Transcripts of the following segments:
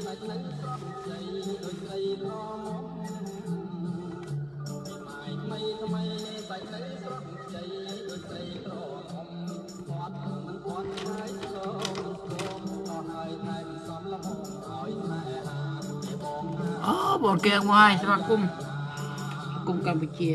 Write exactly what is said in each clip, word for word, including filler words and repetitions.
อ๋อบอลเกียงมาให้สมาคมกลุ่มกัมพูชี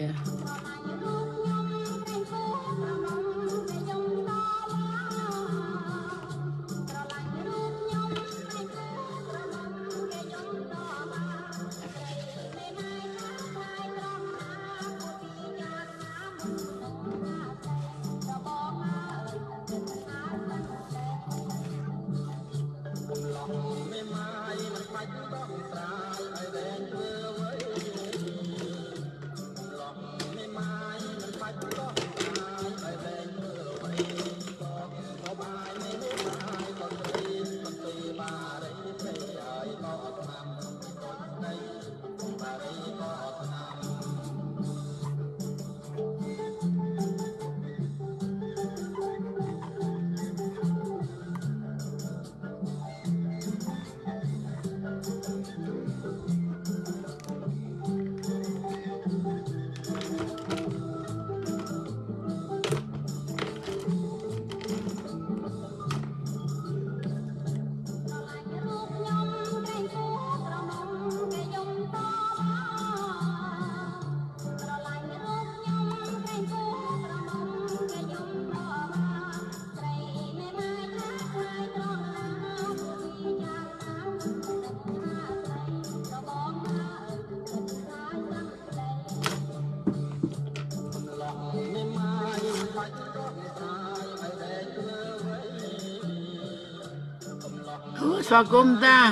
สมาคมตา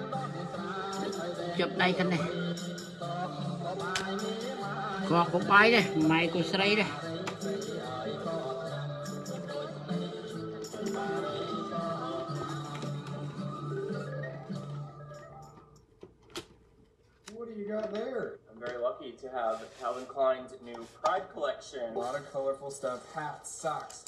จบได้กันเลยก็ก็ไปเลยไม่ก็ใส่เลย What do you got there? I'm very lucky to have Calvin Klein's new Pride collection. A lot of colorful stuff, hats, socks.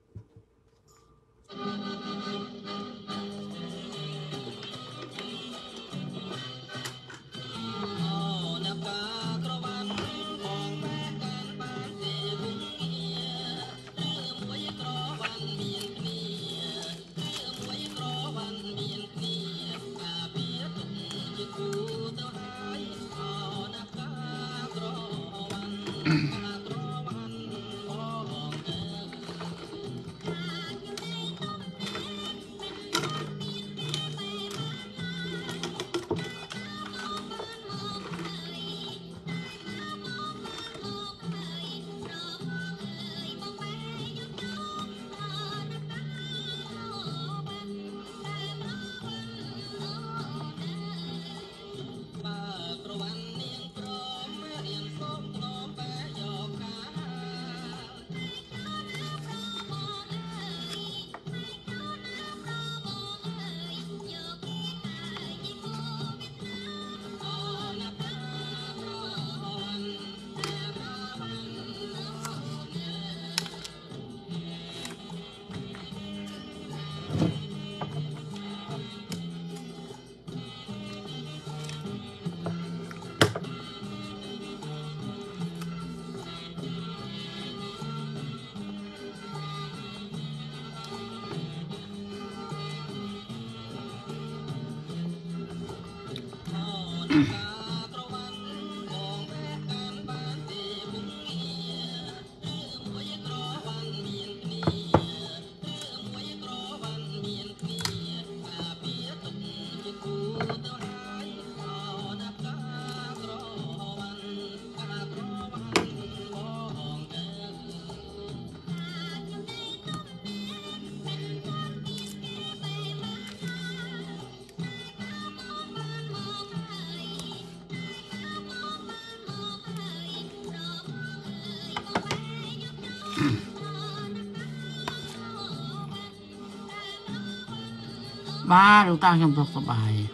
ba được tăng trong thuộc bài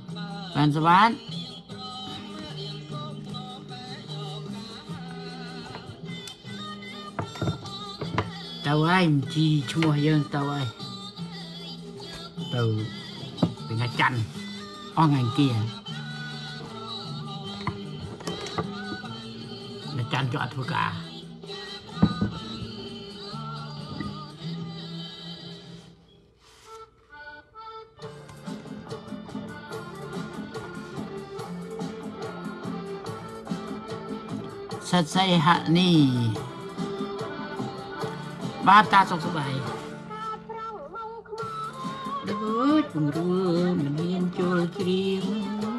bạn sẽ bán tàu ai chi chua hơn tàu ai từ từ nhà chăn อไงเกียร์ในจานจอดทุกาสัตย์ใส่หะนี่บ้านตาสกสบายเด้อจุงรู้มันเรียนจูลเกรียม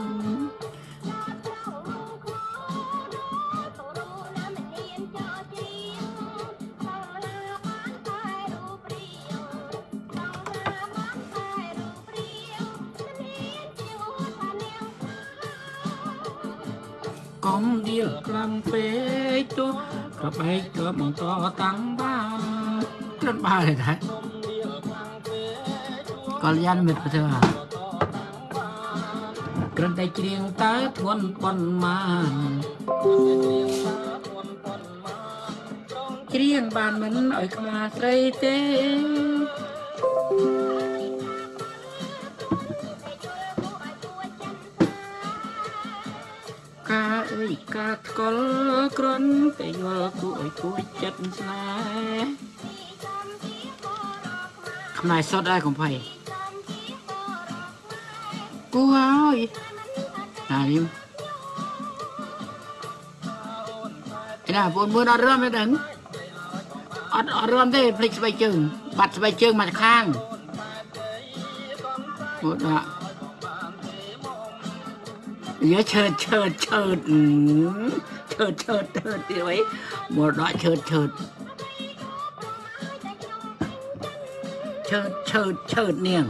กองเดียวกลำเป๊ะตัวกระไปกระมองต่อตั้งบ้านกระบ้าเลยนะก็ยันเม็ดไปเถอะกระได้เจียงตาทวนปนมาเจียงบ้านมันอ่อยมาใส่เต้กาเอ้ยกากลกรนไปยอกูไอ้กูจัดสายขนายสดได้ของไผ่กูเอ้ยนานิ่มไอ้น่าปวดมือเอาเริ่มไม่ถึงเอาเอาเริ่มได้พลิกสบายจึงบัดสบายจึงมาข้างปวดละเยอะเชิดเชิดเชิดเชิดเชิดเชิดดีไว้หมดละเชิดเชิดเชิดเชิดเชิดเนี่ย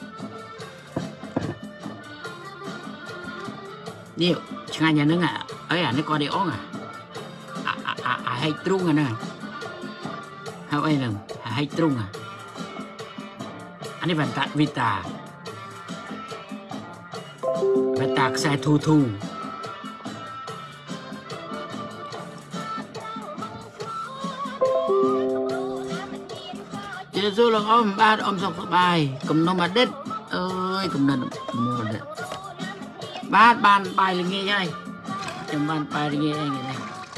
นี่ช่างอย่างนึงอ่ะเอ้ยอันนี้ก็ได้อ้องอ่ะอ่ะอ่ะอ่ะให้ตรุงอ่ะนะเอาไอ้หนึ่งให้ตรุงอ่ะอันนี้เป็นตาวิตาไปตากใส่ทูทูเจ้าสู้หลงอ้อมบ้านอ้อมสบายกำนมมาเด็ดเอ้ยกำนันมัวเด็ดบ้านบ้านไปหรือไงยัยจำบ้านไปหรือไงไงไง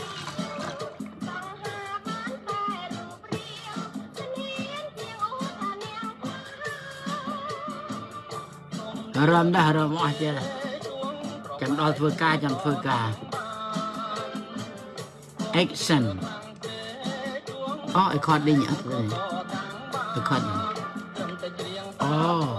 รำได้รำอ่ะเจ้าจำดอลฝึกกาจำฝึกกาเอ็กซ์สันอ๋อไอคอร์ดดิ้งอ่ะเลยไอคอร์ดอ๋อ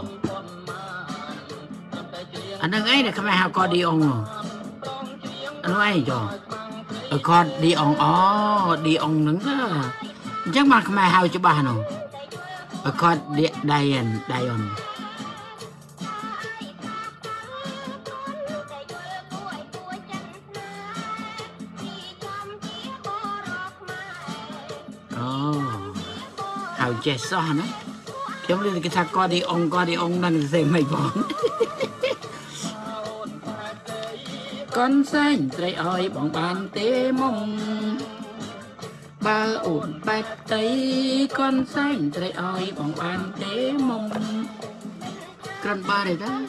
อันนั้นไงเนี่ยทำไมหาคอร์ดีองอันนั้นไงจ่อไอคอร์ดดีองอ๋อดีองนึงก็จังมาทำไมหาจะบ้านเนาะไอคอร์ดไดเอนไดออนhào trẻ so nó giống như cái thằng co đi ông co đi ông đang xem mày bón con xanh trời ơi bọn bạn tế mong ba ổn bạch tây con xanh trời ơi bọn bạn tế mong con ba này đó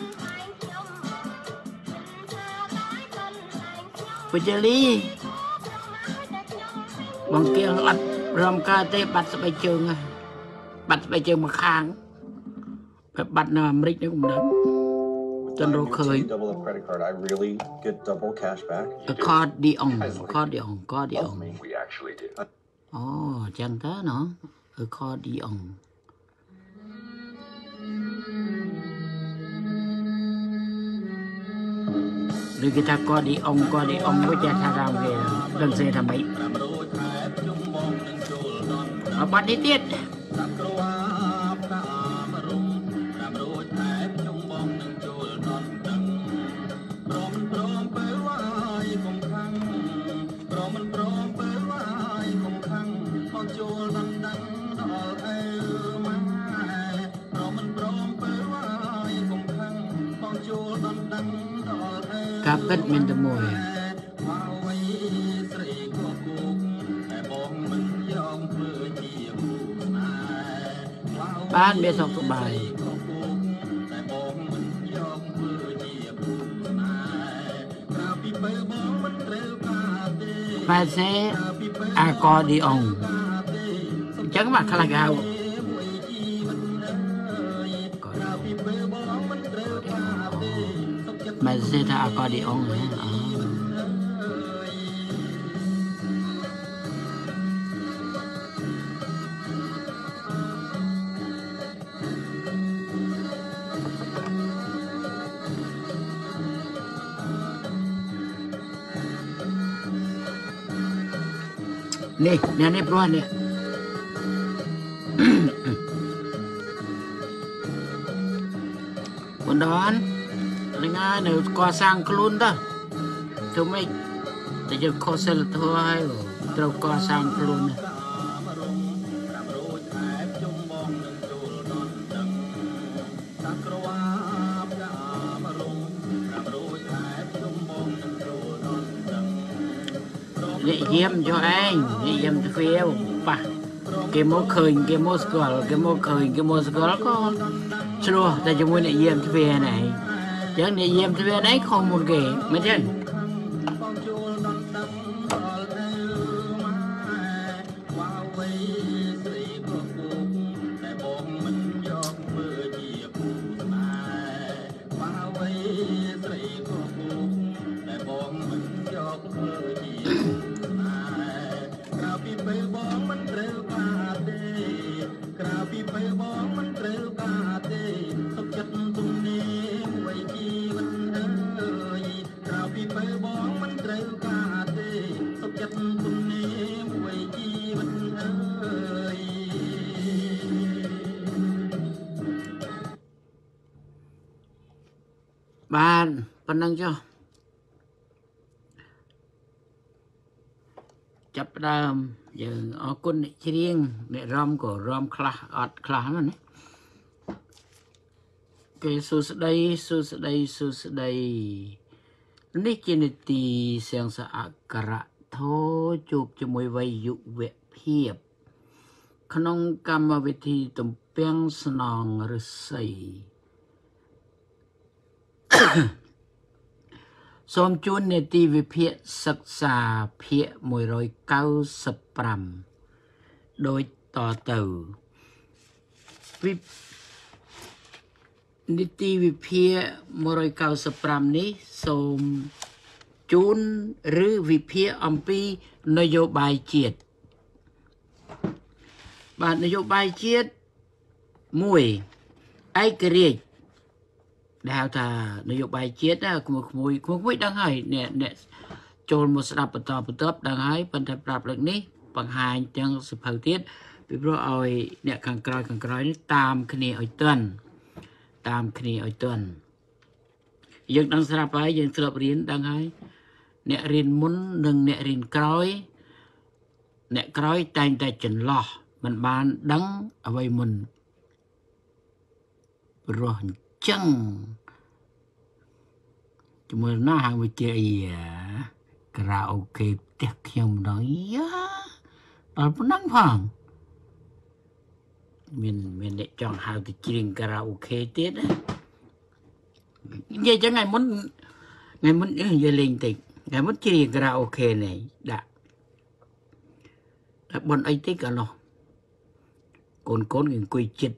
bây giờ đi bọn kia lật rầm ca tê bạch bay trường à bạch bay trường mà khang phải bạch nào mít nó cũng đắng chân rô khơi accordion accordion accordion oh chẳng thế nữa accordion rồi cái thằng co đi ông co đi ông có cha thằng nào về đừng xe thằng mấy ở bắt đi tiết cáp kết men tầm mùiบ้านเบียร์สองสบาย mà sẽ accordion chẳng mà khá là gạo mà sẽ là accordion hả nè nè nè bro nè bọn đón là ngay nếu qua sang luôn đó thôi mấy để cho co xe là thôi rồi qua sang luôn này để diem cho anh để diem cho phiêu bà cái mô khơi cái mô score cái mô khơi cái mô score có chưa ta cho muốn để diem cho phiêu này chẳng để diem cho phiêu đấy không một cái mấy chân bạn phần năng cho chấp đam giờ ở quân chỉ riêng để rom của rom class ọt class mà này cái số đây số đây số đây ní trên tì sang sa akara thô chụp cho môi vay dụ vẹt hiệp khăn cam về thì tụm beng sòng rồi xây xóm chun nè tì về phía sắc xa phía mùi rồi cao sập rằm đôi tò tử vì nè tì về phía mùi rồi cao sập rằm ní xóm chun rư về phía ông pi nơi vô bài chiết bạn nơi vô bài chiết mùi ai kì riêng đào thà nông nghiệp bài chết á cũng mùi cũng mùi đang hay nè nè trôn một sạp bật tọp bật tọp đang hay phần thật rạp lực ní bằng hai chân sự phật tiết vì bro ơi nè càng còi càng còi ní tam cái này ở tuần tam cái này ở tuần dân đang sạp ấy dân sạp riêng đang hay nè riêng muốn đừng nè riêng còi nè còi tay tay chân lò mình ban đắng ở đây mình rồi chăng chúng mình nói hàng với chị à karaoke tiếc không nói á đó cũng nắng phòng mình mình để chọn hàng thì chuyên karaoke tiết á vậy cho ngày muốn ngày muốn giờ linh tịch ngày muốn chuyên karaoke này đã đã bọn ấy tích cả nó còn con người quỳ chết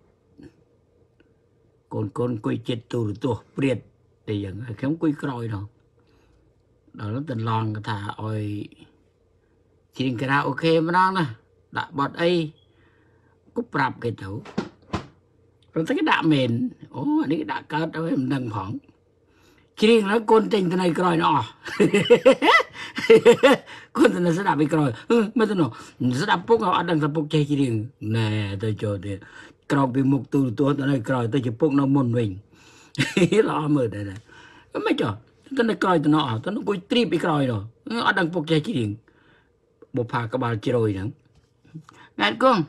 con con quỳ chết tù tù biệt để dẫn không quỳ còi đâu đó là tình lòng thả ôi chuyện karaoke mà nó nè đã bọt ấy cúp rạp cái thủ rồi tới cái đạ mền ố anh cái đạ cao đâu em nâng phỏng chuyện nó con tình từ này còi nó con tình nó sẽ đạp bị còi mấy thứ nó sẽ đạp bốc nó ăn đang đạp bốc chơi chuyện nè tôi cho thì còi bị một tù tù từ này còi tôi chỉ bốc nó môn mình lo mờ đây này mấy trò tôi nói còi từ nó tôi nó coi trip bị còi rồi ăn đang bốc chơi chuyện bộ phá các bạn chơi rồi nữa ngài con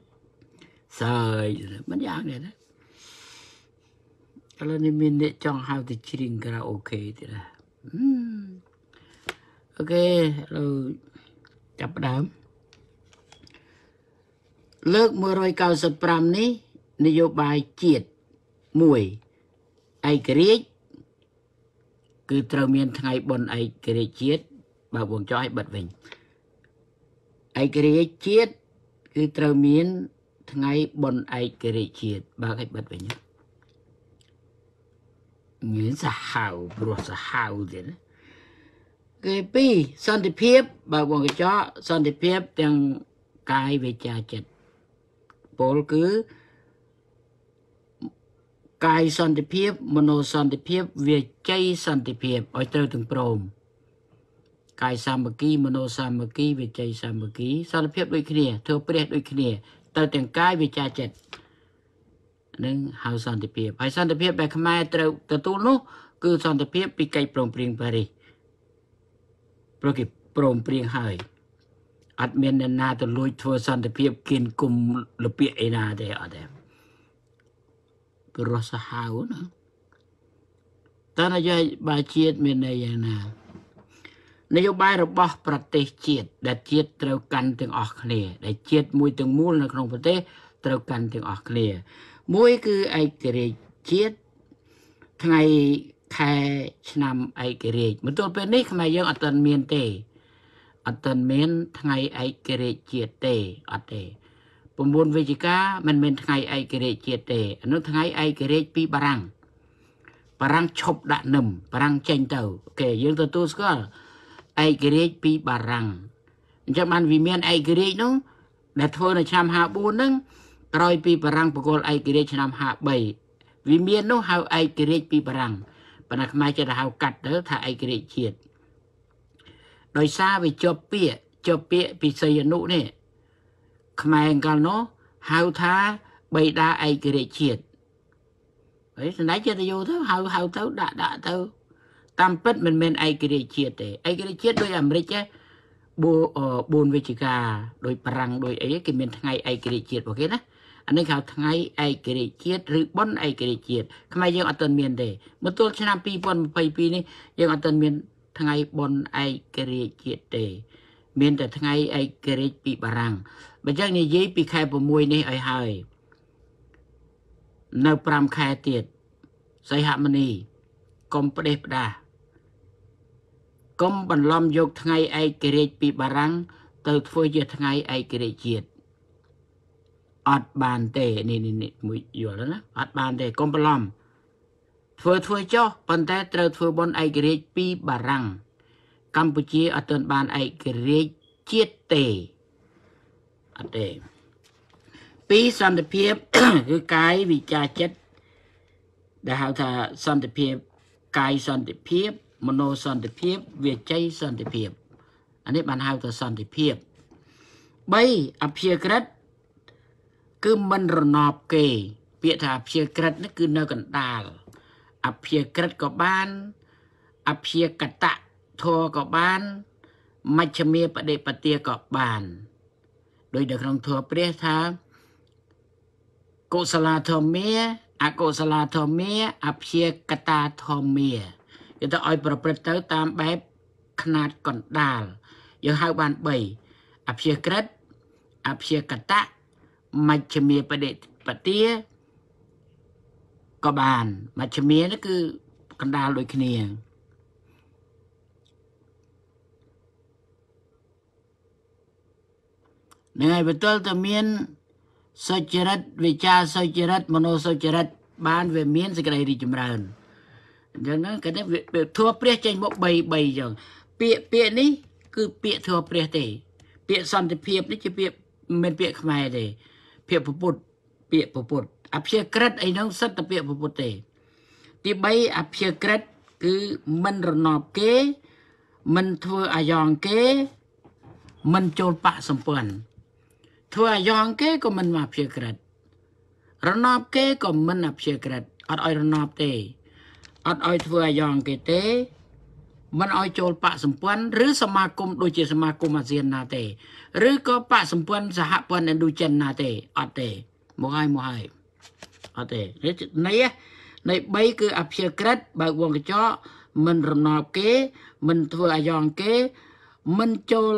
sợi mất dạng này đấy kalau ni mình để chọn how to cheering karaoke thì là hmm. Ok rồi chập đám lớp mười rồi cao sập pram ní nêu bài chiết mùi ai kể cứ trâu miên thay bon ai kể chiết bà buồn cho ai bật mình ai kể chết cứ trâu miến ngày bọn ai kể chết ba cái bật về nhé miến sa hào bro sa hào thế đó cái pi son thì phép bà bọn cái chó son thì phép tiếng cái về cha chết bố cứ cái son thì phép mono son thì phép về chay son thì phép ở trâu từng prom cái samaki mono samaki về chay samaki son thì phép đôi kia thưa bê đôi kia trâu từng cái về cha chết nên hào son thì phép hay son thì phép bài khmer trâu trâu tu nó cứ son thì phép bị cây prom pring paris pro cái prom pring hơiอัดเมียนนาตัวลุยทัวสันติเพียบกินกุมระเบียไอนาเดียอะไรก็รสหาวนะตอนนี้บาเชียดเมียนในยานานโยบายระบอบประเทศเชียดได้เชียดเท่ากันถึงออกเนี่ยได้เชียดมวยถึงมูลในของประเทศเท่ากันถึงออกเนี่ยมวยคือไอเกเรเชียดทั้งไอแค่ชนำไอเกเรมันตัวเป็นนี่ทำไมยังอัตนเมียนเตอัตนเมนทั้งไอเกเรเจียเตอัตเตปมบุญเวจิกามันเป็นทั้งไอเกเรเจียเตอันนั้นทั้งไอเกเรปีบารังบารังชบดะนมบารังเจนเตอโอเคยังตัวตัวสก็ไอเกเรปีบารังจากมันวิเมียนไอเกเรนู้แต่โทษในชามหาบูนึงตรอยปีบารังประกอบไอเกเรชนามหาใบวิเมียนนู้หาไอเกเรปีบารังปนักไม้จะหากัดเด้อถ้าไอเกเรเจียโดยซาไปจบเปียจบเปียปีเซยนุเนี่ยขมายกันเนาะหาท้าใบดาไอเกเรเชียดเฮ้ยไหนจะจะอยู่เท่าหาหาเท่าด่าด่าเท่าตามเป็ดมันเป็นไอเกเรเชียดเลยไอเกเรเชียดโดยอเมริกาบูเอ่อบูนเวจิกาโดยพลังโดยไอ้กินเป็นทั้งไอเกเรเชียดโอเคนะอันนี้เขาทั้งไอเกเรเชียดหรือบอนไอเกเรเชียดขมายยังอัตนเมียนเดเมื่อตัวชนะปีปอนไปปีนี้ยังอัตนเมียนทั้งไอบนไอเกเรเจียเตเมียนแต่ทั้งไอไอเกเรปีบารังบัจจังนี้ยี่ปีแค่ประมวยนี่ไอหายในปรามแค่เตียดไซหามณีกรมประเดปดากรมบรรลอมยกทั้งไอไอเกเรปีบารังเติร์ดฟอยทั้งไอไอเกเรเจียดอัดบานเตนี่นี่นี่มุยอยู่แล้วนะอัดบานเตกรมบรรลอมធ្វើធ្វើចុះប៉ុន្តែត្រូវធ្វើបនឯករាជ្យពីបារាំងកម្ពុជាអត់ទាន់បានឯករាជ្យជាតិទេអត់ទេពីសន្តិភាពគឺកាយវិចារចិត្តដែលហៅថាសន្តិភាពកាយសន្តិភាពមโนសន្តិភាពវាចីសន្តិភាពអានេះបានហៅថាសន្តិភាពបីអព្យាក្រឹតគឺមិនរណបគេពាក្យថាអព្យាក្រឹតនេះគឺនៅកណ្ដាលអព្យាក្រឹតក៏បានអព្យាកតៈធរក៏បានមជ្ឈមាបដិបទាក៏បានដោយនៅក្នុងធម៌ព្រះថាកុសលាធម្មាអកុសលាធម្មាអព្យាកតាធម្មាគេទៅឲ្យប្រព្រឹត្តទៅតាមបែបខ្នាតកណ្ដាលយើងហៅបានបីអព្យាក្រឹតអព្យាកតៈមជ្ឈមាបដិបទាก็บานมัชเมียนั่นคือกันดาลโดยขี้นี่ในไงเป็นต้นตัวเมียนสุจริตวิชาสุจริตมโนสุจริตบ้านเวเมียนสกายริจมรันดังนั้นก็ได้ทั่วเปรี้ยใจหมกใบใบจังเปียเปียนี้คือเปียทั่วเปรี้ยเตเปียสันติเพียบนี่จะเปียเป็นเปียขมายเตเปียปุปุตเปียปุปุตอภิเกรดไอ้น้องสัตว์เปียปุตเตที่ใบอภิเกรดคือมันรนอบเกมันทัวอายองเกมันโจลปะสมปวนทัวอายองเกก็มันมาอภิเกรดรนอบเกก็มันอภิเกรดอัดอ้อยรนอบเตอัดอ้อยทัวอายองเกเตมันอ้อยโจลปะสมปวนหรือสมาคมโดยเฉพาะสมาคมอาเซียนนาเตหรือก็ปะสมปวนสหปวนอินโดจีนนาเตอัดเตมวยมวยอัดเตในในใบคืออภิเกรดบางวงกระเจาะมันรนอบเกมันทัวอายองเกมันโจล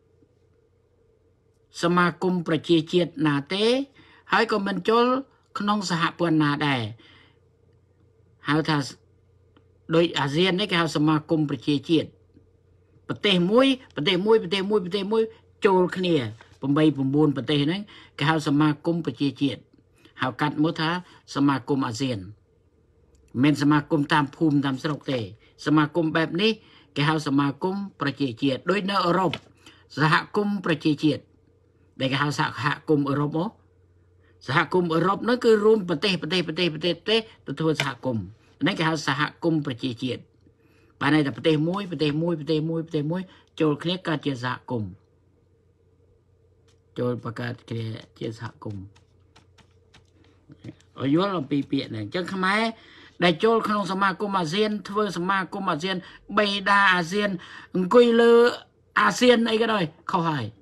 สมาคมประชาชนนาเตให้ก็มันโจลขนมสหปวนนาได้หาถ้าโดยอาเซียนนี่ก็หาสมาคมประชาชนประเทศมวยประเทศมวยประเทศมวยประเทศมวยចូលគ្នា8 9ប្រទេសហ្នឹងគេហៅសមាគមប្រជាជាតិហៅកាត់មកថាសមាគមអាស៊ានមិនសមាគមតាមភូមិតាមស្រុកទេសមាគមបែបនេះគេហៅសមាគមប្រជាជាតិដូចនៅអឺរ៉ុបសហគមន៍ប្រជាជាតិដែលគេហៅសហគមន៍អឺរ៉ុបមកសហគមន៍អឺរ៉ុបនោះគឺរួមប្រទេសប្រទេសប្រទេសប្រទេសប្រទេសទៅធ្វើសហគមន៍នេះគេហៅសហគមន៍ប្រជាជាតិបានតែប្រទេសមួយប្រទេសមួយប្រទេសមួយប្រទេសមួយចូលគ្នាកើតជាសហគមន៍ចូលបង្កើតគ្នាជាសហគមន៍អយល់អំពីពាក្យហ្នឹងអញ្ចឹងខ្មែរដែលចូលក្នុងសមាគមអាស៊ានធ្វើសមាគមអាស៊ានបេដាអាស៊ានអង្គុយលើអាស៊ានអីក៏ដោយខុសហើយ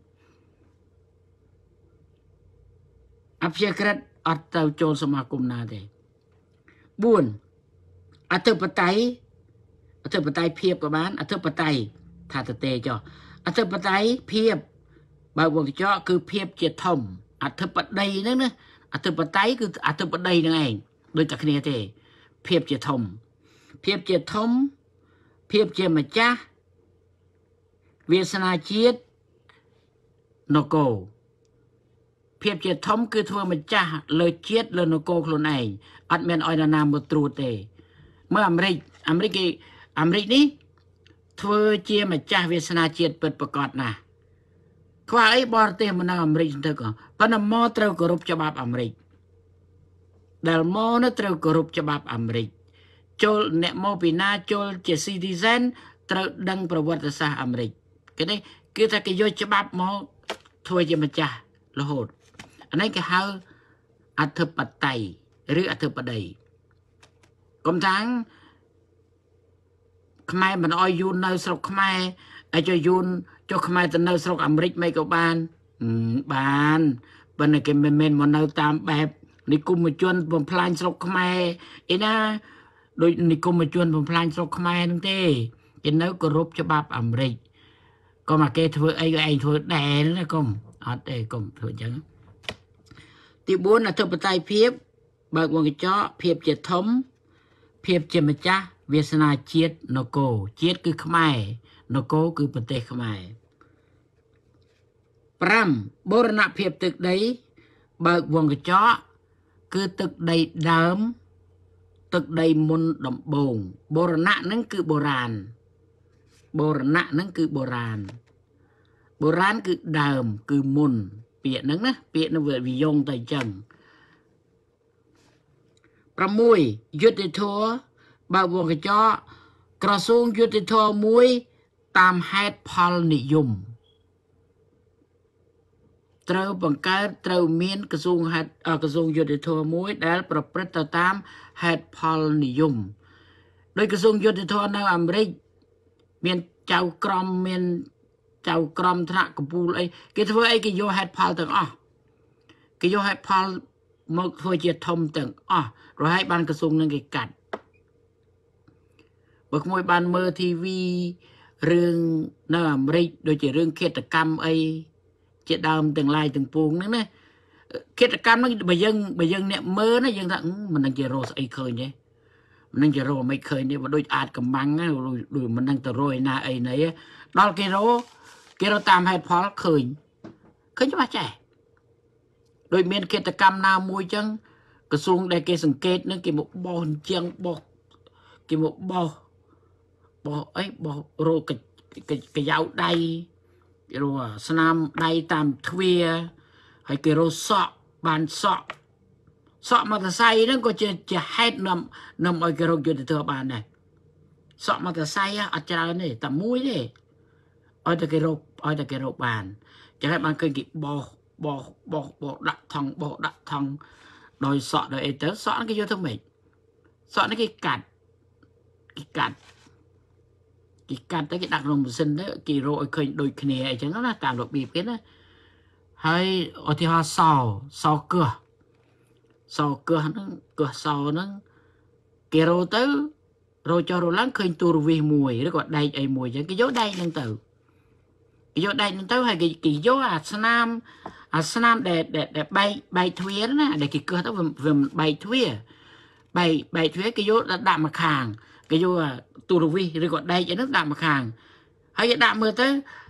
អព្យាក្រឹតអត់ទៅចូលសមាគមណាទេ4អធិបតេយ្យអធិបតេយ្យភាពក៏បានអធិបតេយ្យថាទៅទេចុះអធិបតេយ្យភាពបើវងកញ្ចក់គឺភាពជាធំអធិបតីហ្នឹងណាអធិបតេយ្យគឺអធិបតីហ្នឹងឯងដូចតែគ្នាទេភាពជាធំភាពជាធំភាពជាម្ចាស់វាសនាជាតិនគរភាពជាធំគឺធ្វើម្ចាស់លើជាតិលើនគរខ្លួនឯងអត់មានឲ្យនរណាមកត្រួតទេមើលអាមេរិកអាមេរិកគេអាមេរិកនេះធ្វើជាម្ចាស់វាសនាជាតិពិតប្រាកដណាស់ខ្វះអីបរទេសមកនៅអាមេរិកទៅក៏ប៉ុន្តែមកត្រូវគោរពច្បាប់អាមេរិកដែលមកនៅត្រូវគោរពច្បាប់អាមេរិកចូលអ្នកមកពីណាចូលជា citizen ត្រូវដឹងប្រវត្តិសាស្ត្រអាមេរិកគេនេះគឺថាគេយកច្បាប់មកធ្វើជាម្ចាស់រហូតអានេះគេហៅអធិបតេយ្យឬអធិបតីកុំថាងខ្មែរមិនអោយយូននៅស្រុកខ្មែរឲ្យចុះយូនចុះខ្មែរទៅនៅស្រុកអាមេរិកមិនក៏បានបានប៉ុន្តែគេមិនមែនមកនៅតាមបែបនិគមជនបំផ្លាញស្រុកខ្មែរអីណាដូចនិគមជនបំផ្លាញស្រុកខ្មែរហ្នឹងទេគេនៅគោរពច្បាប់អាមេរិកក៏មកគេធ្វើអីក៏ឯងធ្វើដែរណាកុំអត់ទេកុំធ្វើអញ្ចឹងទី4អធិបតេយ្យភាពបើកវងកញ្ចក់ភាពជាធំភាពជាម្ចាស់វាសនាជាតិនគរជាតិគឺខ្មែរនគរគឺប្រទេសខ្មែរ5បូរណភាពទឹកដីបើកវងកញ្ចក់គឺទឹកដីដើមទឹកដីមុនដំបូងបូរណៈហ្នឹងគឺបុរាណបូរណៈហ្នឹងគឺបុរាណបុរាណគឺដើមគឺមុនពាក្យហ្នឹងណាពាក្យហ្នឹងវាយងទៅអញ្ចឹង6យុទ្ធធរបើវងកញ្ចក់ក្រសួងយុទ្ធធរមួយតាមហេតុផលនិយមត្រូវបង្កើតត្រូវមានក្រសួងហេតុក្រសួងយុទ្ធធម៌មួយដែលប្រព្រឹត្តទៅតាមហេតុផលនិយមដោយក្រសួងយុទ្ធធម៌នៅអាមេរិកមានចៅក្រមមានចៅក្រមថ្នាក់កម្ពុជាអីគេធ្វើអីគេយកហេតុផលទាំងអស់គេយកហេតុផលមកធ្វើជាធំទាំងអស់រហ័យបានក្រសួងនឹងគេកាត់បើក្មួយបានមើល ធី វី រឿងនៅអាមេរិកដូចជារឿងឃាតកម្មអីជាដើមទាំងឡាយទាំងពួងហ្នឹងណាឃាតកម្មហ្នឹងបើយើងបើយើងអ្នកមើលណាយើងថាមិនដឹងជារកស្អីឃើញទេមិនដឹងជារកមិនឃើញទេបើដូចអាចកំបាំងដូចមិនដឹងទៅរកឯណាអីណីដល់គេរកគេរកតាមហេតុផលឃើញឃើញច្បាស់ចេះដូចមានឃាតកម្មណាមួយចឹងក្រសួងដែលគេសង្កេតហ្នឹងគេមកបោះជាងបោះគេមកបោះបោះអីបោះរកកយ៉ាវដៃគេរកស្នាមដៃតាមទ្វារហើយគេរកសក់បានសក់សក់មអเตอร์ไซค์ហ្នឹងក៏ជាជាហេតុនាំនាំឲ្យគេរកយុទ្ធធម៌បានដែរសក់មអเตอร์ไซค์អត់ច្រើនទេតែមួយទេឲ្យតែគេរកឲ្យតែគេរកបានចឹងហើយបានឃើញគេបោះបោះបោះបោះដាក់ថង់បោះដាក់ថង់ដោយសក់ដោយអីទៅសក់ហ្នឹងគេយកទៅម៉េចសក់នេះគេកាត់គេកាត់គេកាត់ទៅគេដាក់ក្នុងម៉ាស៊ីនទៅគេរកឲ្យឃើញដូចគ្នាអីចឹងណាតាមរបៀបគេណាហើយឧទាហរណ៍សសកឹះសកឹះហ្នឹងកឹះសហ្នឹងគេរកទៅរកចុះរឡើងឃើញទូរវិសមួយឬក៏ដែកអីមួយចឹងគេយកដែកហ្នឹងទៅគេយកដែកហ្នឹងទៅហើយគេគេយកអាស្នាមអាស្នាមដែលដែលបែកបែកទ្វារណាដែលគេកឹះទៅវាបែកទ្វារបែកបែកទ្វារគេយកដាក់មកខាងគេយកទូរវិសឬក៏ដែកអីហ្នឹងដាក់មកខាងហើយគេដាក់មើលទៅ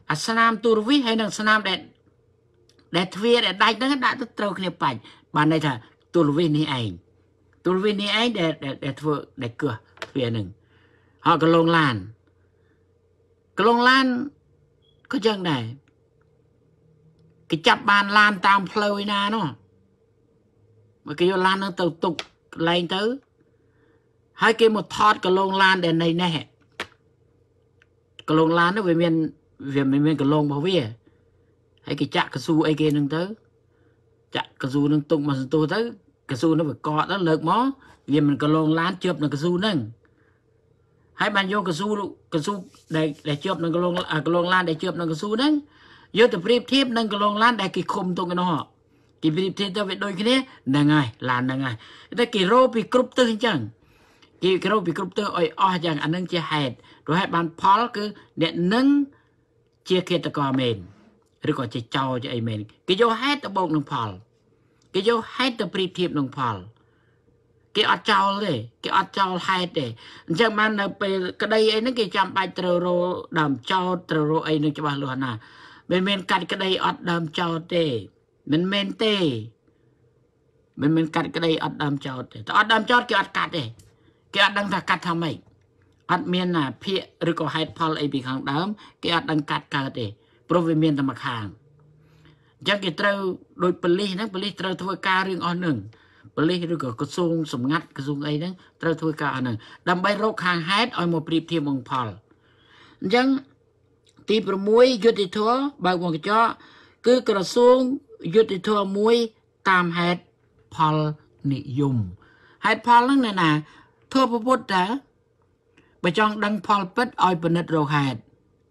អាស្នាមទូរវិសហើយនឹងស្នាមដែលដែលទ្វារដែលដាច់ហ្នឹងដាក់ទៅត្រូវគ្នាបាច់បានន័យថាទូរវិសនេះឯងទូរវិសនេះឯងដែលដែលធ្វើដែលគោះទ្វារហ្នឹងហើយកលងឡានកលងឡានក៏ចឹងដែរគេចាប់បានឡានតាមផ្លូវឯណានោះមកគេយកឡានហ្នឹងទៅទុកកន្លែងទៅហើយគេមកថតកលងឡានដែលនៅនេះកលងឡាននោះវាមានវាមិនមានកលងរបស់វាហើយគេចាក់កស៊ូអីគេហ្នឹងទៅចាក់កស៊ូហ្នឹងទុកមកសន្ទុះទៅកស៊ូនោះវាកកទៅលើកមកវាមិនកលងឡានជាប់នឹងកស៊ូហ្នឹងហើយបានយកកស៊ូកស៊ូដែលដែលជាប់នឹងកលងកលងឡានដែលជាប់នឹងកស៊ូហ្នឹងយកទៅប្រៀបធៀបនឹងកលងឡានដែលគេឃុំទុកឯនោះគេប្រៀបធៀបទៅវាដូចគ្នាហ្នឹងហើយឡានហ្នឹងហើយតែគេរោពីគ្រប់ទិសអញ្ចឹងគេរោពីគ្រប់ទិសឲ្យអស់អញ្ចឹងអានឹងជាហេតុព្រោះហេតុបានផលគឺអ្នកនឹងជាឃាតករមែនឬក៏ជាចោរជាអីមែនគេយកហេតុទៅបូកនឹងផលគេយកហេតុទៅប្រៀបធៀបនឹងផលគេអត់ចោលទេគេអត់ចោលហេតុទេអញ្ចឹងបាននៅពេលក្តីអីហ្នឹងគេចាំបាច់ត្រូវរោដើមចោតត្រូវរោអីនឹងច្បាស់លាស់ណាមិនមែនកាត់ក្តីអត់ដើមចោតទេមិនមែនទេមិនមែនកាត់ក្តីអត់ដើមចោតទេតែអត់ដើមចោតគេអត់កាត់ទេគេអត់ដឹងថាកាត់ថាម៉េចអត់មានណាភាកឬក៏ហេតុផលអីពីខាងដើមគេអត់ដឹងកាត់កើតទេព្រោះវាមានតែមួយខាងអញ្ចឹងគេត្រូវដោយប៉ូលីសហ្នឹងប៉ូលីសត្រូវធ្វើការរឿងអស់ហ្នឹងប៉ូលីសឬក៏ក្រសួងសម្ងាត់ក្រសួងអីហ្នឹងត្រូវធ្វើការអស់ហ្នឹងដើម្បីរកខាងហេតុឲ្យមកប្រៀបធៀបនឹងផលអញ្ចឹងទី6យុត្តិធម៌បើកវងកញ្ចក់គឺក្រសួងយុត្តិធម៌មួយតាមហេតុផលនិយមហេតុផលហ្នឹងណាណាធម៌ពុទ្ធតាបើចង់ដឹងផលពិតឲ្យពិនិត្យរកហេតុ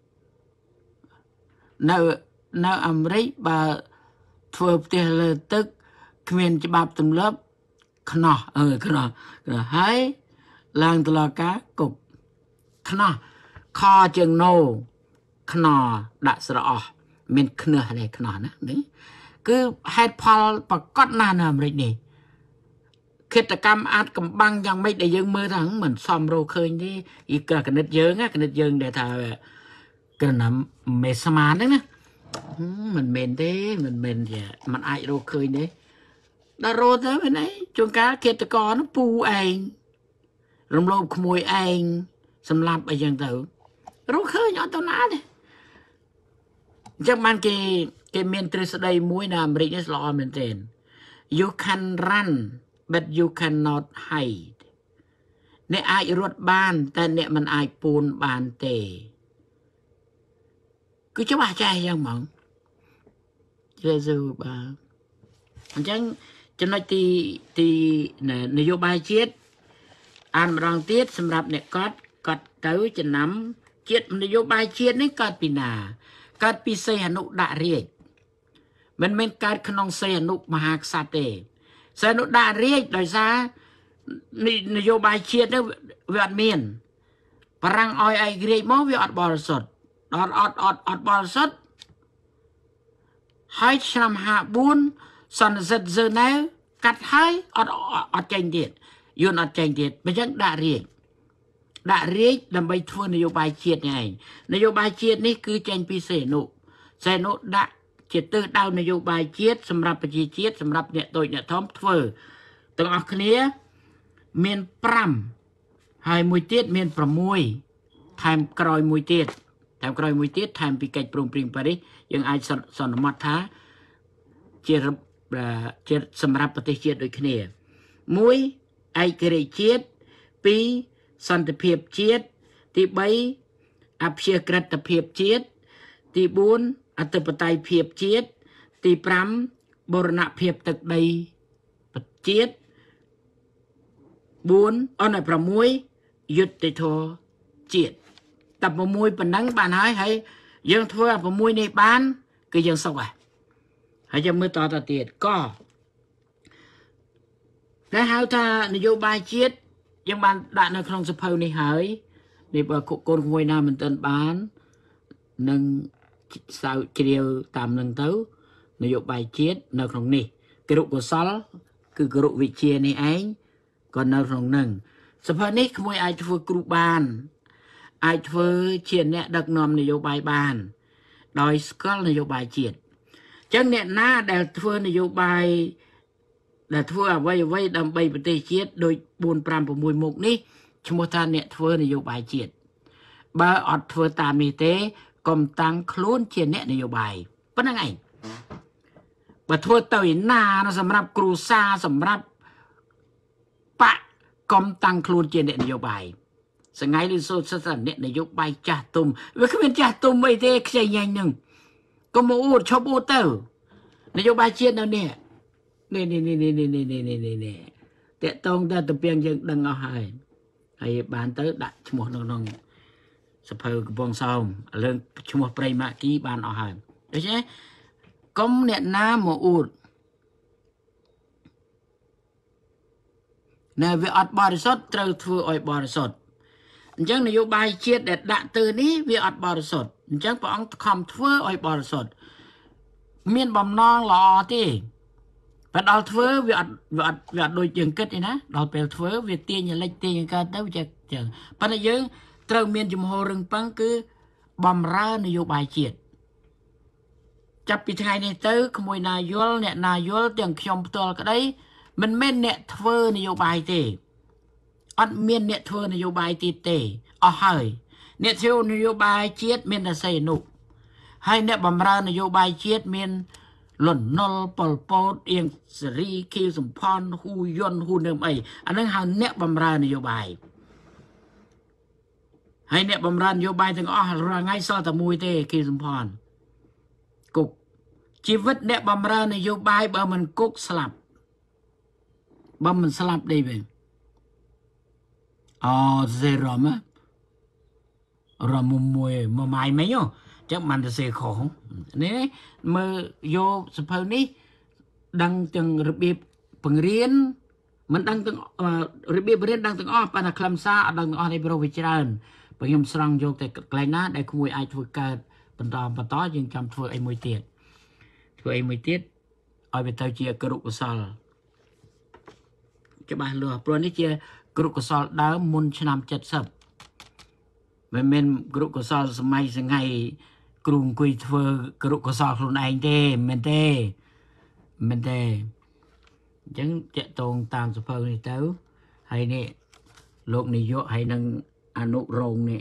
នៅនៅអាមេរិកបើធ្វើផ្ទះលើទឹកគ្មានច្បាប់ទម្លាប់ខ្នោះអឺខ្នោះហើយឡើងតុលាការគុកខ្នោះខជាងណូខ្នោះដាក់ស្រអស់មានខ្នោះនេះខ្នោះណានេះគឺហេតុផលប្រកបណាស់នៅអាមេរិកនេះឃាតកម្មអាចកំបាំងយ៉ាងម៉េចដែលយើងមើលថាមិនសមរកឃើញទេអ៊ីកណិតយើងណាកណិតយើងដែលថាក្រណាំមេស្មានហ្នឹងណាមិនមែនទេមិនមែនទេมันអាចរកឃើញទេដល់រត់ទៅវិញឯងជួនកាលឃាតករនោះពូឯងរំលោភក្មួយឯងសម្លាប់អីចឹងទៅរកឃើញអត់ទៅណាទេអញ្ចឹងបានគេគេមានទ្រឹស្ដីមួយនៅអាមេរិកនេះល្អមែនទែន you can run but you cannot hide អ្នកអាចរត់បានតែអ្នកមិនអាចពួនបានទេគឺច្បាស់ចាស់យ៉ាងហ្មងយេស៊ូបាទអញ្ចឹងចំណុចទីទីនយោបាយជាតិអានម្ដងទៀតសម្រាប់អ្នកកត់កត់ទៅចំណាំជាតិនយោបាយជាតិនេះកើតពីណាកើតពីសីហនុដាក់រាជមិនមែនកើតក្នុងសីហនុមហាក្សត្រទេសីហនុដាក់រាជដោយសារនយោបាយជាតិនេះវាអត់មានបារាំងឲ្យឯករាជមកវាអត់បរិសុទ្ធអត់អត់អត់អត់បរិសុទ្ធហើយឆ្នាំห้าบួនសន្និសិទហ្សឺណែវកាត់ហើយអត់អត់ចេញទៀតយួនអត់ចេញទៀតអញ្ចឹងដាក់រាជដាក់រាជដើម្បីធ្វើនយោបាយជាតិនេះឯងនយោបាយជាតិនេះគឺចេញពីសីហនុសីហនុដាក់ជាទិសដៅនយោបាយជាតិសម្រាប់ប្រជាជាតិសម្រាប់អ្នកតូចអ្នកធំធ្វើទាំងអស់គ្នាមាន5ហើយមួយទៀតមាន6ថែមក្រោយមួយទៀតថែមក្រោយមួយទៀតថែមពីកិច្ចព្រមព្រៀងប៉ារីសយើងអាចសន្មតថាជាជាសម្រាប់ប្រទេសជាតិដូចគ្នាមួយឯករាជ្យជាតិពីរសន្តិភាពជាតិទី3អព្យាក្រឹតភាពជាតិទី4អធិបតេយ្យភាពជាតិទី5បូរណភាពទឹកដីជាតិ4អន6យុត្តិធម៌ជាតិតែ6ប៉ុណ្ណឹងបានហើយហើយយើងធ្វើអា6នេះបានគឺយើងសុខហើយហើយយើងមើលតទៅទៀតក៏តែហៅថានយោបាយជាតិយើងបានដាក់នៅក្នុងសភៅនេះហើយនេះបើកូនក្មួយណាមិនទាន់បាននឹងសៅជ្រាវតាមនឹងទៅនយោបាយជាតិនៅក្នុងនេះគរុកុសលគឺគរុវិជានេះឯងក៏នៅក្នុងនឹងសភៅនេះក្មួយអាចធ្វើគ្រូបានអាចធ្វើជាអ្នកដឹកនាំនយោបាយបានโดยสกัลนโยบายเจียดจังเนี่ยหน้าแต่เพื่อนโยบายแต่เพื่อไว้ไว้ดำใบประเทศเจียดโดยบุญปรามประมวยมุกนี้ชมทานเนี่ยเพื่อนโยบายเจียดบาอดเพื่อตามมีเตกรมตังคล้นเจียนเนี่ยนโยบายเป็นยังไงบัดทั่วเต่าหน้าสำหรับครูซาสำหรับปะกรมตังคล้นเจียนเนี่ยนโยบายสงายลิโซสันเนี่ยนโยบายจ่าตุ่มเว้ยเขาเป็นจ่าตุ่มไม่เตะใช่ยังหนึ่งก็มาอูดชอบอูดเต่านโยบายเจียนนั่นเนี่ยนี่นี่นี่นี่นี่นี่นี่นี่นี่แต่ตรงแต่ตะเพียงยังดังเอาให้ให้บานเตอดัดชมน้องน้องสะเพอกบองซอมเรื่องชมปริมากี้บานเอาให้เดี๋ยวใช่ก็เนี่ยน้ำมาอูดเนี่ยวิอัดบริสุทธิ์เติร์ทัวอ้อยบริสุทธิ์จังนโยบายเชียดเด็ดดัตื่นนี้วิอัดบริสุทธิ์จังพระองค์คำทัวอ้อยบริสุทธิ์เมียนบำนองหล่อที่เป็นดอลทัววิอัดวิอัดวิอัดโดยจึงเกิดนี่นะดอลเปลทัววิเตียนอย่างเล็กเตียนกันเต้าจะเจอปัญญาเยอะเติร์เมียนจุมโหรึงปังคือบำรานโยบายเชียดจับปีไทยในเตอร์ขโมยนายยลเนี่ยนายยลอย่างขยมตัวก็ได้มันเม่นเนี่ยเทอร์นโยบายเตะอัดเมียนเนี่ยเทอร์นโยบายตีเตะอ๋อเฮ้ยเนี่ยเทอร์นโยบายเชียดเมียนแต่ใส่หนุให้เนี่ยบำรานโยบายเชียดเมียนหล่นนอลปอลปอดเอียงสรีคิวสมพรหูยนหูเนิมไออันนั้นหาเนี่ยบำรานโยบายให้เนี่ยบำรานโยบายถึงอ๋อร่างไงซอตะมวยเตะคิวสมพรกุกชีวิตเนี่ยบำรานโยบายบ่มันกุกสลับบ่มันสลับได้ไหมอ๋อเซรอมะรอมุมมวยมาไม่ไหมโยจักมันจะเสียของนี่เมื่อโยสภาพนี้ดังจังระเบียบปังเรียนมันดังจังระเบียบเรียนดังจังอ้อปานักคลำซาดังอ้อในบริเวณจันปังยมสร้างโยแต่ไกลนะได้ขโมยไอทัวเกิดปันตอปันตอยังจำทัวไอมวยเตียดทัวไอมวยเตียดเอาไปเตาเจียกรุกสอลจะบาเรือปลนี่เจียกรุกสอลดาวมุนชนามเจ็ดสิบมันเป็นกรุกสอลสมัยสังไงกรุงกุยทัวกรุกสอลคนเองเต้มันเต้มันเต้จังจะตรงตามสภาพนี้เต้าให้เนี่ยโลกนี้เยอะให้นังอนุรงเนี่ย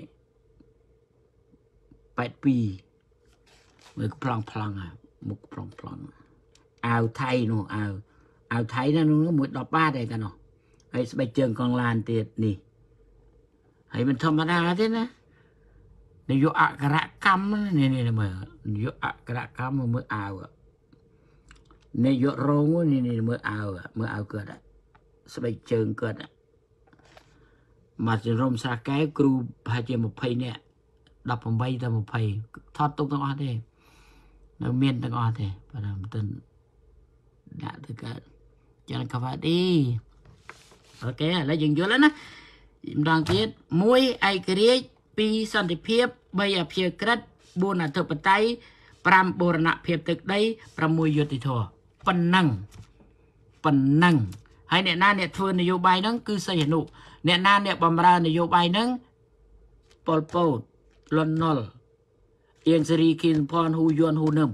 แปดปีมือพลังพลังอ่ะมุกพลังพลังอ่าวไทยนู่นอ่าวอ่าวไทยนั่นนู่นหมดดอกบ้าได้กันเนาะให้ไปเจอกองลานเตียดนี่ให้มันธรรมดาเท่นะในยุอักระกรรมนี่นี่เมื่อยุอักระกรรมเมื่ออ่าวในยุโรงนี่นี่เมื่ออ่าวเมื่ออ่าวเกิดอ่ะไปเจอเกิดอ่ะมาจะรวมสาแก้ครูพาเจมุภัยเนี่ยดับผมใบแต่มุภัยทอดตรงตั้งอ้อเด้แล้วเมียนตั้งอ้อเด้พอดำต้นด่าถึงกันจังขวาดีโอเคแล้วยังเยอะแล้วนะดังเกียรมวยไอเกรียปีสันติเพียบใบอภิกรัตบุญอัฐปไตยปรามโบราณเพียบตึกได้ประมวยยุติธรรมปนนั่งปนนั่งให้เนี่ยน่าเนี่ยทวนนโยบายนั้นคือสยนุเนี่ยน่าเนี่ยบำรานโยบายนั้นปอลโปดลอนนอลเอียงสรีคินพรฮูยวนฮูนึม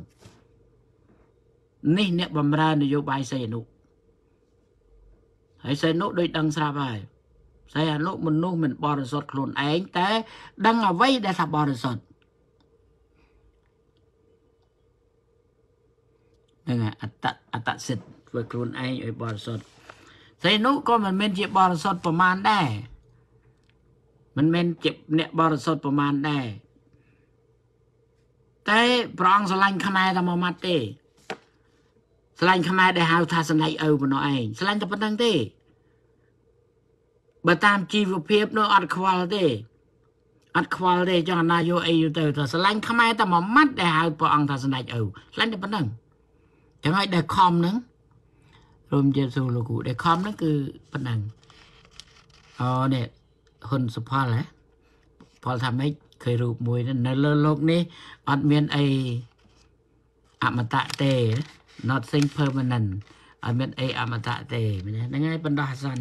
นี่เนี่ยบำรานโยบายสยนุให้สยนุโดยดังสาบายสยนุมันนู้มันบริสุทธิ์คลุนเองแต่ดังเอาไว้ได้สับบริสุทธิ์นั่นไงอัตตอัตตสิทธิ์เพื่อคลุนเองไอ้บริสุทธิ์สยนุก็มันเป็นเจ็บบริสุทธิ์ประมาณได้มันเป็นเจ็บเนี่ยบริสุทธิ์ประมาณได้แต่พระองค์สลายขมายธรรมมัตเตสลายขมายได้หาทัศนัยเอาบนเอาเองสลายจะเป็นดังเต้บัตามชีวเพียบโนอัดควาลเต้อัดควาลเต้จังนายโยเอยูเตอร์สลายขมายธรรมมัตได้หาพระองค์ทัศนัยเอาสลายจะเป็นดังจังไงได้คอมนึงรวมเจสูโลกุได้คอมนั่นคือเป็นดังอ๋อเนี่ยคนสุภาพแหละพอทำให้เคยรูปมวยนั่นในโลกนี้อัดเมียนไออมตะเต nothing permanent อัดเมียนไออมตะเตไม่ใช่นั่นไงบรรดาสัน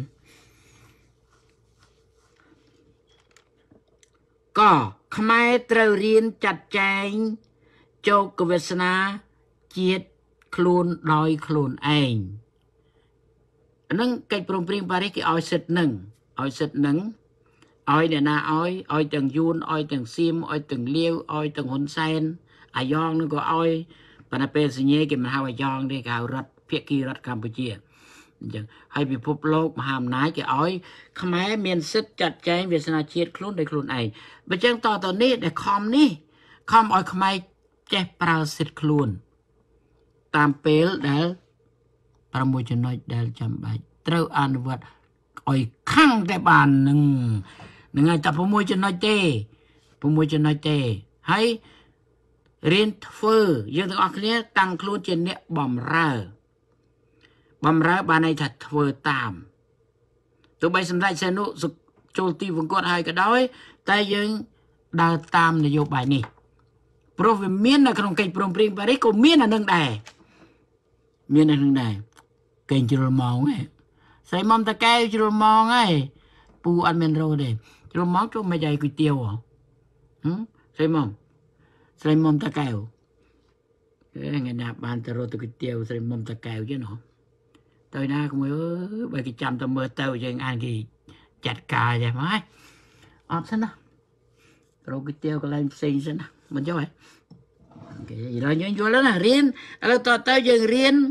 ก็ขมายเตรียนจัดแจงជោគវាសនាជាតិខ្លួនដោយខ្លួនឯងហ្នឹងកិច្ចព្រមព្រៀងប៉ារីសគេឲ្យសិទ្ធិនឹងឲ្យសិទ្ធិនឹងឲ្យអ្នកណាឲ្យឲ្យទាំងយួនឲ្យទាំងសៀមឲ្យទាំងលាវឲ្យទាំងហ៊ុនសែនអាយ៉ងនឹងក៏ឲ្យប៉ុន្តែពេលសញ្ញាគេមិនហៅអាយ៉ងទេគេហៅរដ្ឋភាគីរដ្ឋកម្ពុជាអញ្ចឹងហើយពិភពលោកមហាអំណាចគេឲ្យខ្មែរមានសិទ្ធិចាត់ចែងវាសនាជាតិខ្លួនដោយខ្លួនឯងបើចឹងតទៅនេះដែលខំនេះខំឲ្យខ្មែរចេះប្រើសិទ្ធិខ្លួនតាមពេលដែលប្រាំមួយចំណុចដែលចាំបាច់ត្រូវអនុវត្តឲ្យខំតែបាននឹងនឹងឲ្យតែប្រាំមួយចំណុចទេប្រាំមួយចំណុចទេហើយរៀនធ្វើយើងទាំងអស់គ្នាតាំងខ្លួនជាអ្នកបំរើបំរើបានន័យថាធ្វើតាមទោះបីសម្ដេចសីហនុចូលទីវង្គតហើយក៏ដោយតែយើងដើរតាមនយោបាយនេះព្រោះវាមាននៅក្នុងកិច្ចព្រមព្រៀងប៉ារីសក៏មានអានឹងដែរមានអានឹងដែរកេងជ្រុលម៉ោងឯងស្រីមុំតាកែវជ្រុលម៉ោងឯងពូអត់មានរោទេជ្រុលម៉ោងចូលមិនដៃគុយទាវហ៎ស្រីមុំស្រីមុំតាកែវថ្ងៃណាបានទៅរត់ទៅគុយទាវស្រីមុំតាកែវចឹងហ៎ទៅណាក្មួយអើយបើគេចាំតែមើលទៅយើងអានគេចាត់ការចេះមកហើយអត់សិនណារកគុយទាវកន្លែងផ្សេងសិនណាមិនចុះហ៎អូខេឥឡូវយើងយល់แล้วណារៀនឥឡូវតទៅយើងរៀន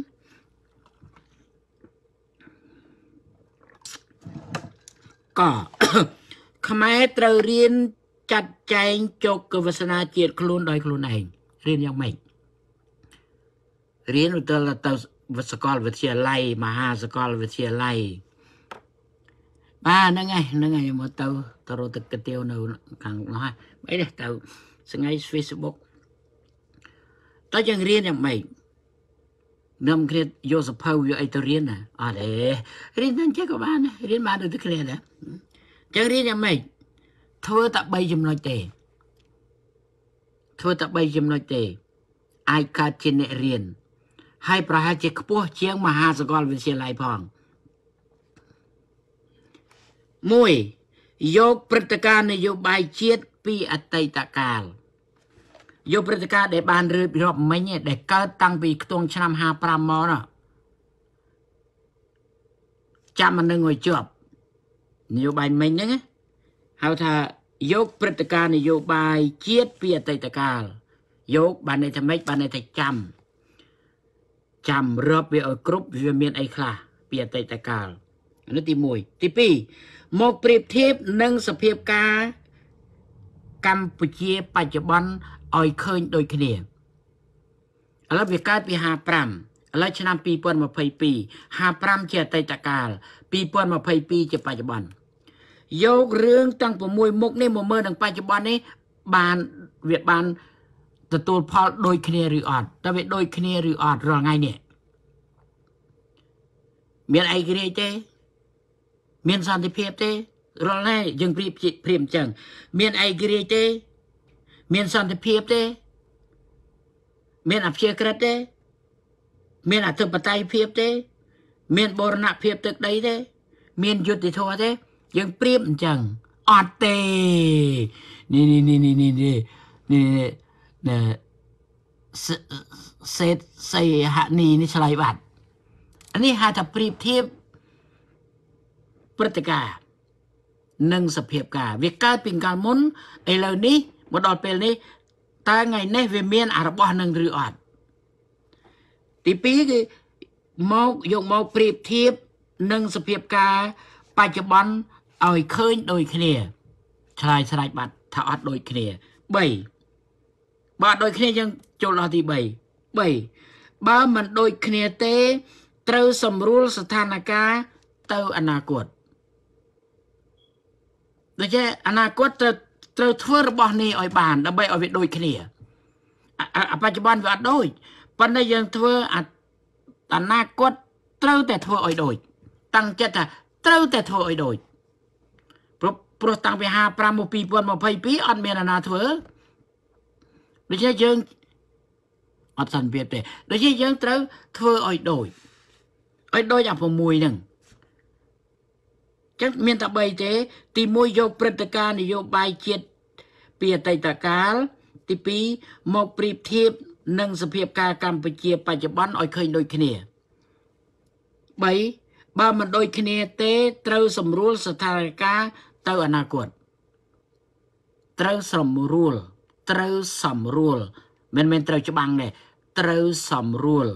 ក៏ខ្មែរត្រូវរៀនចាត់ចែងជោគវាសនាជាតិខ្លួនដោយខ្លួនឯងរៀនយ៉ាងម៉េចរៀនទៅទៅសាកលវិទ្យាល័យមហាសាកលវិទ្យាល័យបាទហ្នឹងហើយហ្នឹងហើយមកទៅទៅរត់ទឹកកាទៀវនៅខាងនោះហើយអីនេះទៅស្ងៃ Facebook តើយើងរៀនយ៉ាងម៉េចនំគ្រាយកសភៅយកអីទៅរៀនណាអត់ទេរៀនទៅចេះក៏បានរៀនបានដូចគ្នាដែរចឹងរៀនយ៉ាងម៉េចធ្វើតែបីចំណុចទេធ្វើតែបីចំណុចទេអាចកើតជាអ្នករៀនហើយប្រហែលជាខ្ពស់ជាងមហាសាកលវិទ្យាល័យផងមួយយកព្រឹត្តិការណ៍នយោបាយជាតិពីអតីតកាលយកព្រឹត្តិការណ៍ដែលបានរៀបរាប់មិញដែលកើតតាំងពីខ្ទង់ឆ្នាំห้าสิบห้าមកណាចាំមិននឹងឲ្យជាប់នយោបាយមិញហ្នឹងហៅថាយកព្រឹត្តិការណ៍នយោបាយជាតិពីអតីតកាលយកបានន័យថាម៉េចបានន័យថាចាំចាំរាប់វាឲ្យគ្រប់វាមានអីខ្លះពីអតីតកាលនេះទីមួយទីពីរមកប្រៀបធៀបនឹងសភាពការកម្ពុជាបច្ចុប្បន្នឲ្យឃើញដូចគ្នាឥឡូវវាកើតពីห้าสิบห้าឥឡូវឆ្នាំពីរពាន់ម្ភៃពីរ ห้าสิบห้าជាអតីតកាលពីរពាន់ម្ភៃពីរជាបច្ចុប្បន្នយករឿងទាំង៦មុខនេះមកមើលនឹងបច្ចុប្បន្ននេះបានវាបានទទួលផលដូចគ្នាឬអត់តើវាដូចគ្នាឬអត់រាល់ថ្ងៃនេះមានឯករាជ្យទេមានសន្តិភាពទេរាល់ថ្ងៃយើងព្រៀបព្រៀបអញ្ចឹងមានឯករាជ្យទេមានសន្តិភាពទេមានអព្យាក្រឹតទេមានអធិបតេយ្យភាពទេមានបូរណភាពទឹកដីទេមានយុត្តិធម៌ទេយើងព្រៀបអញ្ចឹងអត់ទេនេះនេះនេះនេះនេះនេះនេះសេតសីហនីនេះឆ្លៃបាត់អានេះហៅថាព្រៀបធៀបព្រឹត្តិការណ៍និងសភាពការវាកើតពីកាលមុនឥឡូវនេះមកដល់ពេលនេះតើថ្ងៃនេះវាមានអារបស់នឹងឬអត់ទីពីរគឺមកយកមកប្រៀបធៀបនឹងសភាពការបច្ចុប្បន្នឲ្យឃើញដូចគ្នាឆ្លើយស្រេចបាត់ថាអត់ដូចគ្នាបីបើដូចគ្នាយើងចូលដល់ទី3 3បើមិនដូចគ្នាទេត្រូវសម្រួលស្ថានភាពទៅអនាគតដូច្នេះអនាគតត្រូវត្រូវធ្វើរបស់នេះឲ្យបានដើម្បីឲ្យវាដូចគ្នាបច្ចុប្បន្នវាអត់ដូចប៉ុន្តែយើងធ្វើអនាគតត្រូវតែធ្វើឲ្យដូចតាំងចិត្តថាត្រូវតែធ្វើឲ្យដូចព្រោះព្រោះតាំងពីห้าสิบห้าមកពីរពាន់ម្ភៃពីរអត់មានអាណាធ្វើដូច្នេះយើងអត់សន្តិភាពទេដូច្នេះយើងត្រូវធ្វើឲ្យដូចឲ្យដូចអា៦ហ្នឹងចឹងមានតែបីទេទីមួយយកព្រឹត្តិការណ៍នយោបាយជាតិពីអតីតកាលទីពីរមកប្រៀបធៀបនឹងសភាពការកម្ពុជាបច្ចុប្បន្នឲ្យឃើញដូចគ្នាបីបើមិនដូចគ្នាទេត្រូវសម្រួលស្ថានភាពទៅអនាគតត្រូវសម្រួលត្រូវសម្រួលមិនមែនត្រូវច្បាំងទេត្រូវសម្រួល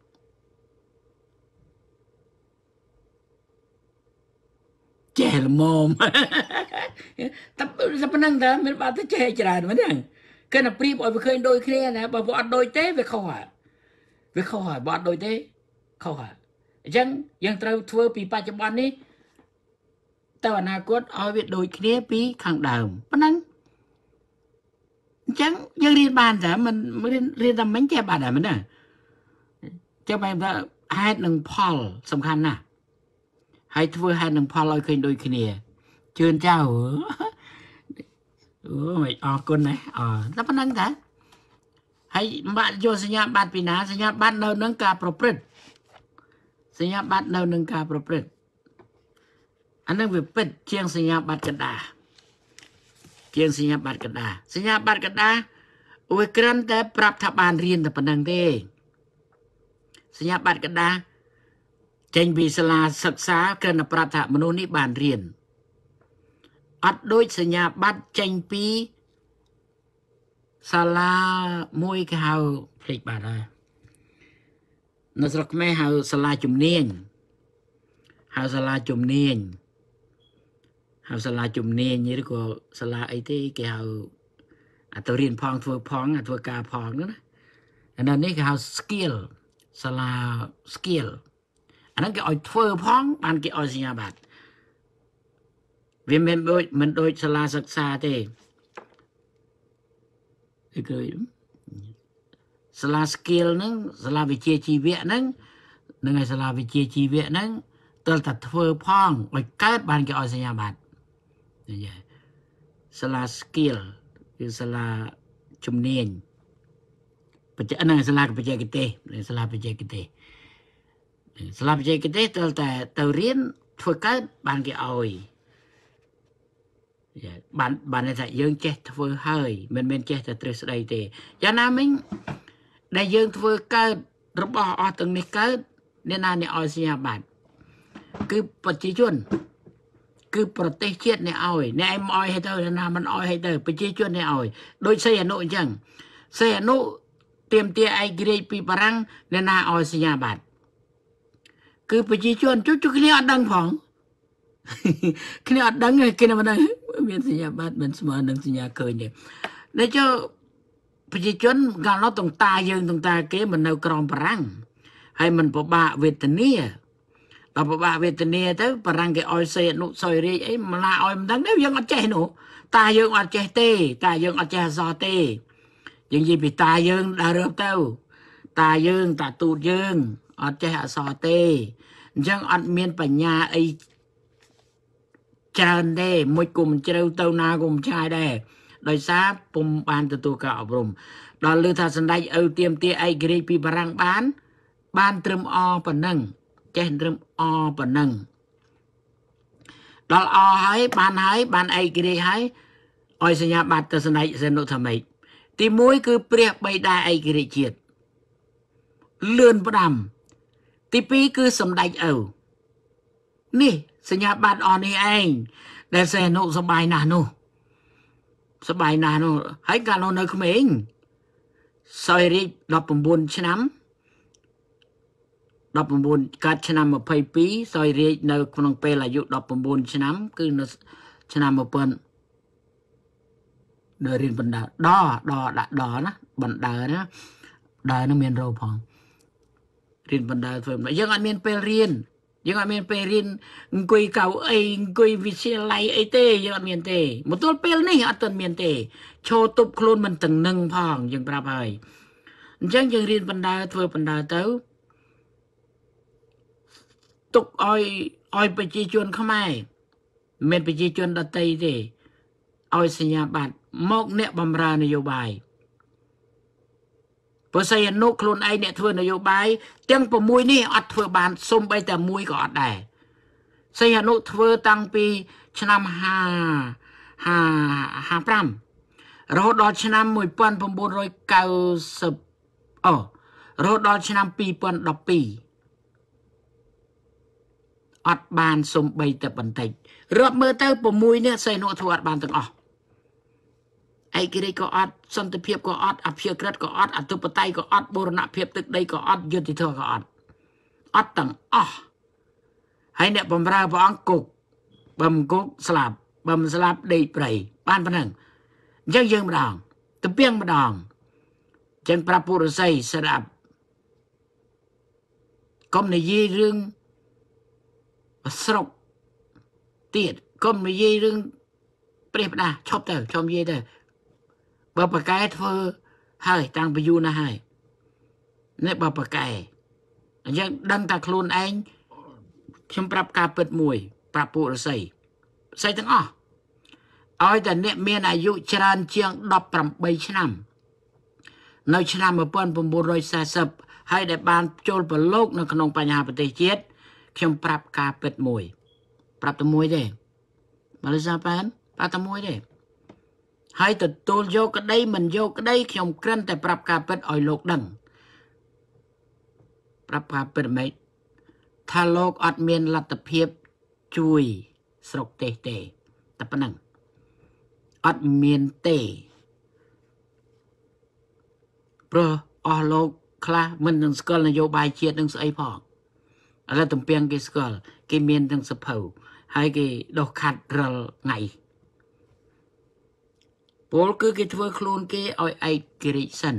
ចេះល្មមតែតែប៉ុណ្ណឹងតើមានបាត់ទៅចេះច្រើនមែនទេគេណាប្រៀបឲ្យវាឃើញដូចគ្នាណាបើវាអត់ដូចទេវាខុសហើយវាខុសហើយបើអត់ដូចទេខុសហើយអញ្ចឹងយើងត្រូវធ្វើពីបច្ចុប្បន្ននេះទៅអនាគតឲ្យវាដូចគ្នាពីខាងដើមប៉ុណ្ណឹងអញ្ចឹងយើងរៀនបានតែមិនរៀនរៀនតែមិនចេះបានតែមិនណាចាំបែបថាហេតុនិងផលសំខាន់ណាស់ហើយធ្វើហេតុនិងផលឲ្យឃើញដូចគ្នាជឿនចៅអូមិនអរគុណណាអឺតែប៉ុណ្្នឹងតាហើយបាក់យកសញ្ញាបត្រពីណាសញ្ញាបត្រនៅនឹងការប្រព្រឹត្តសញ្ញាបត្រនៅនឹងការប្រព្រឹត្តអានឹងវាពិតជាងសញ្ញាបត្រកណ្ដាស់ជាងសញ្ញាបត្រកណ្ដាស់សញ្ញាបត្រកណ្ដាស់វាគ្រាន់តែប្រាប់ថាបានរៀនតែប៉ុណ្្នឹងទេសញ្ញាបត្រកណ្ដាស់ចេញពីសាលាសិក្សាគ្រាន់តែប្រាប់ថាមនុស្សនេះបានរៀនអត់ដូចសញ្ញាបត្រចេញពីសាលាមួយគេហៅភ្លេចបាត់ហើយនៅស្រុកខ្មែរហៅសាលាជំនាញហៅសាលាជំនាញហៅសាលាជំនាញឬក៏សាលាអីទេគេហៅអាទៅរៀនផងធ្វើផងអាធ្វើការផងណាអានេះគេហៅ skill សាលា skill អាហ្នឹងគេឲ្យធ្វើផងបានគេឲ្យសញ្ញាបត្រវាមិនដូចមិនដូចសាលាសិក្សាទេគឺសាលា skill ហ្នឹងសាលាវិជ្ជាជីវៈហ្នឹងនឹងឲ្យសាលាវិជ្ជាជីវៈហ្នឹងទើបតែធ្វើផងឲ្យកើតបានគេឲ្យសញ្ញាបត្រនិយាយសាលា skill គឺសាលាជំនាញបច្ចេកហ្នឹងសាលាបច្ចេកទេសសាលាបច្ចេកទេសសាលាបច្ចេកទេសទើបតែទៅរៀនធ្វើកើតបានគេឲ្យបានបានថាយើងចេះធ្វើហើយមិនមែនចេះតែទ្រឹស្ដីទេយ៉ាងណាមិញដែលយើងធ្វើកើតរបស់អស់ទាំងនេះកើតអ្នកណាអ្នកឲ្យសញ្ញាបត្រគឺប្រជាជនគឺប្រទេសជាតិអ្នកឲ្យអ្នកឯងមកឲ្យឲ្យទៅអ្នកណាមិនឲ្យឲ្យទៅប្រជាជនអ្នកឲ្យដូចសីអនុអញ្ចឹងសីអនុទៀមទាឯករាជ្យពីបារាំងអ្នកណាឲ្យសញ្ញាបត្រគឺប្រជាជនជុជគ្នាអត់ដឹងផងគ្នាអត់ដឹងគេមិនដឹងមានសញ្ញាបត្រមិនស្មើនឹងសញ្ញាឃើញទេដែលចុះប្រជាជនកាលនោះតងតាយើងតងតាគេមិននៅក្រោមបារាំងហើយមិនពិបាកវេទនាដល់ពិបាកវេទនាទៅបារាំងគេឲ្យសេអនុសយរាជអីម្លាឲ្យមិនដឹងទេយើងអត់ចេះនោះតាយើងអត់ចេះទេតាយើងអត់ចេះអក្សរទេយើងនិយាយពីតាយើងដើររើទៅតាយើងតាទូតយើងអត់ចេះអក្សរទេអញ្ចឹងអត់មានបញ្ញាអីច្រើនទេមួយគុំជ្រៅទៅណាគុំឆ្ងាយដែរដោយសារពុំបានទទួលការអប់រំដល់លើថាសម្ដេចឪទៀមទាឯករាជ្យពីបារាំងបានបានត្រឹមអប៉ុណ្ណឹងចេះត្រឹមអប៉ុណ្ណឹងដល់អហើយបានហើយបានឯករាជ្យហើយឲ្យសញ្ញាបត្រទៅសម្ដេចសីហនុថាម៉េចទីមួយគឺព្រះបិតាឯករាជ្យជាតិលឿនផ្ដាំទីពីរគឺសម្ដេចឪនេះសញ្ញាបត្រអស់នេះឯងដែលសីហនុសប្បាយណាស់នោះសប្បាយណាស់នោះហើយកាលនោះនៅក្មេងសោយរាជដប់ប្រាំបួនឆ្នាំដប់ប្រាំបួនកើតឆ្នាំម្ភៃពីរសោយរាជនៅក្នុងពេលអាយុដប់ប្រាំបួនឆ្នាំគឺនៅឆ្នាំmột nghìnនៅរៀនបណ្ដើដដដាក់ដណាបណ្ដើណាដើនឹងមានរោផងរៀនបណ្ដើធ្វើយើងអត់មានពេលរៀនយើងអត់មានពេលរៀនអង្គុយកៅអីអង្គុយវិទ្យាល័យអីទេយើងអត់មានទេមកទល់ពេលនេះអត់ទាន់មានទេឈរទប់ខ្លួនមិនទាំងនឹងផងយើងប្រាប់ហើយអញ្ចឹងយើងរៀនបណ្ដើធ្វើបណ្ដើទៅទុកឲ្យឲ្យប្រជាជនខ្មែរមិនប្រជាជនដទៃទេឲ្យសញ្ញាបត្រមកអ្នកបម្រើនយោបាយព្រោះសីហនុខ្លួនឯងអ្នកធ្វើនយោបាយទាំង៦នេះអត់ធ្វើបានសូម្បីតែមួយក៏អត់ដែរសីហនុធ្វើតាំងពីឆ្នាំ50 55 រហូតដល់ឆ្នាំmột nghìn chín trăm chín mươiអូរហូតដល់ឆ្នាំhai nghìn mười haiអត់បានសំបីតែបន្តិចរាប់មើលទៅ6នេះសីនុធ្វើអត់បានទាំងអស់ឯករាជ្យក៏អត់សន្តិភាពក៏អត់អព្យាក្រឹតក៏អត់អធិបតេយ្យក៏អត់បូរណភាពទឹកដីក៏អត់យុត្តិធម៌ក៏អត់អត់ទាំងអស់ហើយអ្នកបំរើព្រះអង្គគុកបំគុកស្លាប់បំស្លាប់ដេកព្រៃបានប៉ុណ្ណឹងអញ្ចឹងយើងម្ដងទៅពីងម្ដងចឹងប្រាប់ពុរស័យស្ដាប់កុំនិយាយរឿងស្រុកទៀតកុំនិយាយរឿងព្រះផ្ដាឈប់ទៅឈប់និយាយទៅបើប្រកែធ្វើហើយតាំងពីយូរណាស់ហើយនេះបើប្រកែអញ្ចឹងដឹងតែខ្លួនឯងខ្ញុំប្រាប់ការពិតមួយប្រាប់ពុរស័យស្អីទាំងអស់ឲ្យតែអ្នកមានអាយុច្រើនជាងដប់ប្រាំបីឆ្នាំនៅឆ្នាំmột nghìn chín trăm bốn mươiហើយដែលបានចូលប្រឡូកនៅក្នុងបញ្ហាប្រទេសជាតិខ្ញុំប្រាប់ការពិតមួយប្រាប់តែមួយទេមកលើសាប៉ានប្រាប់តែមួយទេហើយទទួលយកក្តីមិនយកក្តីខ្ញុំគ្រាន់តែប្រាប់ការពិតឲ្យលោកដឹងប្រាប់ការពិតមិនថាលោកអត់មានលទ្ធភាពជួយស្រុកទេសទេតែប៉ុណ្ណឹងអត់មានទេព្រោះអស់លោកខ្លះមិននឹងស្គាល់នយោបាយជាតិនឹងស្អីផងឥឡូវទំពាំងគេស្គាល់គេមានទាំងសភៅហើយគេដោះខាត់រាល់ថ្ងៃពលគឺគេធ្វើខ្លួនគេឲ្យឯករាជ្យសិន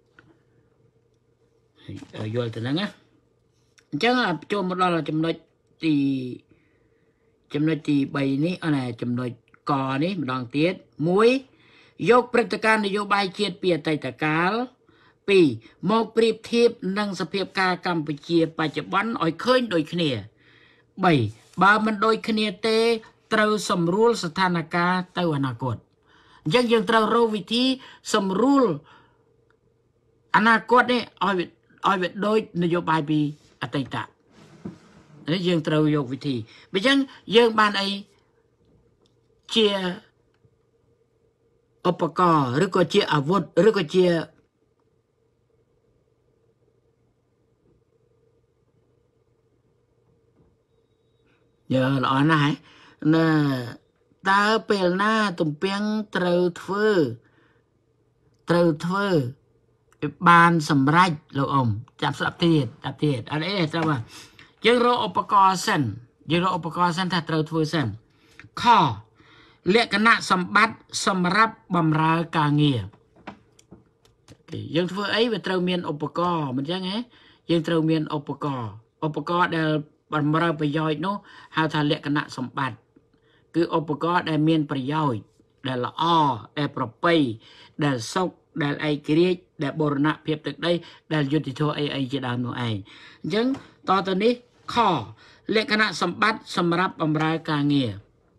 ហើយយល់ទៅហ្នឹងណាអញ្ចឹងចូលមកដល់ចំណុចទីចំណុចទី3នេះអណាចំណុចកនេះម្ដងទៀតមួយយកព្រឹត្តិការណ៍នយោបាយជាតិពីអតីតកាលពីរមកប្រៀបធៀបនឹងសភាពការកម្ពុជាបច្ចុប្បន្នឲ្យឃើញដូចគ្នាបីបើមិនដូចគ្នាទេត្រូវសម្រួលស្ថានភាពទៅអនាគតអញ្ចឹងយើងត្រូវរកវិធីសម្រួលអនាគតនេះឲ្យឲ្យវាដូចនយោបាយពីអតីតនេះយើងត្រូវយកវិធីបើអញ្ចឹងយើងបានអីជាឧបករណ៍ឬក៏ជាអាវុធឬក៏ជាយើល្អណាស់ណាតើពេលណាទំពាំងត្រូវធ្វើត្រូវធ្វើបានសម្រេចលោកអ៊ំចាប់ស្ដាប់ទៀតចាប់ទៀតអត់អីត្រូវបាទយើងរកឧបករណ៍សិនយើងរកឧបករណ៍សិនថាត្រូវធ្វើសិនខលក្ខណៈសម្បត្តិសម្រាប់បម្រើការងារយើងធ្វើអីវាត្រូវមានឧបករណ៍មិនចឹងហ៎យើងត្រូវមានឧបករណ៍ឧបករណ៍ដែលបម្រើប្រយោជន៍នោះហៅថាលក្ខណៈសម្បត្តិគឺឧបករណ៍ដែលមានប្រយោជន៍ដែលល្អដែលប្រពៃដែលសុខដែលឯករាជ្យដែលបូរណភាពទឹកដីដែលយុត្តិធម៌អីអីជាដើមនោះឯងអញ្ចឹងតទៅនេះខលក្ខណៈសម្បត្តិសម្រាប់បម្រើការងារ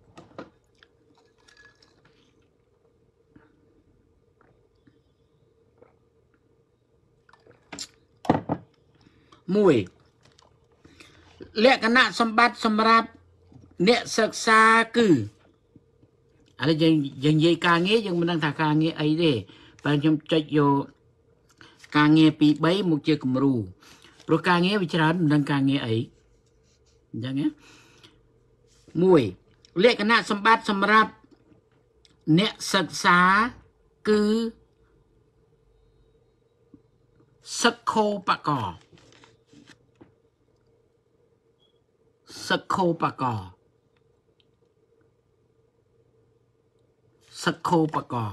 មួយលក្ខណៈសម្បត្តិសម្រាប់អ្នកសិក្សាគឺឥឡូវយើងយើងនិយាយការងារយើងមិនដឹងថាការងារអីទេបើខ្ញុំចុចយកការងារពីរបីមកជាគំរូព្រោះការងារវាច្រើនមិនដឹងការងារអីអញ្ចឹងណាមួយលក្ខណៈសម្បត្តិសម្រាប់អ្នកសិក្សាគឺសិក្ខោបករសិក្ខោបករសិក្ខោបករ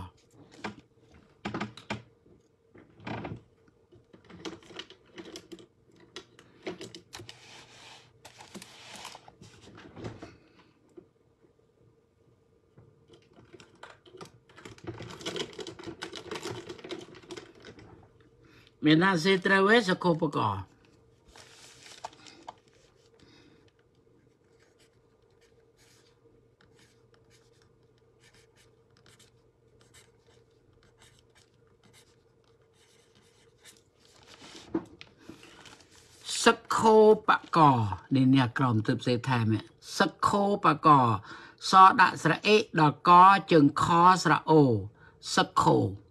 មានណាសេត្រូវឯសិក្ខោបករសិក្ខោបករនេះអ្នកក្រមទើបសេថែមសិក្ខោបករសដាក់ស្រៈអេដល់កជើងខស្រៈអូสักโค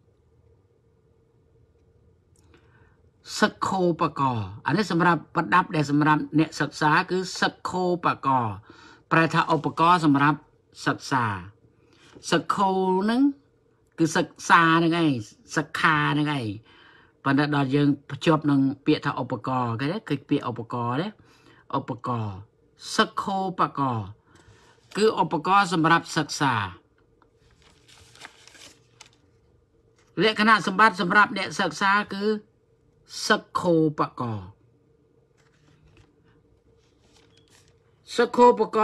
สักโคปะกออันนี้สำหรับประดับแต่สำหรับเนี่ยศึกษาคือสักโคปะกอแปลថាឧបករណ៍សម្រាប់សិក្សាសិក្ខោហ្នឹងគឺសិក្សាហ្នឹងឯងសិក្ខាហ្នឹងឯងប៉ុន្តែដល់យើងភ្ជាប់នឹងពាក្យថាឧបករណ៍គេគឺពាក្យឧបករណ៍ទេឧបករណ៍សិក្ខោបកគឺឧបករណ៍សម្រាប់សិក្សាលក្ខណៈសម្បត្តិសម្រាប់អ្នកសិក្សាគឺសិក្ខោបកសិក្ខោបក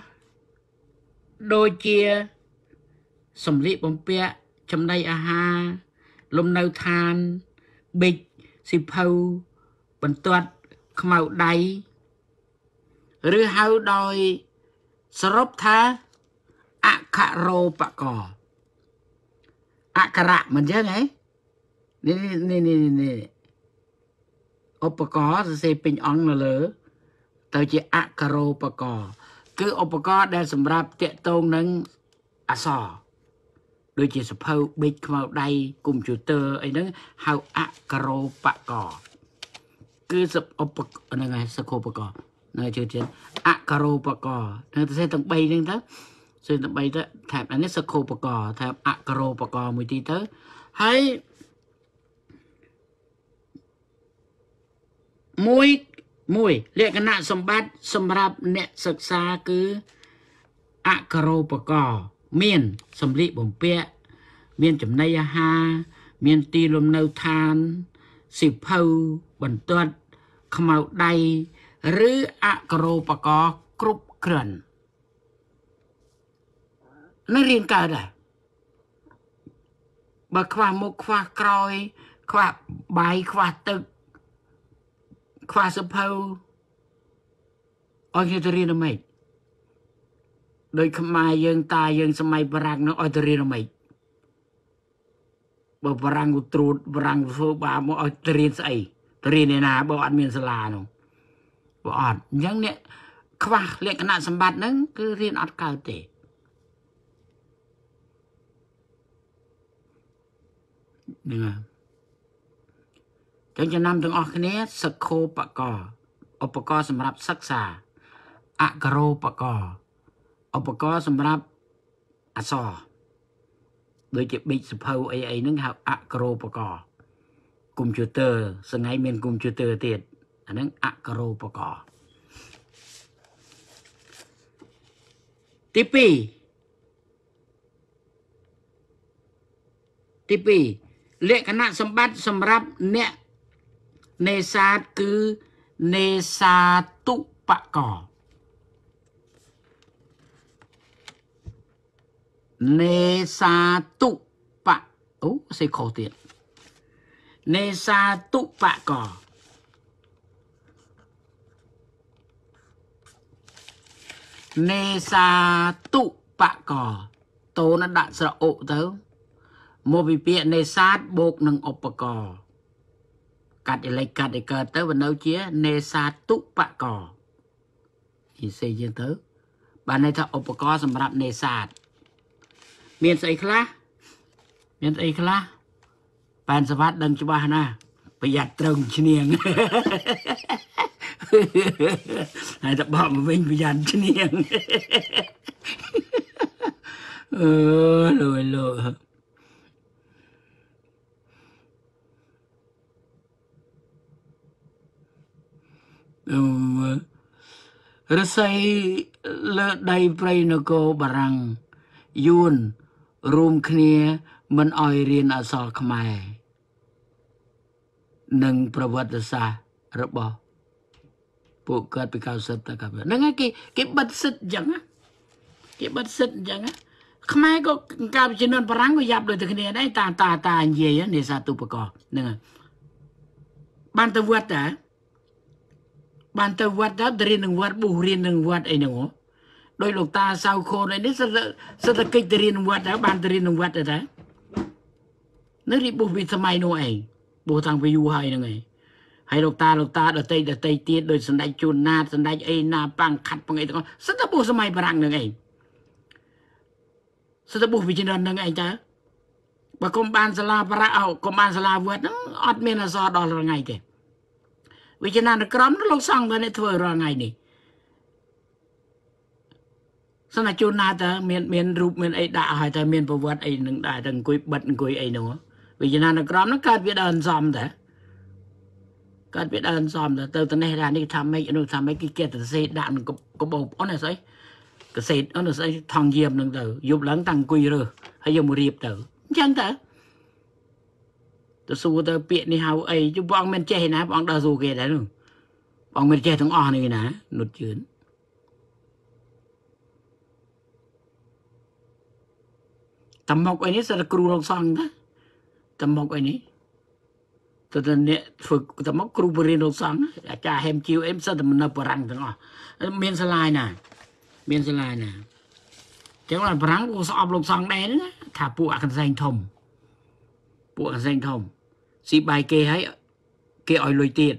ដូចជាសម្លៀកបំពាក់ចំណីអាហារលំនៅឋានប៊ិចសិភៅបន្ទាត់ខ្មៅដៃឬហៅដោយសរុបថាអក្ខរោបកអក្ខរៈមិនចឹងហ៎នេះនេះនេះនេះឧបករណ៍សរសេរពេញអង្គនៅលើទៅជាអក្ខរោបកគឺឧបករណ៍ដែលសម្រាប់តាក់ទងនឹងអក្សរដូចជាសភៅប៊ិចខ្មៅដៃកុំព្យូទ័រអីហ្នឹងហៅអក្ខរោបកគឺឧបហ្នឹងហើយសកោបកនៅជឿជឿអក្ខរោបកនៅទៅសេទាំង3ហ្នឹងទៅសេទាំង3ទៅថាអានេះសកោបកថាអក្ខរោបកមួយទីទៅហើយមួយមួយលក្ខណៈសម្បត្តិសម្រាប់អ្នកសិក្សាគឺអក្ខរោបកមានសម្លៀកបំពាក់មានចំណីអាហារមានទីលំនៅឋានសិភៅបន្ទាត់ខ្មៅដៃឬអក្ខរោបកគ្រប់គ្រាន់នៅរៀនកើតដែរបើខ្វះមុខខ្វះក្រោយខ្វះបាយខ្វះទឹកខ្វះសភៅអត់ទៅរៀនមិនដោយខ្មែរយើងតាយើងសម័យបារាំងនោះឲ្យទៅរៀនមិនបើបារាំងក៏ត្រួតបារាំងធ្វើបាបមកឲ្យទៅរៀនស្អីទៅរៀនឯណាបើអត់មានសាលានោះបើអត់អញ្ចឹងអ្នកខ្វះលក្ខណៈសម្បត្តិហ្នឹងគឺរៀនអត់កើតទេហ្នឹងហើយចឹងចំណាំទាំងអស់គ្នាសិក្ខោបកឧបករណ៍សម្រាប់សិក្សាអក្ខរោបកឧបករណ៍សម្រាប់អក្សរដូចជាប៊ិចសភៅអីអីហ្នឹងហៅអក្ខរោបកកុំព្យូទ័រសងៃមានកុំព្យូទ័រទៀតអាហ្នឹងអក្ខរោបកទី2ទី2លក្ខណៈសម្បត្តិសម្រាប់អ្នកនេសាទគឺនេសាតុបកនេសាតុបអូសេខោទៀតនេសាតុបកនេសាតុបកតូនដាក់ស្រអុទៅមកពីពាក្យនេសាទបូកនឹងឧបករណ៍កាត់ឥឡូវកាត់ឯកើតទៅវានៅជានេសាតុបកនិយាយយើងទៅបានន័យថាឧបករណ៍សម្រាប់នេសាទមានស្អីខ្លះមានស្អីខ្លះប៉ែនសវត្តដឹងច្បាស់ណាប្រយ័ត្នត្រូវឈ្នៀងហើយតបមកវិញប្រយ័ត្នឈ្នៀងអឺលយលយរស័យលើដីព្រៃនគរបារាំងយួនរួមគ្នាមិនអោយរៀនអក្សរខ្មែរនិងប្រវត្តិសាស្ត្ររបស់ពួកគាត់ពីកៅសិតតកាហ្នឹងហើយគេគេបិទសិទ្ធអញ្ចឹងគេបិទសិទ្ធអញ្ចឹងខ្មែរក៏កាលជំនាន់បារាំងក៏យ៉ាប់ដូចតែគ្នាដែរតាតាតានិយាយនេសាទុបកហ្នឹងហើយបានទៅវត្តតាបានទៅវត្តទៅរៀននឹងវត្តបុះរៀននឹងវត្តអីហ្នឹងដោយលោកតាសៅខូនឯនេះសេដ្ឋកិច្ចទៅរៀននឹងវត្តដែរបានទៅរៀននឹងវត្តដែរនៅរៀបបុះពីសម័យនោះឯងបុះតាំងពីយូរហើយហ្នឹងឯងហើយលោកតាលោកតាដតីដតីទៀតដោយសម្ដេចជួនណាតសម្ដេចអីណាប៉ាំងខាត់ប៉ាំងអីទាំងអស់សិតតែបុះសម័យបារាំងហ្នឹងឯងសិតតែបុះវិជ្ជានឹងឯងតើ bà công ban sala para ao công ban sala vượt nó ọt miền là do đó là ngày thế vì cho nên là cấm nó lâu xong rồi này thôi rồi ngày này sao là chôn na ta miền miền rụp miền ấy đã hay ta miền bờ vượt ấy nâng đại đằng cuối bật cuối ấy nữa vì cho nên là cấm nó cắt biết đơn xóm thế cắt biết đơn xóm thế từ từ này ra đi tham mấy nó tham mấy cái kia từ xe đạn có có bầu nó này đấy cái xe nó sẽ thằng diêm nâng từ giúp lớn tăng quy rồi hay dùng một điệp từ chẳng thế tôi xu tôi biện đi hào ấy chứ bọn mình chơi nè bọn đào dù kìa đấy rồi bọn mình chơi thằng o này nè nút chuyến tầm mộc ấy sẽ là cừu lông xăng đó tầm mộc ấy ní tôi tên nèฝึกtầm mộc cừu bơi lông xăng cha em chiêu em sao tầm mình nấp răng thằng o miền Sài nè miền Sài nè chẳng là răng của sọp lông xăng đen á thả bụa cần danh thùng bụa danh thùng si bài kê hay kê ỏi lùi tiền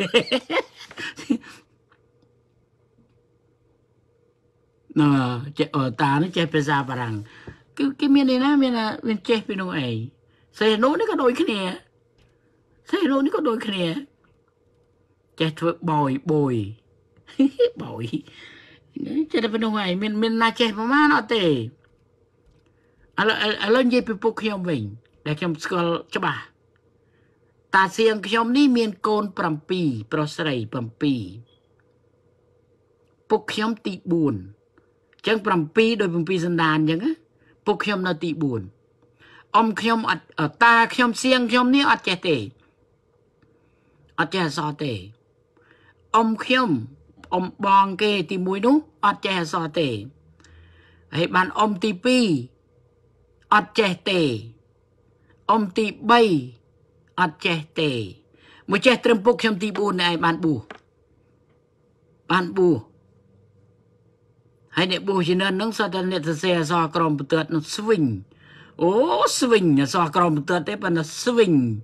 nó ở ta nó chơi pizza và rằng cái cái miền này nó miền là miền chơi bên đâu ấy xe nốt nó có đôi cái này xe nốt nó có đôi cái này chơi thôi bồi bồi bồi chơi bên đâu ấy miền miền na chơi mà nó tệ à à lên chơi bị bốc hiểm mình để trong school cho bà ta xiềng trong ní miền côn pram pi prosray pram pi bốc hiểm tị buồn chẳng pram pi đôi pram pi dân đàn chẳng á bốc hiểm nó tị buồn ông hiểm ở ta hiểm xiềng hiểm ní ở trẻ tệ ở trẻ so tệ ông hiểm ông bong kê tị mũi nú ở trẻ so tệ hay bạn ông tị pi ở trẻ tệ ông tị bay ở trẻ tệ một trẻ trầm bốc hiểm tị buồn này bạn bù bạn bù hay để bù cho nên nó sao nên là xe so crom tượt nó swing ô swing so crom tượt đấy bạn nó swing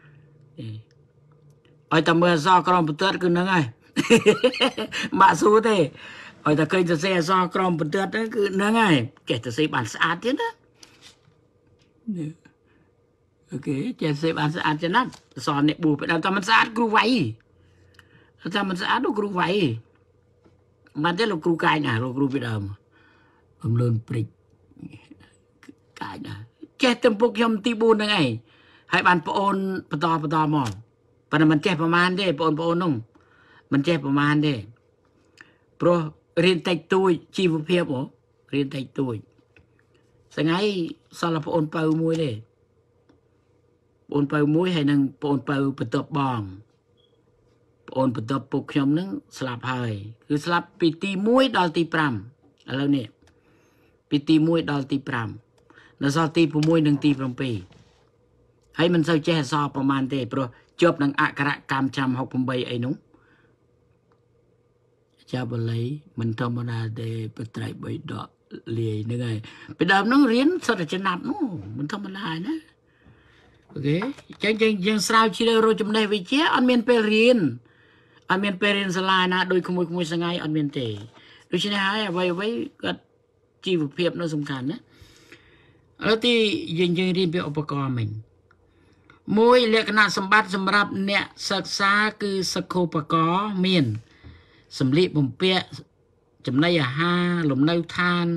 ở tầm mưa so crom tượt cứ nó ngay mạ số thế ở ta cây xe so crom tượt đấy cứ nó ngay kể từ xe bản sát thế đó ok trẻ xe bản sát cho nó so này bù phải làm cho mình sát cứ vậy cho mình sát đâu cứ vậy mà thế là cừu cài nè rồi cừu bị đờm ông lên prịch cài nè che tầm bốc nhom ti buồn này hai bạn ôn bắt to bắt to mòn và mình cheประมาณ đấy ôn ôn nông mình cheประมาณ đấy pro riêng tay tôi chi vụ phép bố riêng tay tôi sáng ngày sao là ôn bầu muối đấy ôn bầu muối hay năng ôn bầu bắt tập bòn ôn bắt tập bốc nhom nứng slap hơiคือ slap ពីទីមួយដល់ទី5ឥឡូវនេះពីទីមួយដល់ទី5នៅសល់ទី6និងទី7ហើយមិនសូវចេះអក្សរប្រមាណទេព្រោះជាប់នឹងអក្ខរកម្មចាំហុកeightអីនោះចាបល័យមិនធម្មតាទេបត្រៃបីដកលាយហ្នឹងហើយពីដើមហ្នឹងរៀនសិតតែចំណាប់នោះមិនធម្មតាណាអូខេចឹងចឹងយើងស្រាវជ្រាវរកចំណេះវិជ្ជាអត់មានពេលរៀនអត់មានពេលរៀនសាលាណាដូចក្មួយក្មួយសងៃអត់មានទេដូច្នេះហើយអ្វីអ្វីគាត់ជីវភាពនៅសំខាន់ណាឥឡូវទីយើងយើងរៀនពីឧបករណ៍មិញមួយលក្ខណៈសម្បត្តិសម្រាប់អ្នកសិក្សាគឺសុខូបករណ៍មានសម្លៀកបំពាក់ចំណីអាហារលំនៅឋាន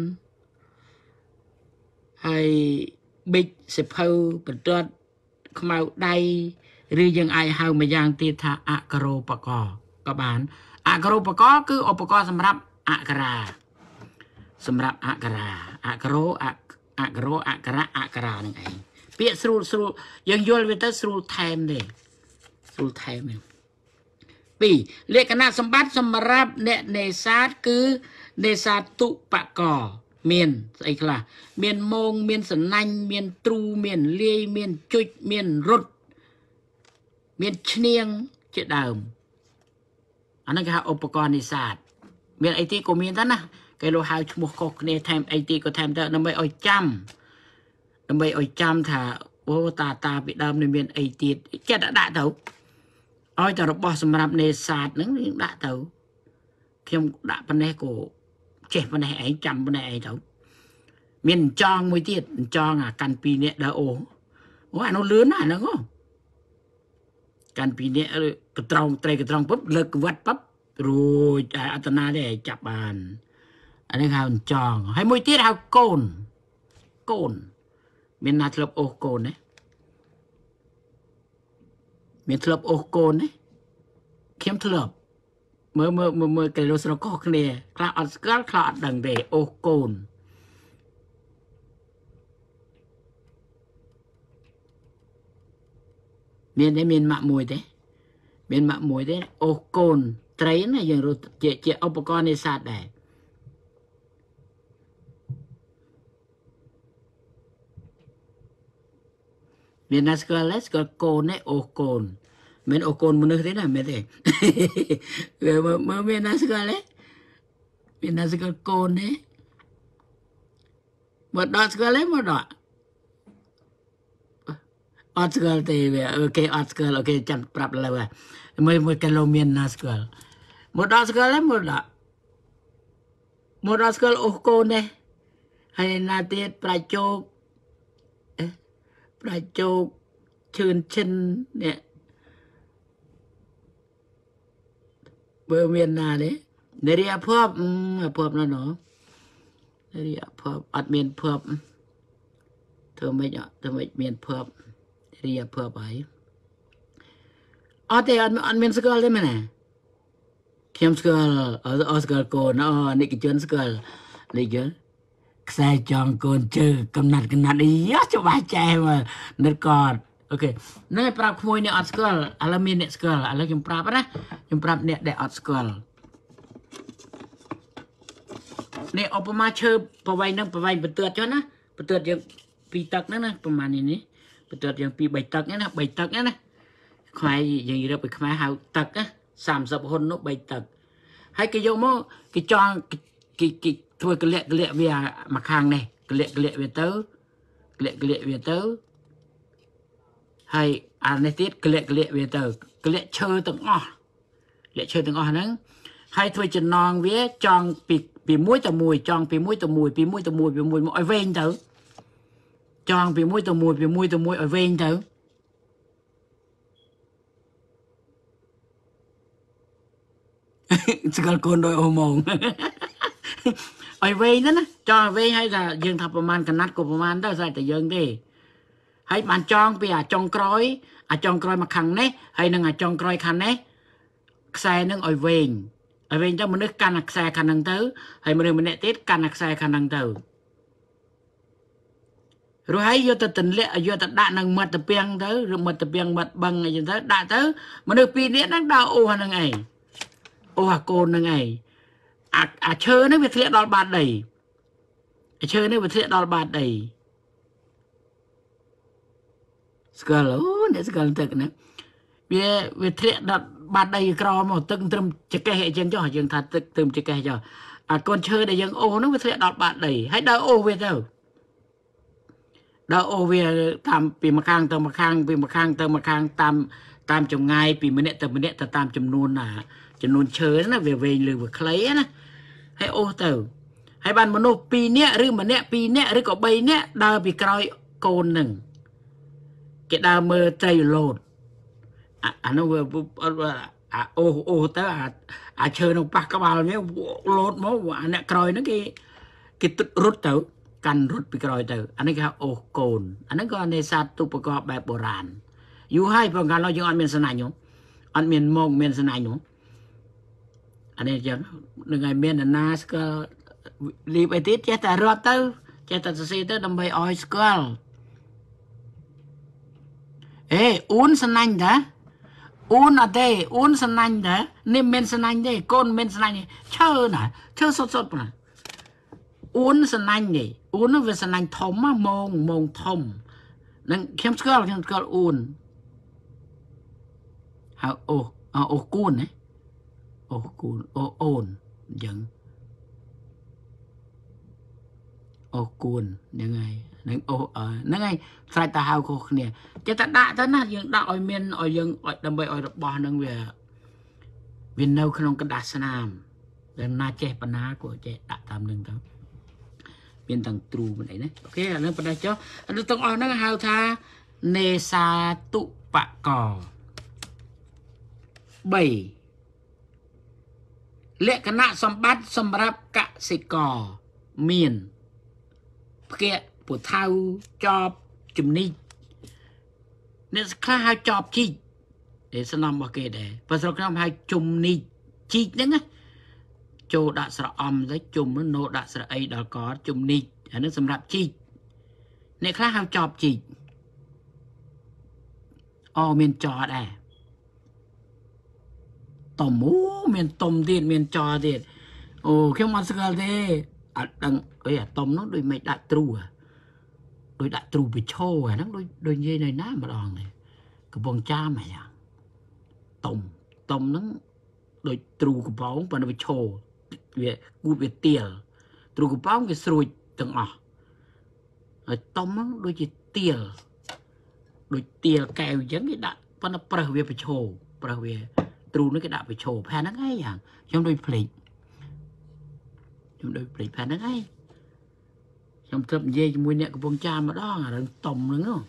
ហើយប៊ិចសិភៅបន្ទាត់ខ្មៅដៃឬយើងអាចហៅម្យ៉ាងទៀតថាអក្ខរូបករណ៍ក៏បានអក្ខរូបករណ៍គឺឧបករណ៍សម្រាប់អក្ខរាសម្រាប់អក្ខរាអក្ខរោអក្ខរោអក្ខរៈអក្ខរានឹងឯងពាក្យស្រួលស្រួលយើងយល់វាទៅស្រួលថែមទេស្រួលថែមពីរលក្ខណៈសម្បត្តិសម្រាប់អ្នកនេសាទគឺនេសាទុបករមានស្អីខ្លះមានមងមានសណាញ់មានទ្រូមានលាយមានជុចមានរត់មានឈ្នៀងជាដើមអាហ្នឹងគេហៅឧបករណ៍នេសាទមានអីទីក៏មានដែរណាគេលោកហៅឈ្មោះខុសគ្នាថែមអីទីក៏ថែមទៅដើម្បីឲ្យចាំដើម្បីឲ្យចាំថាអូតាតាពីដើមនេះមានអីទៀតចិត្តដាក់ទៅឲ្យតែរបស់សម្រាប់នេសាទហ្នឹងយើងដាក់ទៅខ្ញុំដាក់ប៉ុណ្ណេះក៏ចេះប៉ុណ្ណេះឯងចាំប៉ុណ្ណេះឯងទៅមានចងមួយទៀតចងអាកាន់ពីរនាក់ដើរអូว่าnó lớn à nó cóการปีนี้กระตรองเตรกระตรองปุ๊บเลิกวัดปั๊บrồiอัตนาได้จับบานอันนี้เขาจองให้มวยตีเขาโกนโกนมีนาทลบโอโกนเนี่ยมีทลบโอโกนเนี่ยเข้มทลบเมื่อเมื่อเมื่อเมื่อกันเราสระก็เคลียคลาอัดก็คลาดดังเดโอโกนมีได้มีมะมวยเด้มีมะมวยเด้โอโกนไตรน่ะยังรู้เจเจอุปกรณ์ในศาสตร์ได้มีนักสกอลเลสก็โกนเนี่ยโอโกนมีโอโกนมันนึกได้นะไม่ได้เมื่อเมื่อมีนักสกอลเลสมีนักสกอลโกนเนี่ยหมดดอกสกอลเลสหมดดอกออสกอลเตะโอเคออสกอลโอเคจัดปรับอะไรวะเมื่อเมื่อกันเรามีนักสกอลหมดดอกสกอลเลสหมดดอกหมดดอกสกอลโอโกนเนี่ยให้นาเตียประโจกประโจกชื่นชินเนี่ยเบอร์เมียนนาเนี่ยเรียพอบอืมพอบแล้วเนาะเรียพอบอัดเมียนพอบเธอไม่เนาะเธอไม่เมียนพอบเรียพอบไปอ๋อแต่อันอันเมียนสกอลได้ไหมเนี่ยเข้มสกอลอ๋ออ๋อสกอลโกนอ๋อนี่กิจนสกอลนี่กิจใส่จองโกนเจอกำนัดกำนัดอียจะบาใจมานึกก่อนโอเคนี่ปรับขโมยเนี่ยออดสกอลอะไรมีเนี่ยสกอลอะไรยังปรับนะยังปรับเนี่ยได้ออดสกอลเนี่ยเอาประมาณเชิญประวัยนั่งประวัยประเตือนจ้ะนะประเตือนยังปีตักนั่นนะประมาณนี้นี่ประเตือนยังปีใบตักนี่นะใบตักนี่นะใครยังอยู่ไปใครหาตักนะสามสิบคนนกใบตักให้กิโยโมกิจองกิกิthôi cái lệ cái lệ về mặt hàng này cái lệ cái lệ về tớ cái lệ cái lệ về tớ hay anh này tiết cái lệ cái lệ về tớ cái lệ chơi từng ngõ lệ chơi từng ngõហ្នឹងhay thôi chừng non vía tròn bị bị muối tàu mùi tròn bị muối tàu mùi bị muối tàu mùi bị mùi mọi ven tớ tròn bị muối tàu mùi bị muối tàu mùi ở ven tớ cái con đôi ô mồmไอเวนั่นนะจองเวให้จะยังทำประมาณกันนัดก็ประมาณได้ใส่แต่ยังได้ให้มันจองไปอ่ะจองกรอยอ่ะจองกรอยมาขังเน่ให้นึงอ่ะจองกรอยคันเน่แซ่นึงไอเวงไอเวงเจ้ามันนึกการอักแซ่คันนังเตอให้มันนึกมันเนติดการอักแซ่คันนังเตอรู้ให้โยตตินเละโยตด่านังมัดตะเปียงเตอหรือมัดตะเปียงมัดบังไงจังเตอด่าเตอมันนึกปีนี้นั่งดาวโอ้หันยังไงโอ้หักโกนยังไงอาอาเชิญนี่ไปเทียดอลบาทใดเชิญนี่ไปเทียดอลบาทใดสกอลโอ้เนี่ยสกอลตึกนะเวเวเทียดอลบาทใดกรอมาตึงตึมจะแก่เหยังจ่อยังทัดตึกตึมจะแก่จ่ออ่ะคนเชิญได้ยังโอ้นึกไปเทียดอลบาทใดให้ดาวโอเวเตอร์ดาวโอเวตามปีมะข้างเติมมะข้างปีมะข้างเติมมะข้างตามตามจงไงปีมะเนะเติมมะเนะแต่ตามจำนวนน่ะจำนวนเชิญนะเวเวหรือว่าใครนะให้โอเตอร์ให้บ้านมนุษย์ปีเนี้ยหรือมันเนี้ยปีเนี้ยหรือก็ใบเนี้ยดาวปีกรอยโกนหนึ่งเกดาวเมื่อใจโลดอ่ะอันนั้นว่าอ่ะโอโอเตอร์อ่ะอ่ะเชิญลงปากกระบาลเนี้ยโลดมั้งว่าอันเนี้ยกรอยนั่นกี่กี่ตุดรุดเตอร์กันรุดปีกรอยเตอร์อันนี้ก็โอโกนอันนั้นก็ในศาสตร์ตุประกอบแบบโบราณอยู่ให้พวกเรายังอันเมียนสนายอยู่อันเมียนมองเมียนสนายอยู่อันนี้จะหนึ่งไอเมียนนาสก็รีบไปติดเจ้าแต่รอดเต้าเจ้าแต่สีเต้าดำใบออยสก็เอออุ้นสนันเด้ออุ้นอะไรอุ้นสนันเด้อนี่เมนสนันเด้ก้นเมนสนันเชื่อน่ะเชื่อสดๆน่ะอุ้นสนันเด้อุ้นเป็นสนันทอมมามองมองทอมนั่นเข้มสก็เข้มสก็อุ้นเอาโอเอาโอกุ้นเนี่ยโอ้กูโอโอนยังโอ้กูนยังไงนั่งโอเออนั่งไงใส่ตาหาวโคเนี่ยจะตัดด่าท่านนะยังด่าอ้อยเมียนอ้อยยังอ้อยดำใบอ้อยบ่อนั่งเวียวินเนลขนมกระดาษสนามแล้วน่าเจ็บปนากูเจ็บด่าตามหนึ่งครับเป็นต่างตรูมันไหนนะโอเคเรื่องประเด็นเจ้าอันนี้ต้องเอานั่งหาวท่า nê sa tụ bạ cò bảy lệ cái nạ xâm bát xâm rạp cạ xì cò miền kẹ của thao chọp chùm ni nên khá hai chọp chi để sẽ nằm vào kê để và sau đó hai chùm ni chi đấy á chô đã sợ âm với chùm nó nô đã sợ ấy đó có chùm ni ở nó xâm rạp chi nên khá hai chọp chi ô miền trò đây tôm mú miền tôm tiền miền trò tiền ồ khi mà sao thế à đằng ấy à tôm nó đôi mày đã trù à đôi đã trù bị trâu à nó đôi đôi dây này ná mà đòn này cái bông cha mày à tôm tôm nó đôi trù của bóng và nó bị trâu về cút về tiền trù của bóng cái sôi từng à rồi tôm nó đôi chỉ tiền đôi tiền kèo giống cái đã và nó bờ về bị trâu bờ về trù nó cái đã bị trâu pha nó ngay à trong đôi plei trong đôi plei pha nó ngay trong thầm dây mùi nè của bông cha mà đó là đừng tồng nữa không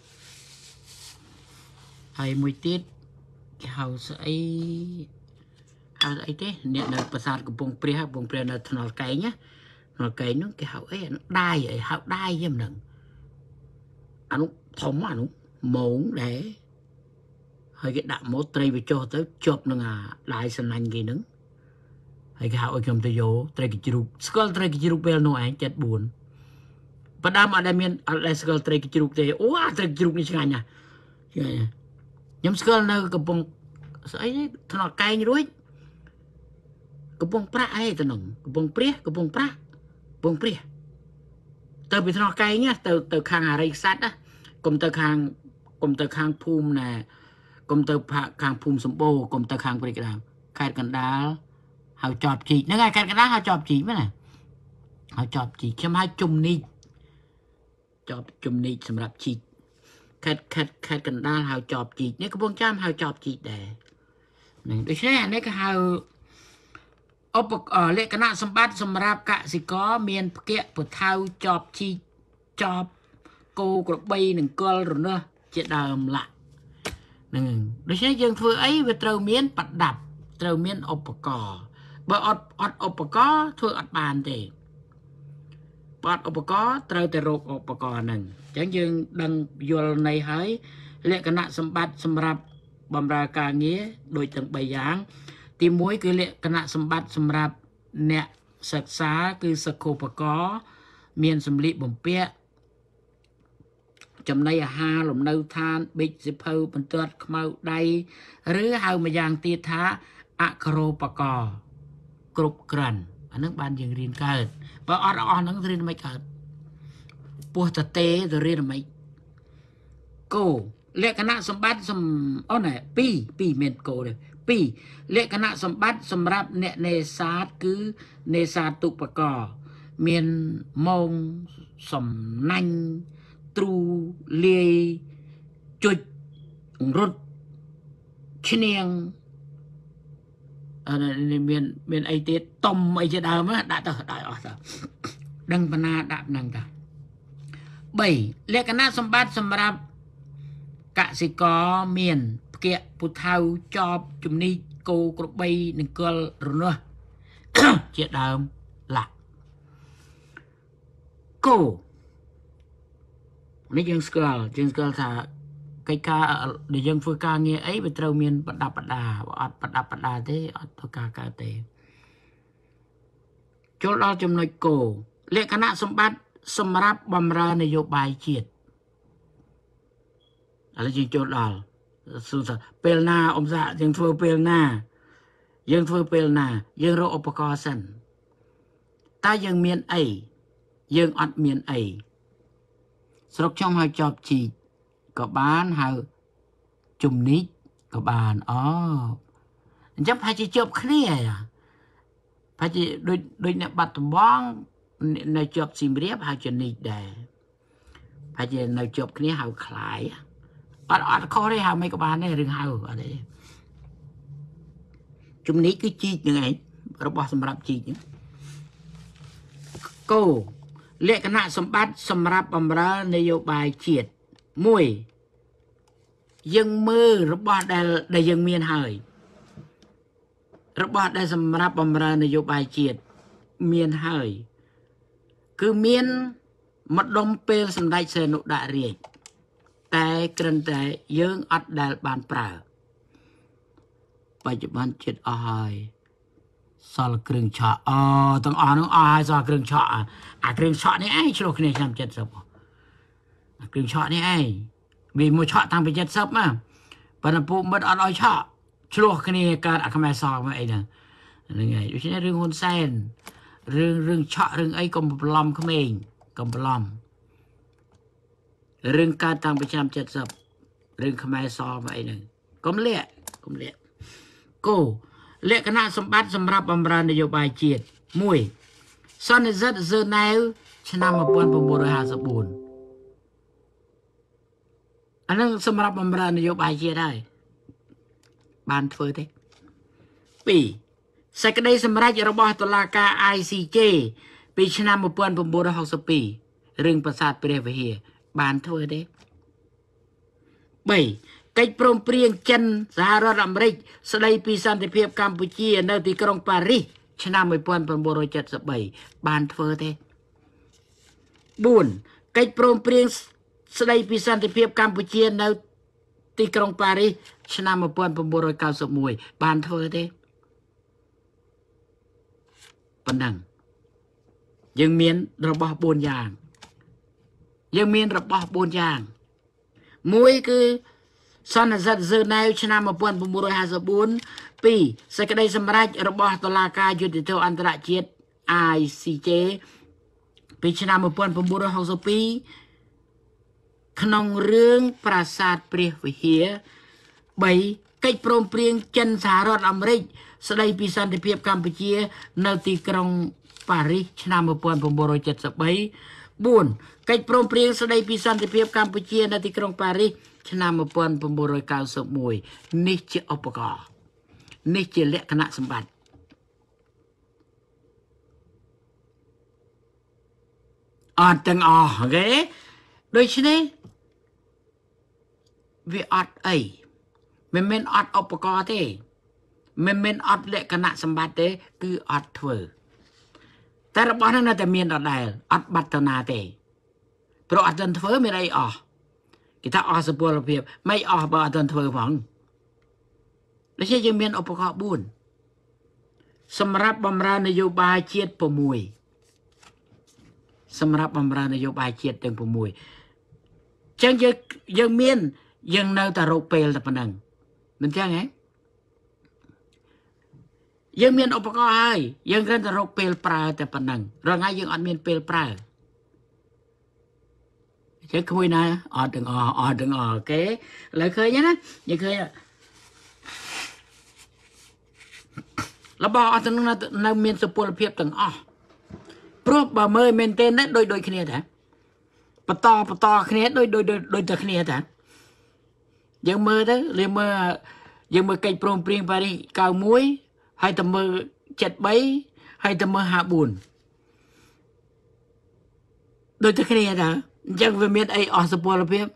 hay mùi tiết cái hào sợi hào sợi thế nè là bờ sạt của bông pre bông pre là thằng cái nhá nó cái nó cái hào ấy nó đai vậy hào đai em đừng anh thống anh muốn để hơi cái đạm mốt tây về cho tới chụp nó à đại sân anh gì nữa hay cái hào ở trong tay vô tây cái chiru skull tây cái chiru bel nó anh chết buồn padam ada mian ada skull tây cái chiru tây ô tây cái chiru này chẳng nha nhóm skull nó cái bông ấy thằng cay như đuôi cái bông pra ấy tao nồng cái bông pre cái bông pra bông pre từ bị thằng cay nhá từ từ khang hà sát á cùng từ khang cùng từ khang phum nè cùng từ khang phum sầm bồ cùng từ khang cái nào khai cần đá hào chọp chỉ nó ngay khai cần đá hào chọp chỉ mới này hào chọp chỉ xem hai chùm ni chọp chùm ni sầm rạp chỉ khai khai khai cần đá hào chọp chỉ nếu có buông cham hào chọp chỉ để này đối xe này cái hào ốp ở lệ cái nạ sầm bát sầm rạp cả gì có miền kia bột thao chọp chỉ chọp cô của bay đừng coi rồi nữa chuyện đờm lại đối với dân thưa ấy về trâu miến bật đập trâu miến ốp cò bởi ốp ốp ốp có thưa ốp bàn thì bật ốp có trâu từ rộp ốp cò nừng chẳng dừng đằng vô này hỡi lệ cái nạ sầm bát sầm rạp bầm ra cả nghĩa đôi từng bày dáng tìm mối cứ lệ cái nạ sầm bát sầm rạp nè sạch xá cứ sạch khô bờ có miền sầm lị bầm pẹ chấm này ha lồng nâu than bịch dịp hâu bần tuật màu đầy rứ hâu mà giang tiết thá acropacor cục gần ở nước ban dừng riêng cơn và ở đó nó riêng mấy cơn bùa tật tế rồi riêng mấy cô lệ cái nạ sầm bát sầm ô này pi pi miền cô này pi lệ cái nạ sầm bát sầm rạp nè nề sát cứ nề sát tụ bạc cò miền mông sầm nanh tru lia chuột rút chieng miền miền ấy tết tôm ấy chứ đâu mà đã tờ đại ở sao đăng pan na đạp năng ta bảy lệ cái na sầm bát sầm rạp cả sĩ có miền kia bút thao cho chùm ni cô có bay nâng cơ rồi nữa chuyện đâu là cô nếu dân skull dân skull thà cái ca để dân phơi ca nghe ấy về trâu miền bật đạp bật đà bật đạp bật đà thế ở ca ca tề chỗ đó trong nơi cổ lệ cái nạ sum bát sum ráp bầm ra này vô bài triệt là chuyện chỗ đó sự thật pelna ông dạ dân phơi pelna dân phơi pelna dân rô opacosan ta dân miền ấy dân ọt miền ấy sọc trong hai chọp chỉ có bán hai chùm nít có bàn ó chấp hai chỉ chọp kia à phải chỉ đôi đôi nè bát bóng nè chọp xìm riết hai chùm nít để phải chỉ nè chọp kia hai khải ở ở kho đây hai mấy có bàn này rừng hai ở đây chùm nít cứ chi như này rồi bỏ xâm rạp chi nhé cô lệ cái nạ sầm bát sầm rạp bầm raในโยบายเฉียดมวย dân mơ rất bỏ đây đây dân miền hơi rất bỏ đây sầm rạp bầm ra này vô bài triệt miền hơi cứ miền mất đông pe sầm đại sờ nụ đại riệtแต่กระนั้นแต่យើងអត់ដែលបានប្រើបច្ចុប្បន្នចិត្តអស់ហើយសល់គ្រឿងឆក់អូទាំងអស់នោះអស់ហើយសល់គ្រឿងឆក់អាគ្រឿងឆក់នេះឯងឆ្លោះគ្នាឆ្នាំเจ็ดสิบអាគ្រឿងឆក់នេះឯងវាមកឆក់តាំងពីเจ็ดสิบមកប៉ុន្តែពួកមិត្តអត់ឲ្យឆក់ឆ្លោះគ្នាកើតអាខ្មែរសមកអីហ្នឹងហ្នឹងហើយដូច្នេះរឿងហ៊ុនសែនរឿងរឿងឆក់រឿងអីកុំបន្លំក្មេងកុំបន្លំរឿងកើតតាំងពីឆ្នាំเจ็ดสิบរឿងខ្មែរសមកអីហ្នឹងកុំលាក់កុំលាក់គោលក្ខណៈសម្បត្តិសម្រាប់បម្រើនយោបាយជាតិមួយសន្និសីទហ្សឺណែវឆ្នាំmột nghìn chín trăm hai mươi tưអានឹងសម្រាប់បម្រើនយោបាយជាតិហើយបានធ្វើទេពីរសេចក្តីសម្រេចរបស់តុលាការ I C J ពីឆ្នាំmột nghìn chín trăm sáu mươi haiរឿងប្រាសាទព្រះវិហារបានធ្វើទេបីកិច្ចព្រមព្រៀងចិនសហរដ្ឋអាមេរិកស្តីពីសន្តិភាពកម្ពុជានៅទីក្រុងប៉ារីសឆ្នាំmột nghìn chín trăm七十baបានធ្វើទេបួនកិច្ចព្រមព្រៀងស្តីពីសន្តិភាពកម្ពុជានៅទីក្រុងប៉ារីសឆ្នាំmột nghìn chín trăm chín mươi mốtបានធ្វើទេប៉ុណ្ណឹងយើងមានរបស់បួនយ៉ាងយើងមានរបស់បួនយ៉ាងមួយគឺសន្និសីទហ្សឺណែវឆ្នាំmột nghìn chín trăm hai mươi tưពីរសេចក្តីសម្រេចរបស់តុលាការយុត្តិធម៌អន្តរជាតិ I C J ពីឆ្នាំmột nghìn chín trăm sáu mươi haiក្នុងរឿងប្រាសាទព្រះវិហារបីកិច្ចព្រមព្រៀងចិនសហរដ្ឋអាមេរិកស្តីពីសន្តិភាពកម្ពុជានៅទីក្រុងប៉ារីសឆ្នាំmột nghìn chín trăm七mươi baបួនកិច្ចព្រមព្រៀងស្តីពីសន្តិភាពកម្ពុជានៅទីក្រុងប៉ារីសឆ្នាំmột nghìn chín trăm chín mươi mốtនេះជាឧបករណ៍នេះជាលក្ខណៈសម្បត្តិអត់ទាំងអស់អូខេដូច្នេះវាអត់អីមិនមែនអត់ឧបករណ៍ទេមិនមែនអត់លក្ខណៈសម្បត្តិទេគឺអត់ធ្វើតែរបស់ហ្នឹងនៅតែមានដដែលអត់បាត់ទៅណាទេព្រោះអត់ទាន់ធ្វើមានអីអស់គេថាអស់សុពលភាពមិនអស់បើអត់ទាន់ធ្វើផងដូច្នេះយើងមានឧបករណ៍បួនសម្រាប់បម្រើនយោបាយជាតិ៦សម្រាប់បម្រើនយោបាយជាតិទាំង៦អញ្ចឹងយើងយើងមានយើងនៅតែរកពេលតែប៉ុណ្ណឹងមិនចឹងហ៎យើងមានឧបករណ៍ហើយយើងគ្រាន់តែរកពេលប្រើតែប៉ុណ្ណឹងរងថ្ងៃយើងអត់មានពេលប្រើចេះគួយណាអត់ទាំងអស់អត់ទាំងអស់អូខេឥឡូវឃើញណាយើងឃើញរបស់អត់ទាំងនៅមានសុពលភាពទាំងអស់ព្រោះបើមើលមែនទេណាដូចដូចគ្នាតាបន្តបន្តគ្នាដូចដូចដូចតែគ្នាតាយើងមើលទៅយើងមើលយើងមើលកិច្ចព្រមព្រៀងប៉ារីស九十mộtហើយទៅមើលเจ็ดสิบสามហើយទៅមើលห้าสิบสี่ដូចតែគ្នាតាអញ្ចឹងវាមានអីអស់សុពលភាព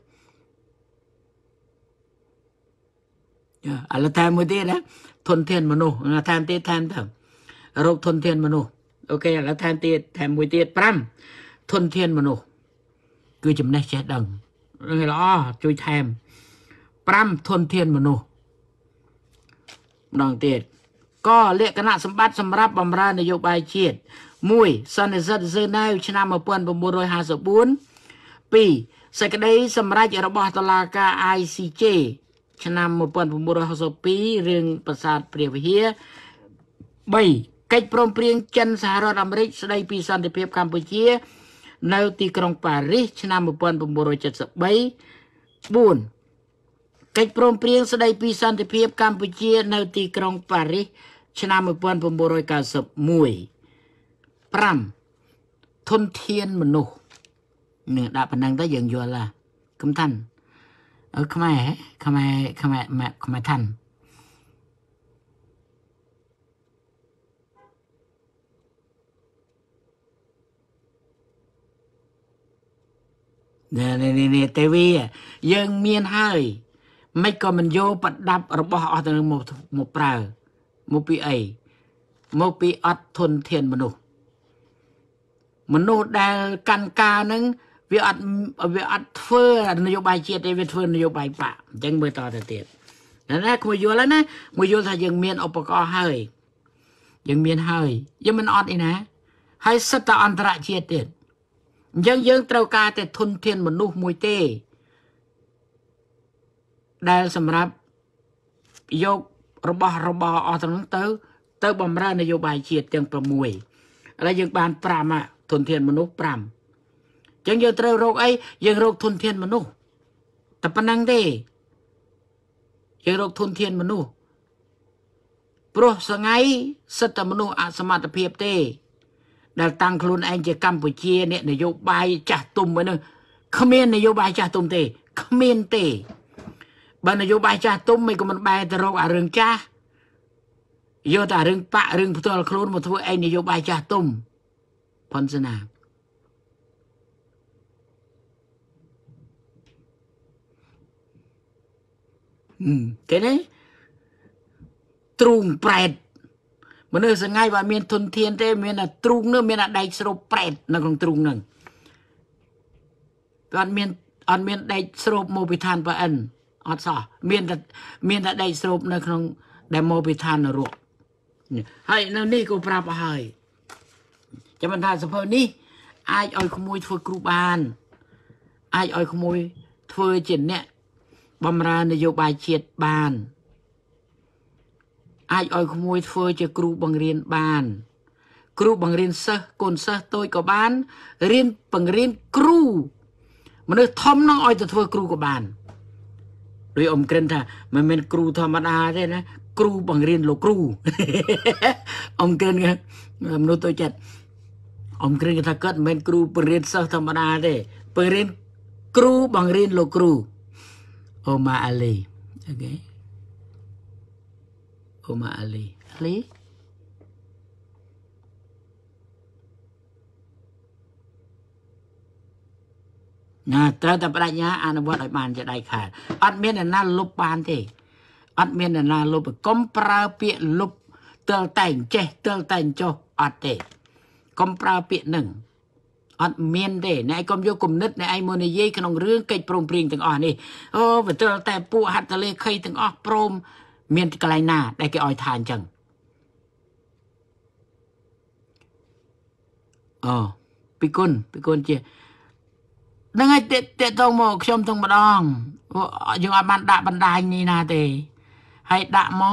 ឥឡូវតាមមួយទៀតណាធនធានមនុស្សតាមទៀតតាមទៅរោគធនធានមនុស្សអូខេឥឡូវតាមទៀតតាមមួយទៀតប្រាំធនធានមនុស្សគឺចំណេះចេះដឹងល្អជួយថែមប្រាំធនធានមនុស្សម្ដងទៀតក៏លក្ខណៈសម្បត្តិសម្រាប់បម្រើនយោបាយជាតិមួយសន្និសីទហ្សឺណែវឆ្នាំmột nghìn chín trăm hai mươi tưពីរសេចក្តីសម្រេចរបស់តុលាការ I C J ឆ្នាំmột nghìn chín trăm sáu mươi haiរឿងប្រាសាទព្រះវិហារបីកិច្ចព្រមព្រៀងចិនសហរដ្ឋអាមេរិកស្តីពីសន្តិភាពកម្ពុជានៅទីក្រុងប៉ារីសឆ្នាំmột nghìn chín trăm七mươi baបួនកិច្ចព្រមព្រៀងស្តីពីសន្តិភាពកម្ពុជានៅទីក្រុងប៉ារីសឆ្នាំmột nghìn chín trăm chín mươi mốtប្រាំធនធានមនុស្សនេះដាក់ប៉ុណ្ណឹងទៅយើងយល់ឡាកំថាន់អឺខ្មែរខ្មែរខ្មែរខ្មែរថាន់នេះនេះទេវីយើងមានហើយไม่ก็มันโยปัดดับระบอบออกจากหมู่หมู่เปล่าหมู่ปีไอหมู่ปีอัดทนเทียนมนุษย์มนุษย์ได้กันกานึงวิอัดวิอัดเฟื่อนโยบายเชียร์ได้เฟื่อนโยบายปะยังเมื่อต่อแต่เตียนนั่นแหละขโมยโยแล้วนะขโมยโยถ้ายังเมียนอุปกรณ์ให้ยังเมียนให้ยังมันอัดอีนะให้สตาอันตรายเชียร์เตียนยังยังเต้ากาแต่ทนเทียนมนุษย์มวยเต้ได้สำหรับยกระบอบระบอบออกจากนั้นเต้าเต้าบำราณนโยบายเชียร์ยังประมวยอะไรยังบานปรามะทนเทียนมนุษย์ปรามยังยังเต้าโรคไอ้ยังโรคทนเทียนมนุษย์แต่ปนังเต้ยังโรคทนเทียนมนุษย์โปรสไงสัตมนุษย์อาสมาตเพียบเต้ได้ตั้งคลุนเองจะกัมพูชีเนี่ยนโยบายจ่าตุ่มไปนึงขมิ้นนโยบายจ่าตุ่มเต้ขมิ้นเต้บรรนโยบายจ่าตุ่มไม่ก็มันใบแต่โรคอะไรเรื่องจ่าโยแต่เรื่องปะเรื่องพุทธลคลุนมาทั่วเองนโยบายจ่าตุ่มพรสนาอืมแค่นี้ตรุงเปรตมันเออสังไงว่าเมียนทนเทียนเต้เมียนตรุงเนื้อเมียนได้สรุปเปรตนั่นของตรุงนั่นตอนเมียนอันเมียนได้สรุปโมบิทานปะอันอัดซะเมียนแต่เมียนได้สรุปนั่นของได้โมบิทานนรกให้นั่นนี่กูปราบให้จะมันทานสะเพอนี่ไอ้อ้อยขโมยทั่วกรุบานไอ้อ้อยขโมยทั่วจินเนี่ยบำราณนโยบายเฉียดบานอาจอ่อยขโมยเฟอจะครูบังเรียนบานครูบังเรียนเซอโกนเซอตัวกับบ้านเรียนบังเรียนครูมันเลยทอมน้องอ่อยจะทั่วครูกับบ้านโดยอมเกรนท่ามันเป็นครูธรรมดาได้นะครูบังเรียนโลครูอมเกรนกันมนุษย์ตัวจัดอมเกรนกันถ้าเกิดเป็นครูบังเรียนเซอธรรมดาได้บังเรียนครูบังเรียนโลครูโอมาอาลีโอเคOma Ali. Ali? Nah, terhadap rakyatnya anak buat apa ajaได้ขาดอัดเมียนน่าลบบานเตอัดเมียนน่าลบก้มปลาเปียลบเตลแต่งเจเตลแต่งโจอัดเตก้มปลาเปียหนึ่งอัดเมียนเตในกรมโยกรมนึกในไอโมนีเย่ขนมเรื่องเกิดโปร่งเปลี่ยนถึงอ่อนนี่โอ้เตลแต่ปูหัดทะเลเคยถึงอ่อโปร่งเมียนไกลหน้าได้แก่ออยทานจังอ๋อปีกุนปีกุนเจนั่งไงเตะเตะตรงหมอกชมตรงบัดองอยู่อาบันดาบันไดนี่นาเตให้ดะมอ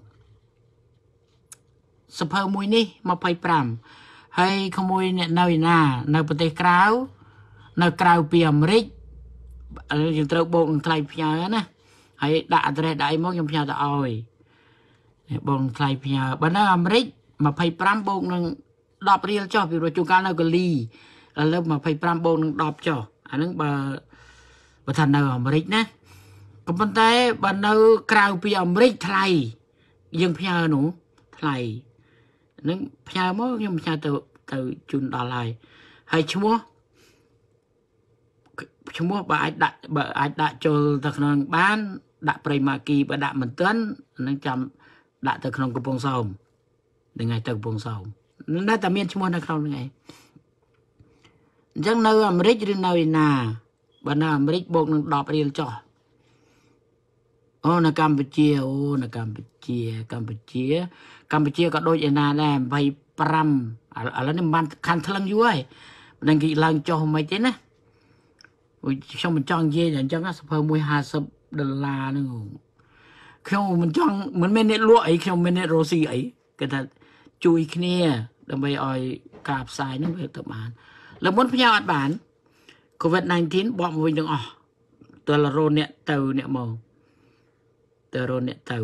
สะเพอมวยนี่มาไปปรำให้ขโมยเนี่ยนาวินาในประเทศกราวในกราวเปียมริกอะไรอย่างเตะโบกไทยพิญญานะให้ด่าแต่ได้มองยมพิญญาตะออยโบกไทยพิญญาบ้านอเมริกมาไปปรำโบกนึงดอกเรียลจ่อพิโรจุการเราก็ลีแล้วมาไปปรำโบกนึงดอกจ่ออันนั้นบาประธานในอเมริกนะก็เป็นแต่บ้านเรากราวเปียมริกไทยยังพิญญาหนูไทยนั่นพิญญามั้งยมพิญญาเตอเตอจุนดอลไลให้ชั่วชั่วบ่ายดักบ่ายดักโจลตะขนงบ้านดักปริมากีบ่ดักมันเต้นนั่งจำดักตะขนงกระปงสอมยังไงตะกระปงสอมนั่นได้แต่เมียนชั่วนักเรายังไงจังในอเมริกหรือในนาบ้านอเมริกบอกนึงดอกเรียลจ่อโอ้ในกัมพูชีโอ้ในกัมพูชีกัมพูชีกัมพูชีก็โดยนาแน่ใบปรำอะไรนี่มันคันทะลังย้วยนั่งกี่ลังจ่อไม่เจ๊นะช่างมันจ้องเย่อย่างจังอ่ะสภาพมวยหาสบดอลลาร์นึงช่างมันจ้องเหมือนเมเนตลวกไอ้ช่างเมเนตโรซีไอ้ก็ถ้าจุยขี้เนี่ยดำไปอ้อยกาบทรายนั่นเป็นตัวมันแล้วมันพยาอัดบานโควิดสิบเก้าบอกมาวิ่งจังอ๋อตัวละโรนเนี่ยเต่าเนี่ยมองตัวโรนเนี่ยเต่า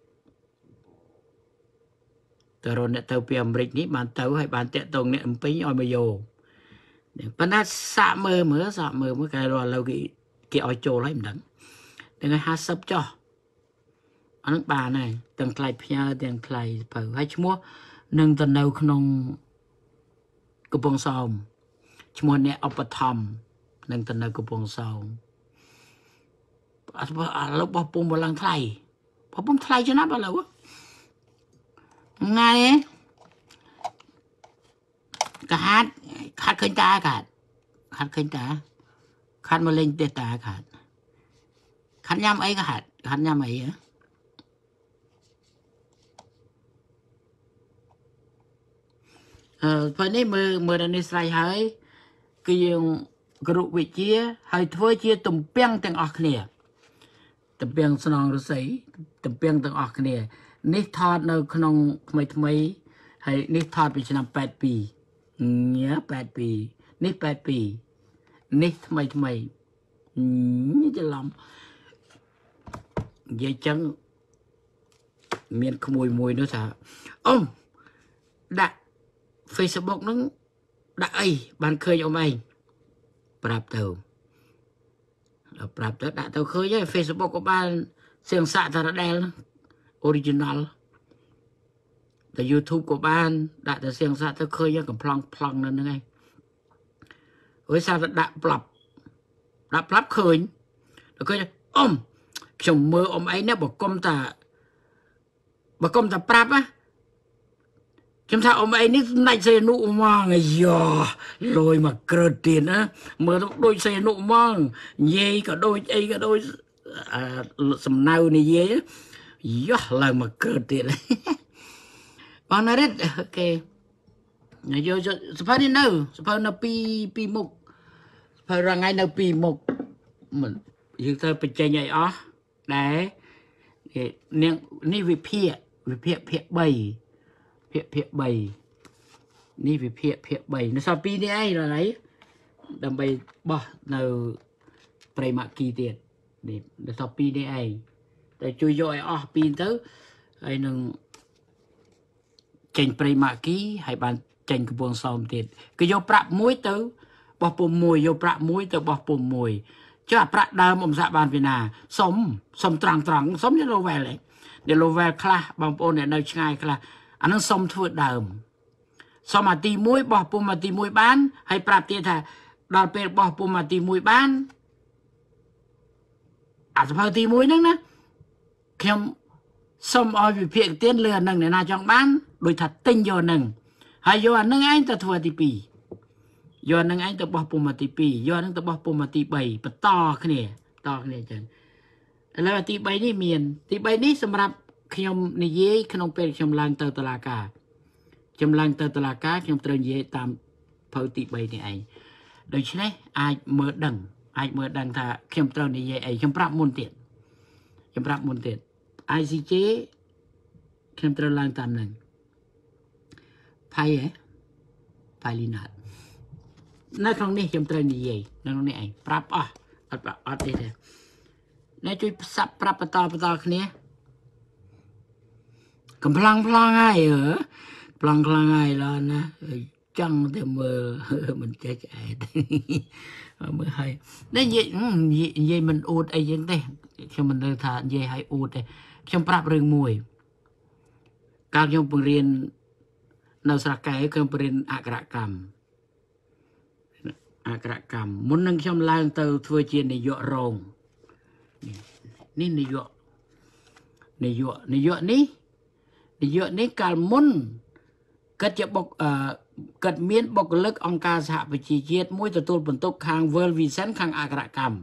ตัวโรนเนี่ยเต่าเปียมริกนี้บานเต่าให้บานเตะตรงเนี่ยมันไปอ้อยมาโยปนัดสะมือเหมือสะมือเมื่อไงเราเรากี่กี่อ้อยโจไล่มันดังดังไงหาซับจ่ออันนั้นป่าnàyตั้งไกลพญาตั้งไกลเผาให้ชั่วโมงหนึ่งตอนเดียวขนมกระปองซอมชั่วโมงเนี่ยเอาปะทอมหนึ่งตอนเดียวกระปองซอม lúc bò bùm một lần thay bò bùm thay cho nó bao lâu ngay cả hát hát khơi ta cả hát khơi ta hát mà lên tê ta cả hát nhâm ấy cả hát hát nhâm ấy á ờ phần này mưa mưa đàn Israel hơi cái dùng group vị chia hơi thôi chia tụm beng từng ọc nè tụm bengสนองรสายตำเปียงទាំងអស់គ្នានេះថតនៅក្នុងថ្មីថ្មីហើយនេះថតពីឆ្នាំแปดปีញ៉ាแปดปีនេះแปดปีនេះថ្មីថ្មីនេះច្រឡំនិយាយចឹងមានក្មួយមួយនោះថាអ៊ំដាក់ Facebook ហ្នឹងដាក់អីបានឃើញអ៊ំឯងប្រាប់ទៅដល់ប្រាប់ទៅដាក់ទៅឃើញហើយ Facebook ក៏បានសៀងសាក់តារដែល original តែ YouTube ក៏បានដាក់តែសៀងសាក់ទៅឃើញកំ plong plong នៅហ្នឹងឯងហើយសារទៅដាក់ប្រាប់ដាក់ប្រាប់ឃើញដល់ឃើញអ៊ំខ្ញុំមើលអ៊ំឯងនេះបើគុំតាបើគុំតាប្រាប់ណាខ្ញុំថាអ៊ំឯងនេះសម្ដេចសីហនុហ្មងអាយ៉ាលយមកក្រើតទៀតណាមើលដូចសីហនុហ្មងនិយាយក៏ដូចអីក៏ដូចសំណៅនិយាយយ៉ាឡើងមកក្រើតទៀតបងណារិតអូខេយកសភៅនេះនៅសភៅនៅពីពីមុខសភៅរងៃនៅពីមុខមិនយើងត្រូវបញ្ចេញឲ្យអស់ដែរនាងនេះវិភាគវិភាគភាគ3ភាគភាគ3នេះវិភាគភាគ3នៅសល់ពីរនេះឯងឡើយដើម្បីបោះនៅព្រៃម៉ាគីទៀតនេះនៅសល់ពីរនេះឯងតែជួយយកឲ្យអស់ពីរទៅហើយនឹងចេញព្រៃម៉ាគីហើយបានចេញកំពង់សោមទៀតគឺយកប្រាក់មួយទៅបោះពុំមួយយកប្រាក់មួយទៅបោះពុំមួយចុះអាប្រាក់ដើមអ៊ំសាក់បានពីណាសុំសុំត្រង់ត្រង់សុំនៅ level ឯងនៅ level ខ្លះបងប្អូនអ្នកនៅឆ្ងាយខ្លះអានឹងសុំធ្វើដើមសុំអាទីមួយបោះពុំអាទីមួយបានហើយប្រាប់ទៀតថាដល់ពេលបោះពុំអាទីមួយបានអាសភៅទីមួយហ្នឹងណាខ្ញុំសុំឲ្យវិភាគទៀតលើអានឹងអ្នកណាចង់បានដូចថាទិញយកហ្នឹងហើយយកអានឹងឯងទៅធ្វើទីពីរយកអានឹងឯងទៅបោះពុំអាទីពីរយកអានឹងទៅបោះពុំអាទី3បន្តគ្នាតគ្នាអញ្ចឹងឥឡូវអាទី3នេះមានទី3នេះសម្រាប់ខ្ញុំនិយាយក្នុងពេលខ្ញុំឡើងទៅតុលាការខ្ញុំឡើងទៅតុលាការខ្ញុំត្រូវនិយាយតាមភៅទី3នេះឯងដូច្នេះអាចមើលដឹងអាចមើលដឹងថាខ្ញុំត្រូវនិយាយអីខ្ញុំប្រាប់មុនទៀតខ្ញុំប្រាប់មុនទៀត I C J ខ្ញុំត្រូវឡើងតាមនឹងផៃហ៎ផៃលីណាតនៅក្នុងនេះខ្ញុំត្រូវនិយាយនៅក្នុងនេះឯងប្រាប់អស់អត់អត់ទេទេណែជួយផ្សាប់ប្រាប់បន្តបន្តគ្នាកំ plang plang ហើយអឺ plang plang ហើយឡើយណាចង់តែមើលមិនចេះឆ្អែតមើលហើយនិយាយនិយាយមិនអួតអីចឹងទេខ្ញុំមិនដឹងថានិយាយឲ្យអួតទេខ្ញុំប្រាប់រឿងមួយកាលខ្ញុំបង្រៀននៅស្រះកែខ្ញុំបង្រៀនអក្សរកម្មអក្សរកម្មមុននឹងខ្ញុំឡើងទៅធ្វើជានាយករងនេះនាយកនាយកនាយកនេះនាយកនេះកាលមុនគាត់ជាបុកគាត់មានបុគ្គលិកអង្គការសហប្រជាជាតិមួយទទួលបន្ទុកខាង World Vision ខាងអក្សរកម្ម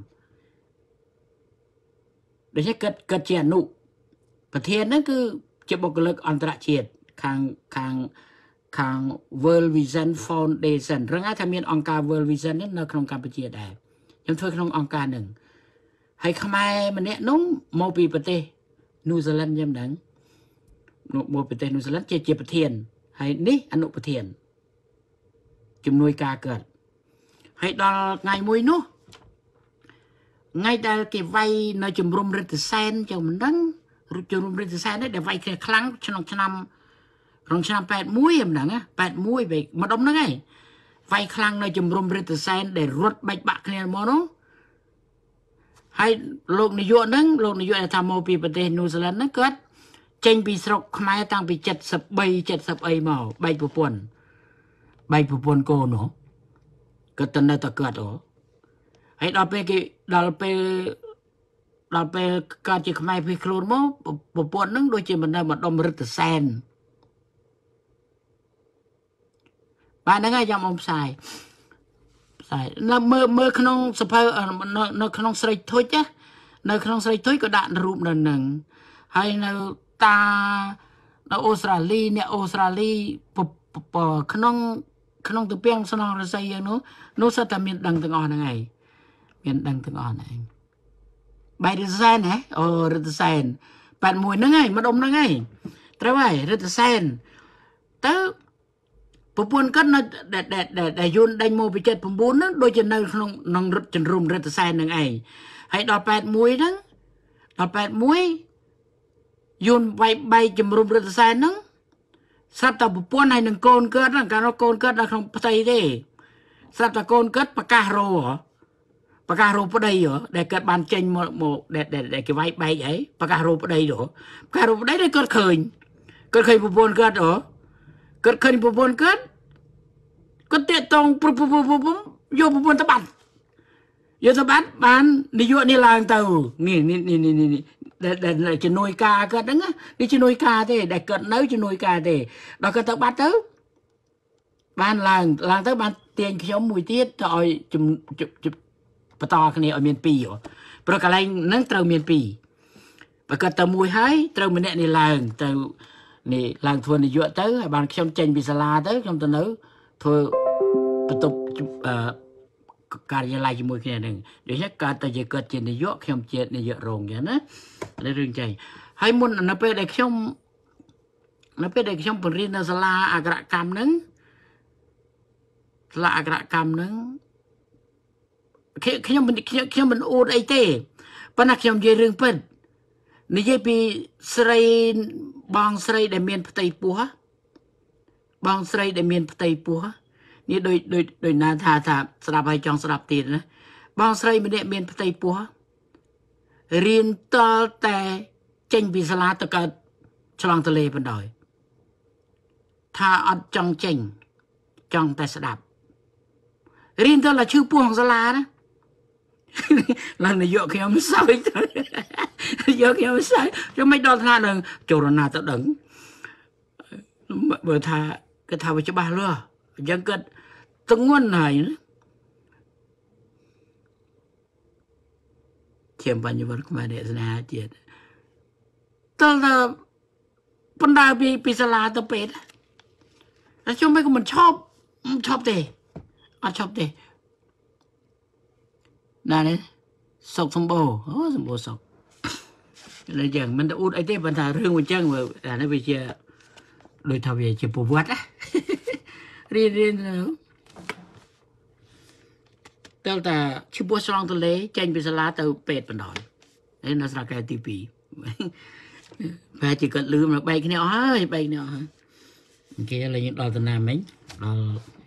ដូច្នេះគាត់គាត់ជាអនុប្រធានហ្នឹងគឺជាបុគ្គលិកអន្តរជាតិខាងខាងខាង World Vision Foundation រងថាមានអង្គការ World Vision នេះនៅក្នុងកម្ពុជាដែរខ្ញុំធ្វើក្នុងអង្គការហ្នឹងហើយខ្មែរម្នាក់នោះមកពីប្រទេស New Zealand ខ្ញុំដឹងមកប្រទេស New Zealand ជាជាប្រធានហើយនេះអនុប្រធានជំនួយការកើតហើយដល់ថ្ងៃមួយនោះថ្ងៃដែលគេវាយនៅជំរំរិទ្ធសែនចឹងមិនដឹងជំរំរិទ្ធសែននេះដែលវាយគ្នាខ្លាំងក្នុងឆ្នាំក្នុងឆ្នាំแปดสิบเอ็ดមិនដឹងណាแปดสิบเอ็ดវិញម្ដុំហ្នឹងឯងវាយខ្លាំងនៅជំរំរិទ្ធសែនដែលរត់បែកបាក់គ្នាមកនោះហើយលោកនាយកហ្នឹងលោកនាយកថាមកពីប្រទេស New Zealand ហ្នឹងគាត់ចេញពីស្រុកខ្មែរតាំងពីเจ็ดสิบสาม เจ็ดสิบអីមកបែកប្រពន្ធបែកប្រពន្ធកូននោះគាត់ទៅនៅតែគាត់អូហើយដល់ពេលគេដល់ពេលដល់ពេលកើតជាខ្មែរភីខ្លួនមកប្រពន្ធហ្នឹងដូចជាមិននៅម្ដុំរឹតសែនបាទហ្នឹងហើយចាំអមផ្សាយផ្សាយនៅមើលមើលក្នុងសភៅនៅក្នុងស្រីធុចណានៅក្នុងស្រីធុចក៏ដាក់រូបនៅនឹងហើយនៅតានៅអូស្ត្រាលីអ្នកអូស្ត្រាលីក្នុងក្នុងទៅពីងស្នងរស័យយ៉ាងនោះនោះសិតតែមានដឹងទាំងអស់ហ្នឹងឯងមានដឹងទាំងអស់ហ្នឹងឯងបាយរិទ្ធសែនហ៎អូរិទ្ធសែនប៉ែនមួយហ្នឹងឯងម្ដុំហ្នឹងឯងត្រូវហើយរិទ្ធសែនទៅប្រពន្ធគាត់នៅដែលយួនដេញមកពីចិត្ត៩ហ្នឹងដូចជានៅក្នុងក្នុងរឹតចន្រុំរិទ្ធសែនហ្នឹងឯងហើយដល់ប៉ែនមួយហ្នឹងដល់ប៉ែនមួយយួនវាយបែកជំរុំរិទ្ធសែនហ្នឹងស្រាប់តែប្រពន្ធហើយនឹងកូនគាត់ហ្នឹងកាលនោះកូនគាត់នៅក្នុងផ្ទៃទេស្រាប់តែកូនគាត់ប្រកាសរោប្រកាសរោប្តីហ៎ដែលគាត់បានចេញមកមកដែលគេវាយបែកអីប្រកាសរោប្តីហ៎ប្រកាសរោប្តីដែលគាត់ឃើញគាត់ឃើញប្រពន្ធគាត់ហ៎គាត់ឃើញប្រពន្ធគាត់គាត់តាកតងប្រពន្ធយកប្រពន្ធទៅបាត់យកទៅបាត់បាននាយកនេះឡើងទៅនេះនេះនេះនេះដែលជំនួយការគាត់ហ្នឹងនេះជំនួយការទេដែលគាត់នៅជំនួយការទេដល់គាត់ទៅបាត់ទៅបានឡើងឡើងទៅបានទាញខ្ញុំមួយទៀតទៅឲ្យបន្តគ្នាឲ្យមានពីរព្រោះកន្លែងហ្នឹងត្រូវមានពីរបើគាត់ទៅមួយហើយត្រូវម្នាក់នេះឡើងទៅនេះឡើងធ្វើនាយកទៅហើយបានខ្ញុំចេញពីសាលាទៅខ្ញុំទៅនៅធ្វើបន្ទប់ការិយាល័យជាមួយគ្នានឹងដូច្នេះកើតតែជាគាត់ជានាយកខ្ញុំជានាយករងចឹងណារឿងចៃហើយមុននៅពេលដែលខ្ញុំនៅពេលដែលខ្ញុំបង្រៀននៅសាលាអក្សរកម្មហ្នឹងសាលាអក្សរកម្មហ្នឹងខ្ញុំខ្ញុំខ្ញុំមិនអួតអីទេប៉ុន្តែខ្ញុំនិយាយរឿងពិតនិយាយពីស្រីបងស្រីដែលមានផ្ទៃពោះបងស្រីដែលមានផ្ទៃពោះនេះដូចដូចដូចណាថាថាស្ដាប់ហើយចង់ស្ដាប់ទៀតណាបងស្រីម្នាក់មានផ្ទៃពោះរៀនតលតែចេញពីសាលាទៅកើតឆ្លងទន្លេបណ្ដោយថាអត់ចង់ចេញចង់តែស្ដាប់រៀនតលឈឺពោះក្នុងសាលាណាឡើងនាយកខ្ញុំសើចទៅយកខ្ញុំសើចខ្ញុំមិនដល់ថ្នាក់នឹងចរណាទៅដឹងបើថាគេថាវាច្បាស់លាស់អញ្ចឹងគាត់ទងន់ហើយណាជាបញ្ញវត្តខ្មែរអ្នកស្នេហាជាតិតើទៅបណ្ដាពីពីសាលាទៅពេទ្យតែខ្ញុំមិនក៏មិនឈប់ឈប់ទេអត់ឈប់ទេណានេះសុកសម្បូរអូសម្បូរសុកលើយ៉ាងមិនទៅអ៊ូតអីទេប៉ុន្តែរឿងអញ្ចឹងអានេះវាជាដូចថាវាជាប្រវត្តិណារៀនរៀនទៅតាឈ្មោះឆ្លងទន្លេចេញពីសាលាទៅពេទ្យបណ្ដោយហើយនៅស្រុកកែទីពីរប្រហែលជាគាត់លឺមកបែកគ្នាអស់ហើយបែកគ្នាអស់ហើយគេឡើយដល់តាណាមិញដល់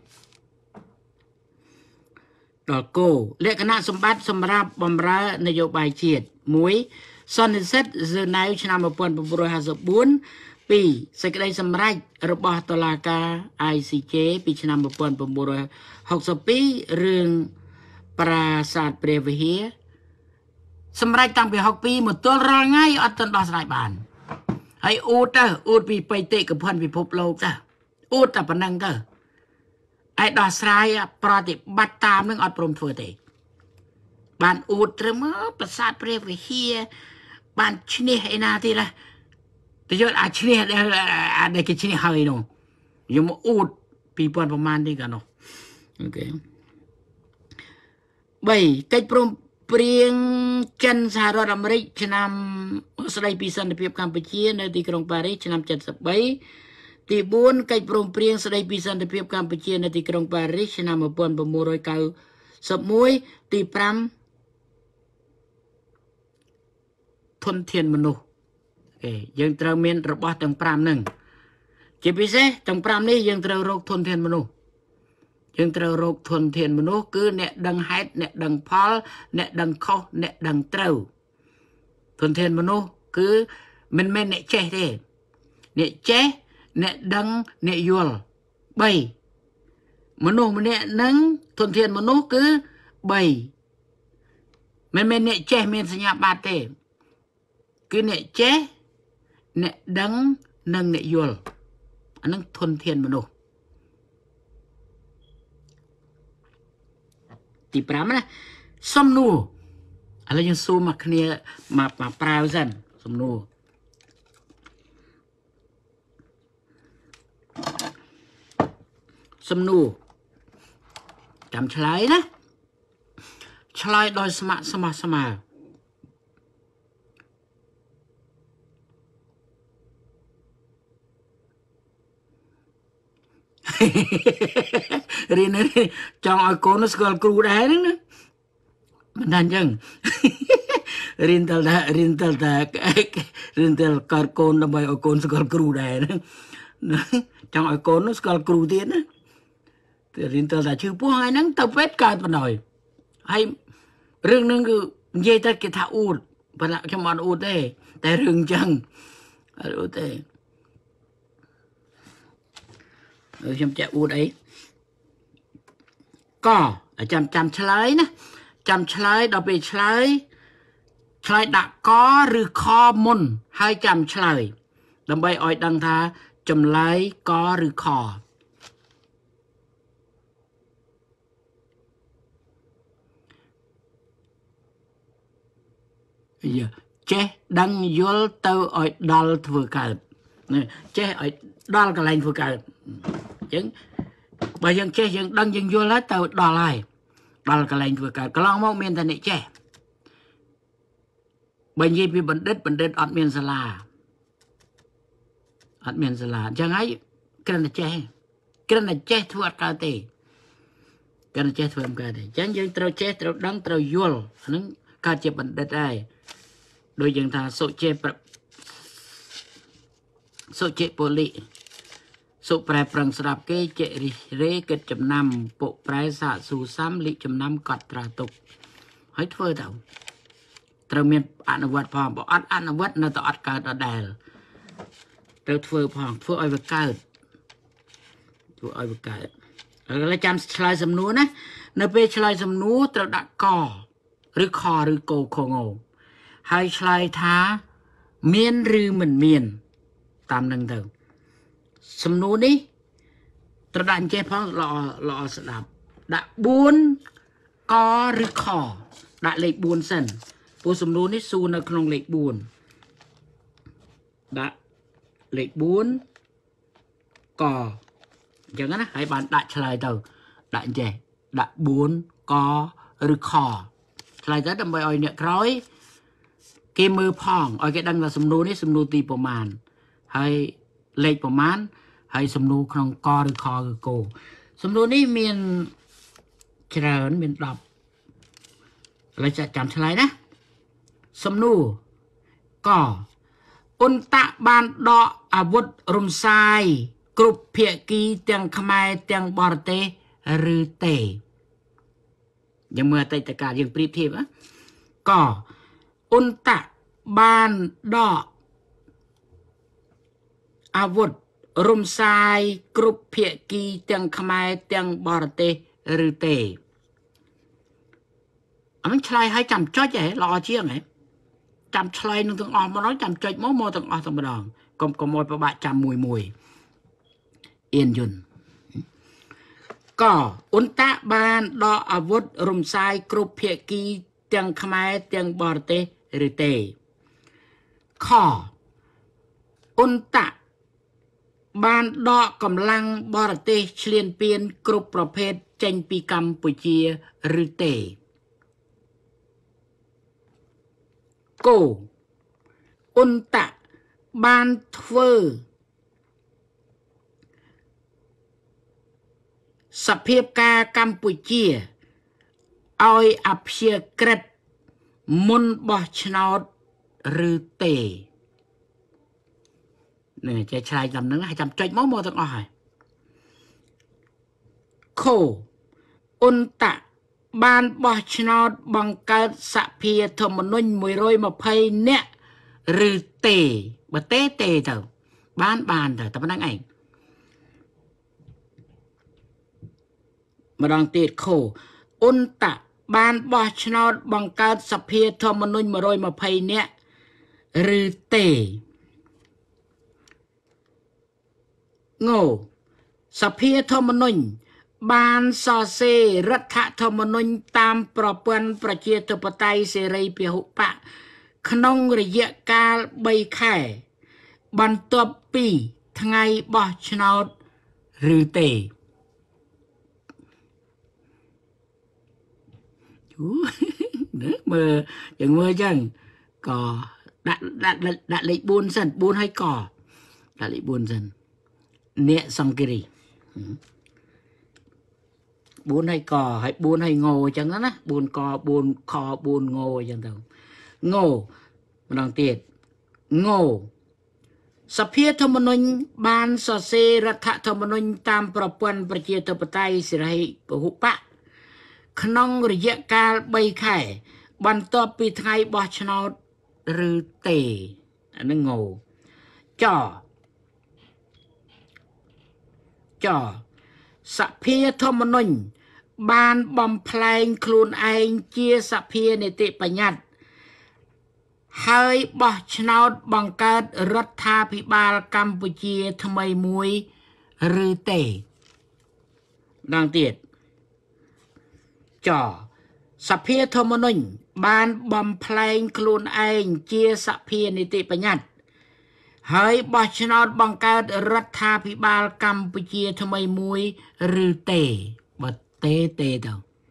ដល់គោលក្ខណៈសម្បត្តិសម្រាប់បម្រើនយោបាយជាតិមួយសន្និសីទហ្សឺណែវឆ្នាំmột nghìn chín trăm năm mươi tưពីរសេចក្តីសម្រេចរបស់តុលាការ I C J ពីឆ្នាំmột nghìn chín trăm sáu mươi twoរឿងប្រាសាទព្រះវិហារសម្រេចតាំងពីsáu mươi twoមកទល់រាល់ថ្ងៃអត់ទាន់ដោះស្រាយបានហើយអ៊ូតទៅអ៊ូតពីបេតិកភណ្ឌពិភពលោកទៅអ៊ូតតែប៉ុណ្្នឹងទៅឯដោះស្រាយប្រតិបត្តិតាមនឹងអត់ព្រមធ្វើទេបានអ៊ូតត្រឹមប្រាសាទព្រះវិហារបានឈ្នះឯណាទៀតណាទៅយកអាឈ្នះដែលគេឈ្នះហើយនោះយកមកអ៊ូតពីពាន់ប្រមាណនេះកាលនោះអូខេបីកិច្ចព្រមព្រៀងចិនសហរដ្ឋអាមេរិកឆ្នាំស្តីពីសន្តិភាពកម្ពុជានៅទីក្រុងប៉ារីសឆ្នាំ73ទីfourកិច្ចព្រមព្រៀងស្តីពីសន្តិភាពកម្ពុជានៅទីក្រុងប៉ារីសឆ្នាំmột nghìn chín trăm ninety-oneទីfiveធនធានមនុស្សអូខេយើងត្រូវមានរបស់ទាំងfiveហ្នឹងជាពិសេសទាំងfiveនេះយើងត្រូវរកធនធានមនុស្សយើងត្រូវរកធនធានមនុស្សគឺអ្នកដឹងហេតុអ្នកដឹងផលអ្នកដឹងខុសអ្នកដឹងត្រូវធនធានមនុស្សគឺមិនមែនអ្នកចេះទេអ្នកចេះអ្នកដឹងអ្នកយល់threeមនុស្សម្នាក់ហ្នឹងធនធានមនុស្សគឺthree មិនមែនអ្នកចេះមានសញ្ញាបត្រទេគឺអ្នកចេះអ្នកដឹងនិងអ្នកយល់អានឹងធនធានមនុស្សទីប្រាំណាសំណួរឥឡូវយើងសួរមកគ្នាមកមកប្រើសិនសំណួរសំណួរចាំឆ្លើយណាឆ្លើយដោយស្ម័គ្រស្មោះស្ម័គ្ររៀនចង់ឲ្យកូនស្គាល់គ្រូដែរហ្នឹងណាមិនថាអញ្ចឹងរៀនតើរៀនតើរៀនតើកូនកូនដើម្បីឲ្យកូនស្គាល់គ្រូដែរហ្នឹងចង់ឲ្យកូនស្គាល់គ្រូទៀតណាតែរៀនតើថាឈឺពោះថ្ងៃហ្នឹងទៅពេទ្យកើតបណ្ដោយហើយរឿងហ្នឹងគឺនិយាយទៅគេថាអួតប៉ុន្តែខ្ញុំអត់អួតទេតែរឿងអញ្ចឹងអត់អួតទេខ្ញុំចេះអួតអីក៏ចាំចាំឆ្លើយណាចាំឆ្លើយដល់ពេលឆ្លើយឆ្លើយដាក់កឬខមុនហើយចាំឆ្លើយដើម្បីឲ្យដឹងថាចម្លើយកឬខយ៉ាចេះដឹងយល់ទៅឲ្យដល់ធ្វើកើតចេះឲ្យដល់កន្លែងធ្វើកើតអញ្ចឹងបើយើងចេះយើងដឹងយើងយល់ហើយទៅដល់ហើយដល់កន្លែងធ្វើកើតកន្លងមកមានតែអ្នកចេះបើនិយាយពីបណ្ឌិតបណ្ឌិតអត់មានសាលាអត់មានសាលាអញ្ចឹងហើយគ្រាន់តែចេះគ្រាន់តែចេះធ្វើអត់កើតទេគ្រាន់តែចេះធ្វើមិនកើតទេអញ្ចឹងយើងត្រូវចេះត្រូវដឹងត្រូវយល់អាហ្នឹងកើតជាបណ្ឌិតហើយដូចយើងថាសុចេសុចេពលិសុប្រែប្រឹងស្ដាប់គេចេរិរេគិតចំណាំពុប្រែសាកស៊ូសាំលិចំណាំកត់ត្រាទុកហើយធ្វើទៅត្រូវមានអនុវត្តផងបើអត់អនុវត្តនៅតែអត់កើតដដែលត្រូវធ្វើផងធ្វើឲ្យវាកើតធ្វើឲ្យវាកើតឥឡូវចាំឆ្លើយសំណួរណានៅពេលឆ្លើយសំណួរត្រូវដាក់កឬខឬកោខងោហើយឆ្លើយថាមានឬមិនមានតាមនឹងទៅសំណួរនេះត្រូវដាក់អញ្ចេះផងល្អល្អស្ដាប់ដាក់បួនកឬខដាក់លេខបួនសិនព្រោះសំណួរនេះសួរនៅក្នុងលេខបួនដាក់លេខបួនកអញ្ចឹងណាហើយបានដាក់ឆ្លើយទៅដាក់អញ្ចេះដាក់បួនកឬខឆ្លើយទៅដើម្បីឲ្យអ្នកក្រោយគេមើលផងឲ្យគេដឹងថាសំណួរនេះសំណួរទីប្រមាណហើយលេខប្រមាណហើយសំណួរក្នុងកឬខឬគោសំណួរនេះមានច្រើនមានដប់ឥឡូវចាំឆ្លើយណាសំណួរកអ៊ុនតាក់បានដកអាវុធរំសាយគ្រប់ភាគីទាំងខ្មែរទាំងបរទេសឬទេយើងមើលអតីតកាលយើងប្រៀបធៀបណាកអ៊ុនតាក់បានដកអាវុធរំសាយគ្រប់ភាគីទាំងខ្មែរទាំងបរទេសឬទេអញ្ចឹងឆ្លើយឲ្យចាំចុចហ៎ល្អជាងហ៎ចាំឆ្លើយនឹងទាំងអស់ម្ដងចាំចុចមកមកទាំងអស់តែម្ដងកុំកុំឲ្យប្របាក់ចាំមួយមួយអៀនយន្តកអ៊ុនតាក់បានដកអាវុធរំសាយគ្រប់ភាគីទាំងខ្មែរទាំងបរទេសឬទេខអ៊ុនតាក់បានដកកម្លាំងបរទេសឈ្លានពានគ្រប់ប្រភេទចេញពីកម្ពុជាឬទេគោអ៊ុនតាក់បានធ្វើសភាពការកម្ពុជាឲ្យអព្យាក្រឹតមុនបោះឆ្នោតឬទេនេះចេះឆ្លើយតាមនឹងហើយចាំចុចមកមកទាំងអស់ហើយខូអ៊ុនតាក់បានបោះឆ្នោតបង្កើតសភាធម្មនុញ្ញមួយរយម្ភៃនាក់ឬទេបើទេទេទៅបានបានទៅតែប៉ុណ្្នឹងឯងម្ដងទៀតខូអ៊ុនតាក់បានបោះឆ្នោតបង្កើតសភាធម្មនុញ្ញmột trăm hai mươiនាក់ឬទេងោសភាធម្មនុញ្ញបានសរសេររដ្ឋធម្មនុញ្ញតាមប្រព័ន្ធប្រជាធិបតេយ្យសេរីពហុបកក្នុងរយៈកាលបីខែបន្ទាប់ពីថ្ងៃបោះឆ្នោតឬទេមើលយ៉ាងមើលចឹងក៏ដាក់ដាក់ដាក់លេខ4សិន4ហើយកដាក់លេខ4សិនអ្នកសង្គ្រី4ហើយកហើយ4ហើយងោចឹងណា4ក4ខ4ងោចឹងទៅងោម្ដងទៀតងោសភាធម្មនុញ្ញបានសរសេររដ្ឋធម្មនុញ្ញតាមប្រព័ន្ធប្រជាធិបតេយ្យសេរីពហុបកក្នុងរយៈកាលបីខែបន្ទាប់ពីថ្ងៃបោះឆ្នោតឬទេអានឹងងោចចសភាធម្មនុញ្ញបានបំផ្លែងខ្លួនឯងជាសភានីតិបញ្ញត្តិហើយបោះឆ្នោតបង្កើតរដ្ឋាភិបាលកម្ពុជាថ្មីមួយឬទេដល់ទៀតចសភាធម្មនុញ្ញបានបំផ្លែងខ្លួនឯងជាសភានីតិបញ្ញត្តិហើយបោះឆ្នោតបង្កើតរដ្ឋាភិបាលកម្ពុជាថ្មីមួយឬទេបើទេទេទៅ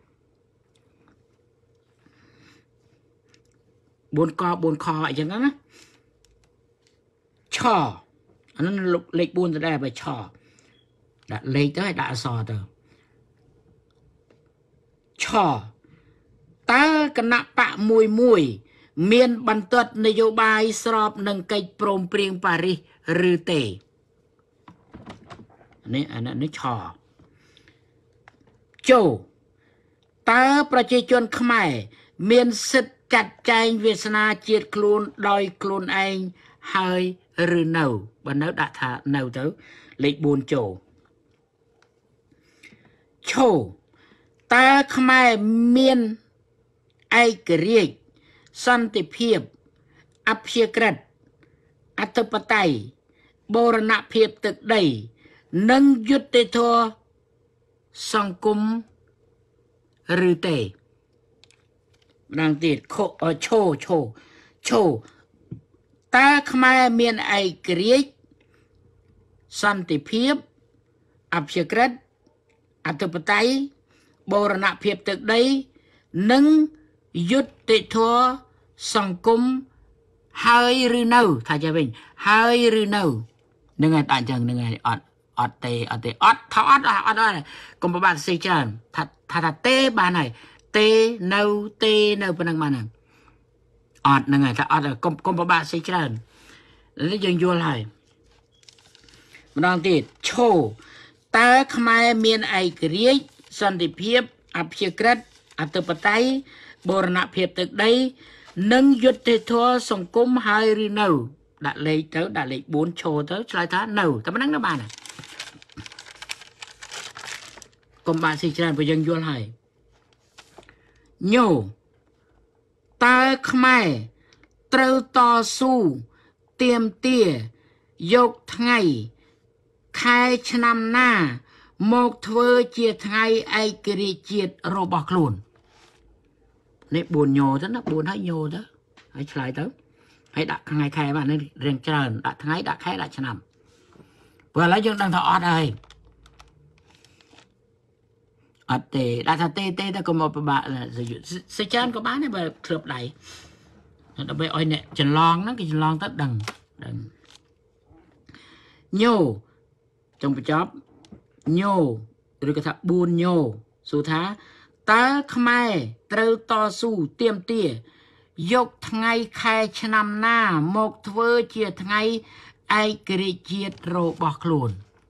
4ក4ខអញ្ចឹងណាឆអានោះលេខ4ទៅដែរបើឆដាក់លេខទៅឲ្យដាក់អក្សរទៅឆតើគណៈបកមួយមួយមានបន្ទាត់នយោបាយស្របនឹងកិច្ចព្រមព្រៀងប៉ារីសឬទេនេះអានេះឆចូលតើប្រជាជនខ្មែរមានសិទ្ធិចាត់ចែងវាសនាជាតិខ្លួនដោយខ្លួនឯងហើយឬនៅបើនៅដាក់ថានៅទៅលេខ4ចូលឈោតើខ្មែរមានឯករាជ្យសន្តិភាពអព្យាក្រឹតអធិបតេយ្យបូរណភាពទឹកដីនិងយុត្តិធម៌សង្គមឬទេម្ដងទៀតខោឈោឈោឈោតើខ្មែរមានឯករាជ្យសន្តិភាពអព្យាក្រឹតអធិបតេយ្យបូរណភាពទឹកដីនិងយុត្តិធម៌សង្គមហើយឬនៅថាចេះវិញហើយឬនៅនឹងឯងតាអញ្ចឹងនឹងឯងអត់អត់ទេអត់ទេអត់ថាអត់អត់អត់កុំប្របាក់សេច្រើនថាថាថាទេបានហើយទេនៅទេនៅប៉ុណ្ណឹងបានហើយអត់ហ្នឹងហើយថាអត់កុំកុំប្របាក់សេច្រើននេះយើងយល់ហើយម្ដងទៀតឈោតើខ្មែរមានឯករាជ្យសន្តិភាពអព្យាក្រឹតអធិបតេយ្យបូរណភាពទឹកដីនិងយុត្តិធម៌សង្គមហើយឬនៅដាក់លេខទៅដាក់លេខ4ឈោទៅឆ្លើយថានៅតែប៉ុណ្ណឹងទៅបានហើយកុំបាក់ស៊ីច្រើនព្រោះយើងយល់ហើយញោតើខ្មែរត្រូវតស៊ូទាមទារយកថ្ងៃខែឆ្នាំណាមកធ្វើជាថ្ងៃឯករាជ្យជាតិរបស់ខ្លួននេះ4ញោទៅណា4ហើយញោទៅហើយឆ្លើយទៅហើយដាក់ថ្ងៃខែបាទនេះរៀងច្រើនដាក់ថ្ងៃដាក់ខែដាក់ឆ្នាំព្រោះឥឡូវយើងដឹងថាអត់ហើយអត់ទេដាក់ថាទេទេតែកុំមកពិបាកសេចច្រើនក៏បានដែរបើធ្លាប់ដៃដើម្បីឲ្យអ្នកច្រឡងហ្នឹងគេច្រឡងទៅដឹងដឹងញោចុងបញ្ចប់ញោឬក៏ថា4ញោសួរថាតើខ្មែរត្រូវតស៊ូទាមទារយកថ្ងៃខែឆ្នាំណាមកធ្វើជាថ្ងៃឯករាជ្យជាតិរបស់ខ្លួន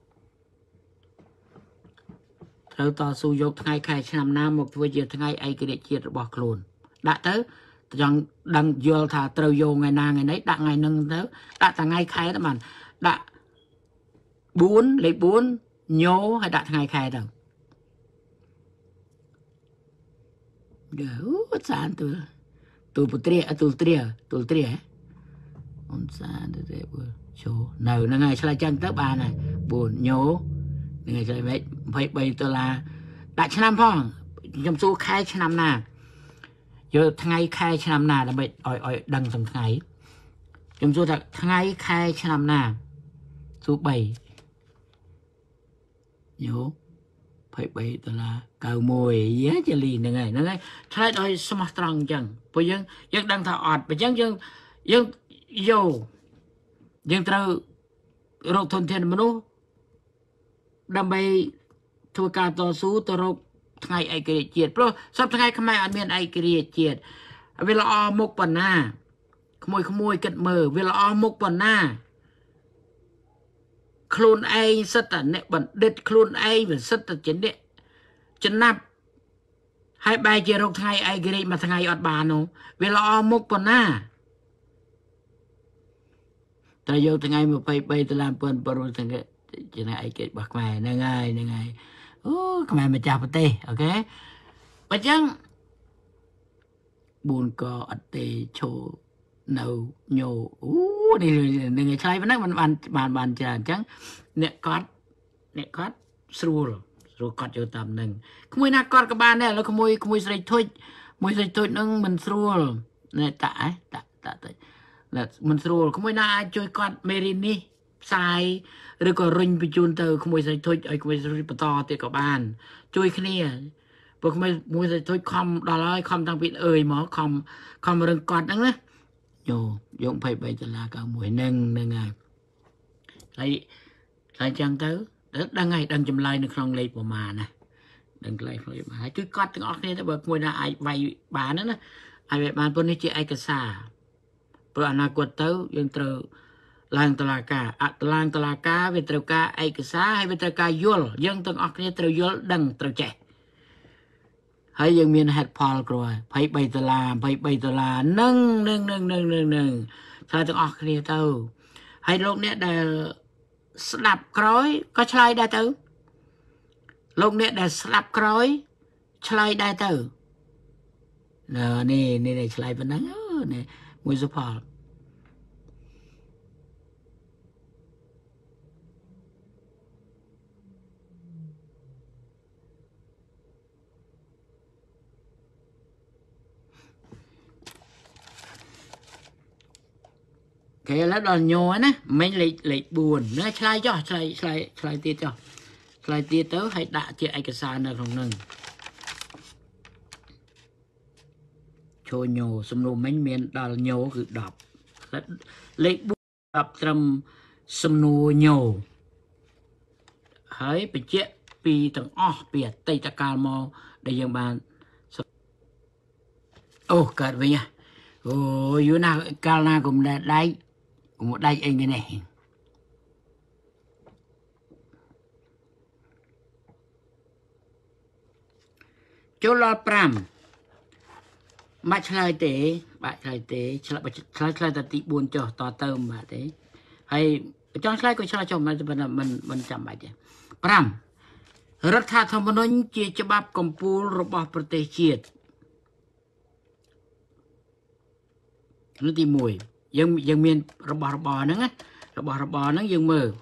ត្រូវតស៊ូយកថ្ងៃខែឆ្នាំណាមកធ្វើជាថ្ងៃឯករាជ្យជាតិរបស់ខ្លួនដាក់ទៅចង់ដឹងយល់ថាត្រូវយកថ្ងៃណាថ្ងៃនេះដាក់ថ្ងៃហ្នឹងទៅដាក់ថ្ងៃខែទៅបានដាក់4លេខ4ញោហើយដាក់ថ្ងៃខែទៅ Gak saan tu tu putri tu putri tu putri eh on saan tu tu bu show no nó ngay sai chân tới ba này buồn nhố ngay sai mấy phải bay tôi là đại năm phong trong số khai năm nè giờ ngày khai năm nè là bị ỏi ỏi đằng tầm ngày trong số thật ngày khai năm nè số bảy nhố phải bay tôi là cầu mồi giá cho liền này ngày nó ngay thay đổi smart trăng chẳng bây giờ dân đang thọ ọt bây giờ dân dân vô dân trâu rốt thôn thiên mà nó đam bay thua cả to số to rốt ngày ai kể chuyện pro sắp ngày không ai ăn miên ai kể chuyện về là mốc bẩn naขโมยขโมยกันมือเวลามกบนหน้าครูนไอสัตว์เนี่ยบันเด็ดครูนไอเหมือนสัตว์เจนเนี่ยจะนับให้ใบเจรกไทยไอกรีมาทางไออดบานโนเวลามกบนหน้าแต่โยทางไงมาไปไปตลาดเปิลปรุทางจะไหนไอเกตบักแม่นั่งไงนั่งไงโอ้ขมายมาจากประเทศโอเคปัจจังบุญก็อัดเตโชnâu nhô ú này này người trai vẫn nói bàn bàn bàn bàn trà trắng nè cót nè cót sưu rồi cót cho tầm nâng không mui na cót các bạn này nó không mui không mui dây thôi mui dây thôi nâng mình sưu nè tạ tạ tạ là mình sưu không mui na chơi cót merini sai rồi có rinh bị chun từ không mui dây thôi ai không mui dây to thì các bạn chơi cái này bữa không mui mui dây thôi không đó là không tăng bị ơi mà không không mà đừng cót nữa nhô dùng phải bay cho là cả mũi nâng nâng à lấy lấy chân tới đang ngày đang chùm lại được không lấy của mà nè đừng lấy phải mà chứ cót từng óc này bậc mũi là ai vay bà nữa nè ai vậy bà bên này chị ai cả xa bữa anh quật tới dân từ làng tà ca à làng tà ca về từ ca ai cả xa hay về từ ca yul dân từng óc này từ yul đằng từ trẻ hayยังมีเหตุผลกลัวไปไปตลาดไปไปตลาดนึ่งนึ่งนึ่งนึ่งนึ่งนึ่งใช่ต้องออกเรียเต้าให้โลกเนี้ยได้สลับคล้อยก็ใช่ได้เต้าโลกเนี้ยได้สลับคล้อยใช่ได้เต้าเนอนี่นี่นี่ใช่เป็นนั่งนี่มวยสุภาพcái lá đòn nhô á mấy lấy lấy buồn nó sai cho sai sai sai tiết cho sai tiết tới hay đã chị ai cái sao nữa không nâng cho nhô xâm lô mấy miền đòn nhô cứ đọc lấy buồn đọc trầm xâm lô nhô hãy bị chết vì tầng ó biệt tây ta cao mò để dân bàn ô cợt với nha ô yếu nào cao nào cũng đã đấy một đây anh cái này chỗ lo pram mà chơi tế bạn chơi tế chơi chơi chơi tập tị buồn cho to tôm mà thế hay trong chơi có chơi cho mình mình mình mình chậm bài chứ pram rất tha thầm nói chia cho bắp công phu rồi bỏ protein chiết nó tìm mùi dân dân miền rập bò rập bò nữa rập bò rập bò nó dân mờ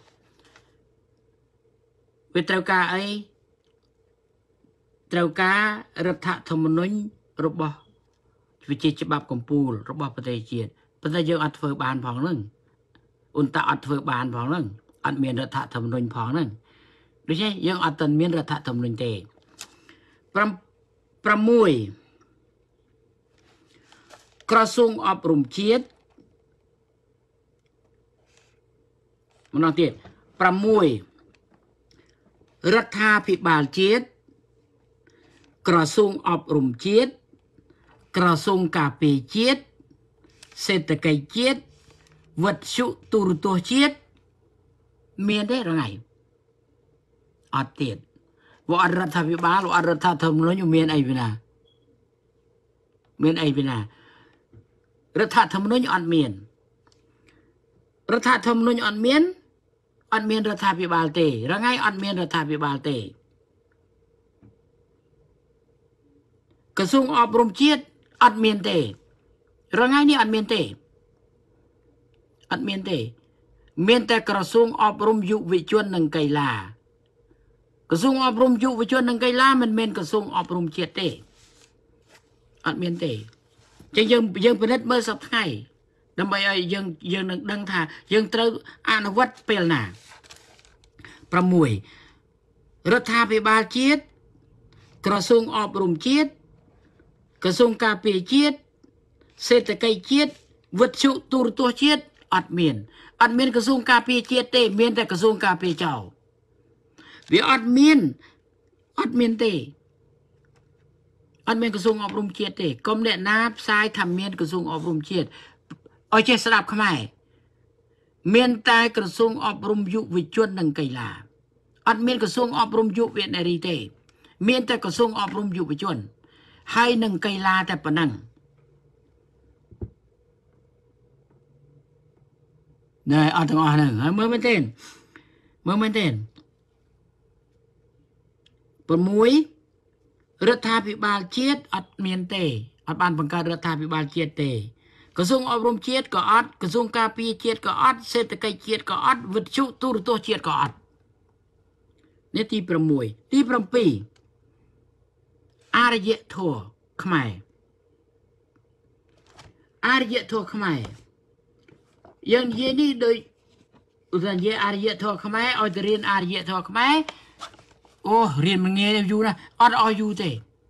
về trâu cá ấy trâu cá rập thạ thầm nói rập bò vì chỉ chỉ bắp công phu rập bò bờ tây chiết bờ tây dân ăn phơi bàn phẳng lưng ôn ta ăn phơi bàn phẳng lưng ăn miền rập thạ thầm nói phẳng lưng đúng chứ dân ăn tần miền rập thạ thầm nói tệ pram pram mùiกระทรวงอบรมជាតិ มันนั่งเตี้ยประมวยรัฐาภิบาลជាតិ กระทรวงอบรมជាតិ กระทรวงការពារជាតិ សេដ្ឋកិច្ចជាតិ វិទ្យុទូរទស្សន៍ជាតិ មានទេរងៃអត់ទៀតវត្តរដ្ឋាភិបាលវត្តរដ្ឋធម្មនុញ្ញមានអីពីណាមានអីពីណារដ្ឋធម្មនុញ្ញអត់មានរដ្ឋធម្មនុញ្ញអត់មានអត់មានរដ្ឋាភិបាលទេរងៃអត់មានរដ្ឋាភិបាលទេกระทรวงออบรมជាតិអត់មានទេរងៃនេះអត់មានទេអត់មានទេមានតែក្រសួងអប់រំយុវជននិងកីឡាក្រសួងអប់រំយុវជននិងកីឡាមិនមែនក្រសួងអប់រំជាតិទេអត់មានទេចឹងយើងយើងពិនិត្យមើលសប្តាហ៍ថ្ងៃដើម្បីឲ្យយើងយើងនឹងដឹងថាយើងត្រូវអនុវត្តពេលណា6រដ្ឋាភិបាលជាតិក្រសួងអប់រំជាតិក្រសួងការពារជាតិសេដ្ឋកិច្ចជាតិវិទ្យុទូរទស្សន៍ជាតិអត់មានអត់មានក្រសួងការពារជាតិទេមានតែក្រសួងការពារចោលវាអត់មានអត់មានទេអត់មានក្រសួងអប់រំជាតិទេកុំអ្នកណាផ្សាយថាមានក្រសួងអប់រំជាតិឲ្យចេះស្ដាប់ខ្មែរមានតែក្រសួងអប់រំយុវជននិងកីឡាអត់មានក្រសួងអប់រំយុវនារីទេមានតែក្រសួងអប់រំយុវជនហើយនឹងកីឡាតែប៉ុណ្ណឹងណែអត់ទាំងអស់ហ្នឹងហើយមើលមែនទេមើលមែនទេ6រដ្ឋាភិបាលជាតិអត់មានទេអត់បានបង្កើតរដ្ឋាភិបាលជាតិទេក្រសួងអប់រំជាតិក៏អត់ក្រសួងការពារជាតិក៏អត់សេដ្ឋកិច្ចជាតិក៏អត់វិទ្យុទូរទស្សន៍ជាតិក៏អត់នេះទី6ទី7អរិយធម៌ខ្មែរអរិយធម៌ខ្មែរយើងនិយាយនេះដូចឧទាហរណ៍និយាយអរិយធម៌ខ្មែរឲ្យទៅរៀនអរិយធម៌ខ្មែរអូរៀនមិនងាយយូរណាស់អត់ឲ្យយូរទេ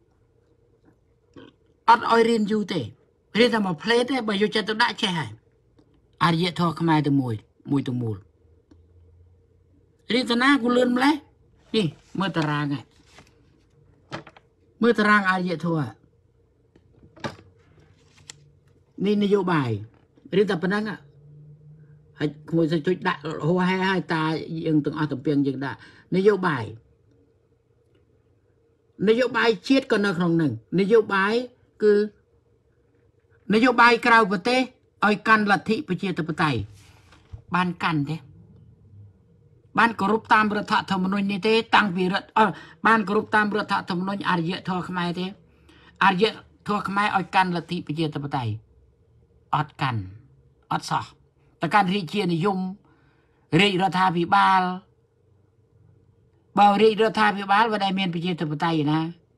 អត់ឲ្យរៀនយូរទេរៀនតែមួយផ្លេតទេបើយកចិត្តទៅដាក់ចេះហើយអរិយធម៌ខ្មែរទៅមួយមួយទៅមូលរៀនតាណាគូលឿនម្លេះនេះមើលតារាងហ្នឹងមើលតារាងអរិយធម៌នេះនយោបាយរៀនតែប៉ុណ្ណឹងហើយក្មួយទៅជួយដាក់ហោហែឲ្យតាយើងទាំងអស់តំពេងយើងដាក់នយោបាយនយោបាយជាតិក៏នៅក្នុងនឹងនយោបាយគឺនយោបាយក្រៅប្រទេសឲ្យកាន់លទ្ធិប្រជាធិបតេយ្យបានកាន់ទេបានគោរពតាមរដ្ឋធម្មនុញ្ញនេះទេតាំងពីរដ្ឋបានគោរពតាមរដ្ឋធម្មនុញ្ញអរិយធម៌ខ្មែរទេអរិយធម៌ខ្មែរឲ្យកាន់លទ្ធិប្រជាធិបតេយ្យអត់កាន់អត់សោះតែកាន់រាជានិយមរាជរដ្ឋាភិបាលបើរាជរដ្ឋាភិបាលវាដែលមានប្រជាធិបតេយ្យណា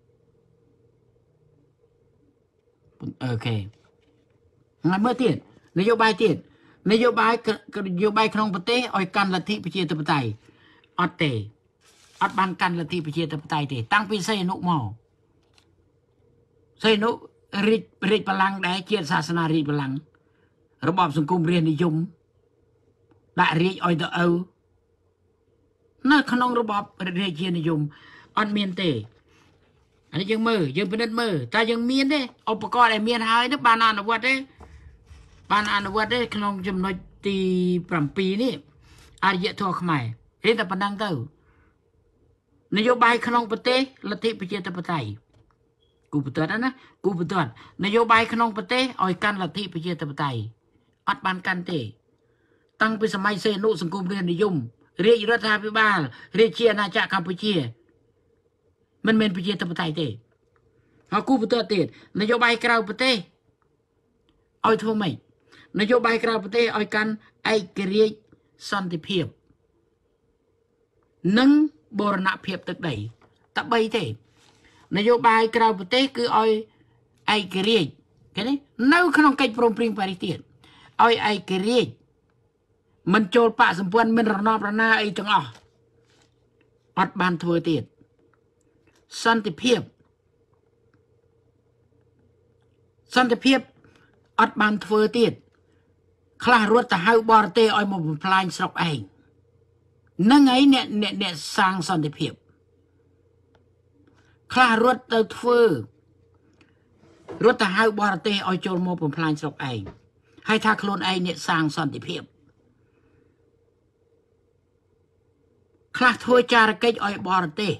អូខេហើយមើលទៀតនយោបាយទៀតនយោបាយនយោបាយក្នុងប្រទេសឲ្យកាន់លទ្ធិប្រជាធិបតេយ្យអត់ទេអត់បានកាន់លទ្ធិប្រជាធិបតេយ្យទេតាំងពីសីហនុមកសីហនុរាជរាជបល្ល័ង្កដែរជាសាសនារាជបល្ល័ង្ករបបសង្គមរាស្ត្រនិយមដាក់រាជឲ្យទៅឪនៅក្នុងរបបរាជានិយមអត់មានទេអានេះយើងមើលយើងពិនិត្យមើលតែយើងមានទេឧបករណ៍ដែលមានហើយនោះបានអនុវត្តទេបានអនុវត្តទេក្នុងចំណុចទី7នេះអរិយធម៌ខ្មែររៀនតែប៉ុណ្ណឹងទៅនយោបាយក្នុងប្រទេសលទ្ធិប្រជាធិបតេយ្យគូបន្ទាត់ណាគូបន្ទាត់នយោបាយក្នុងប្រទេសឲ្យកាន់លទ្ធិប្រជាធិបតេយ្យអត់បានកាន់ទេតាំងពីសម័យសីហនុសង្គមរាស្ត្រនិយមរាជរដ្ឋាភិបាលរាជាអាណាចក្រកម្ពុជាមិនមែនប្រជាធិបតេយ្យទេហើយគូបន្ទាត់ទៀតនយោបាយក្រៅប្រទេសឲ្យធ្វើម៉េចនយោបាយក្រៅប្រទេសឲ្យកាន់ឯករាជ្យសន្តិភាពនិងបូរណភាពទឹកដីតែបីទេនយោបាយក្រៅប្រទេសគឺឲ្យឯករាជ្យឃើញទេនៅក្នុងកិច្ចព្រមព្រៀងប៉ារីសទៀតឲ្យឯករាជ្យមិនចូលបកសម្ព័ន្ធមិនរណបរណាអីទាំងអស់អត់បានធ្វើទៀតសន្តិភាពសន្តិភាពអត់បានធ្វើទៀតខ្លះរត់ទៅហៅបរទេសឲ្យមកបំផ្លាញស្រុកឯងហ្នឹងហើយអ្នកអ្នកអ្នកសាងសន្តិភាពខ្លះរត់ទៅធ្វើរត់ទៅហៅបរទេសឲ្យចូលមកបំផ្លាញស្រុកឯងហើយថាខ្លួនឯងអ្នកសាងសន្តិភាពខ្លះធ្វើចារកិច្ចឲ្យបរទេស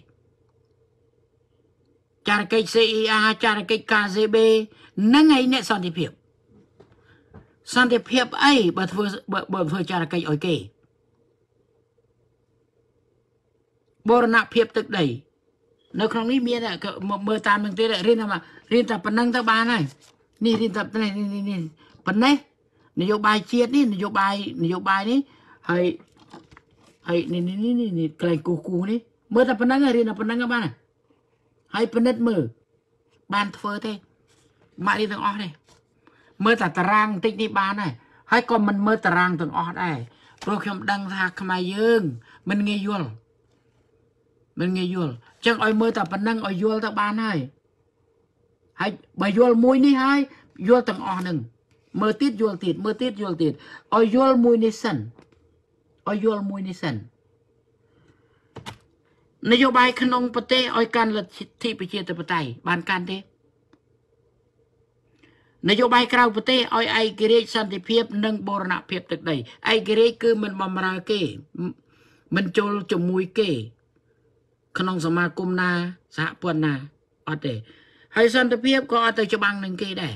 ចារកិច្ច ซี អ៊ី អារ ចារកិច្ច កា ហ្សេ បេ ហ្នឹងឯងអ្នកសន្តិភាពសន្តិភាពអីបើធ្វើបើធ្វើចារកិច្ចឲ្យគេបូរណភាពទឹកដីនៅក្នុងនេះមានក៏មើលតាមនឹងទៀតរៀនថារៀនតែប៉ុណ្ណឹងទៅបានហើយនេះរៀនតែនេះនេះប៉ុណ្ណេះនយោបាយជាតិនេះនយោបាយនយោបាយនេះហើយហើយនេះនេះនេះនេះកន្លែងគូគូនេះមើលតែប៉ុណ្ណឹងរៀនតែប៉ុណ្ណឹងបានហើយពិនិត្យមើលបានធ្វើទេម៉ាក់រៀនទាំងអស់នេះមើលតែតារាងបន្តិចនេះបានហើយហើយក៏មិនមើលតារាងទាំងអស់ដែរព្រោះខ្ញុំដឹងថាខ្មែរយើងមិនងាយយល់មិនងាយយល់ចឹងឲ្យមើលតែប៉ុណ្ណឹងឲ្យយល់ទៅបានហើយហើយបើយល់មួយនេះហើយយល់ទាំងអស់នឹងមើលទៀតយល់ទៀតមើលទៀតយល់ទៀតឲ្យយល់មួយនេះសិនឲ្យយល់មួយនេះសិននយោបាយក្នុងប្រទេសឲ្យកាន់លទ្ធិប្រជាធិបតេយ្យបានកាន់ទេនយោបាយក្រៅប្រទេសឲ្យឯករាជ្យសន្តិភាពនិងបូរណភាពទឹកដីឯករាជ្យគឺមិនបំរើគេមិនចូលជាមួយគេក្នុងសមាគមណាសហព័ន្ធណាអត់ទេហើយសន្តិភាពក៏អត់ទៅច្បាំងនឹងគេដែរ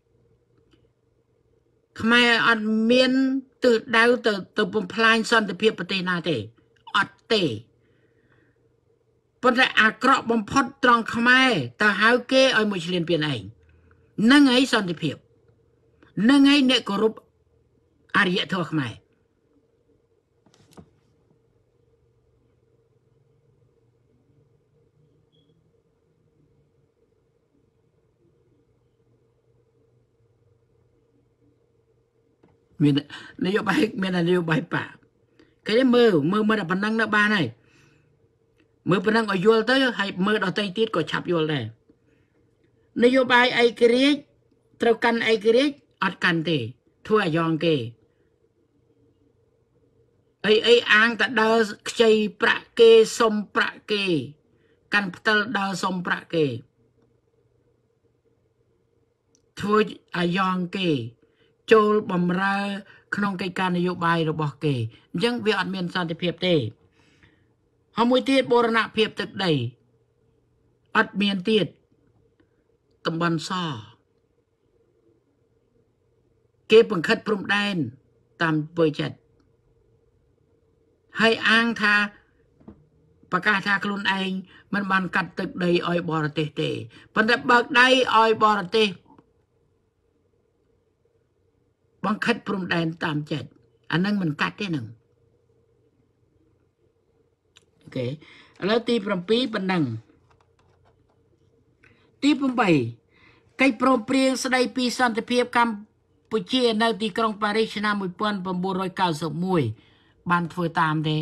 ខ្មែរអត់មានទិសដៅទៅទៅបំផ្លាញសន្តិភាពប្រទេសណាទេអត់ទេប៉ុន្តែអាក្រក់បំផុតត្រង់ខ្មែរទៅហៅគេឲ្យមួយឆ្លៀនពៀនឯងនឹងឯងសន្តិភាពនឹងឯងអ្នកគោរពអរិយធម៌ខ្មែរមាននយោបាយមាននយោបាយប៉ាគេមើលមើលមើលតែប៉ុណ្ណឹងនៅបានហើយមើលប៉ុណ្ណឹងឲ្យយល់ទៅហើយមើលដល់ទៅទៀតក៏ឆាប់យល់ដែរនយោបាយឯករាជ្យត្រូវកាន់ឯករាជ្យអត់កាន់ទេធ្វើអាយ៉ងគេអីអីអាងតែដើរខ្ចីប្រាក់គេសុំប្រាក់គេកាន់ផ្តិលដើរសុំប្រាក់គេធ្វើអាយ៉ងគេចូលបំរើក្នុងកិច្ចការនយោបាយរបស់គេអញ្ចឹងវាអត់មានសន្តិភាពទេហើយមួយទៀតបូរណភាពទឹកដីអត់មានទៀតតំបន់សគេបង្ខិតព្រំដែនតាមពើចិត្តហើយអាងថាប្រកាសថាខ្លួនឯងមិនបានកាត់ទឹកដីឲ្យបរទេសទេប៉ុន្តែបើកដៃឲ្យបរទេសបង្ខិតព្រំដែនតាមចិត្តអានឹងមិនកាត់ទេនឹងអូខេឥឡូវទី7ប៉ុណ្ណឹងទី8កិច្ចព្រមព្រៀងស្តីពីសន្តិភាពកម្ពុជានៅទីក្រុងប៉ារីសឆ្នាំmột nghìn chín trăm chín mươi mốtបានធ្វើតាមទេ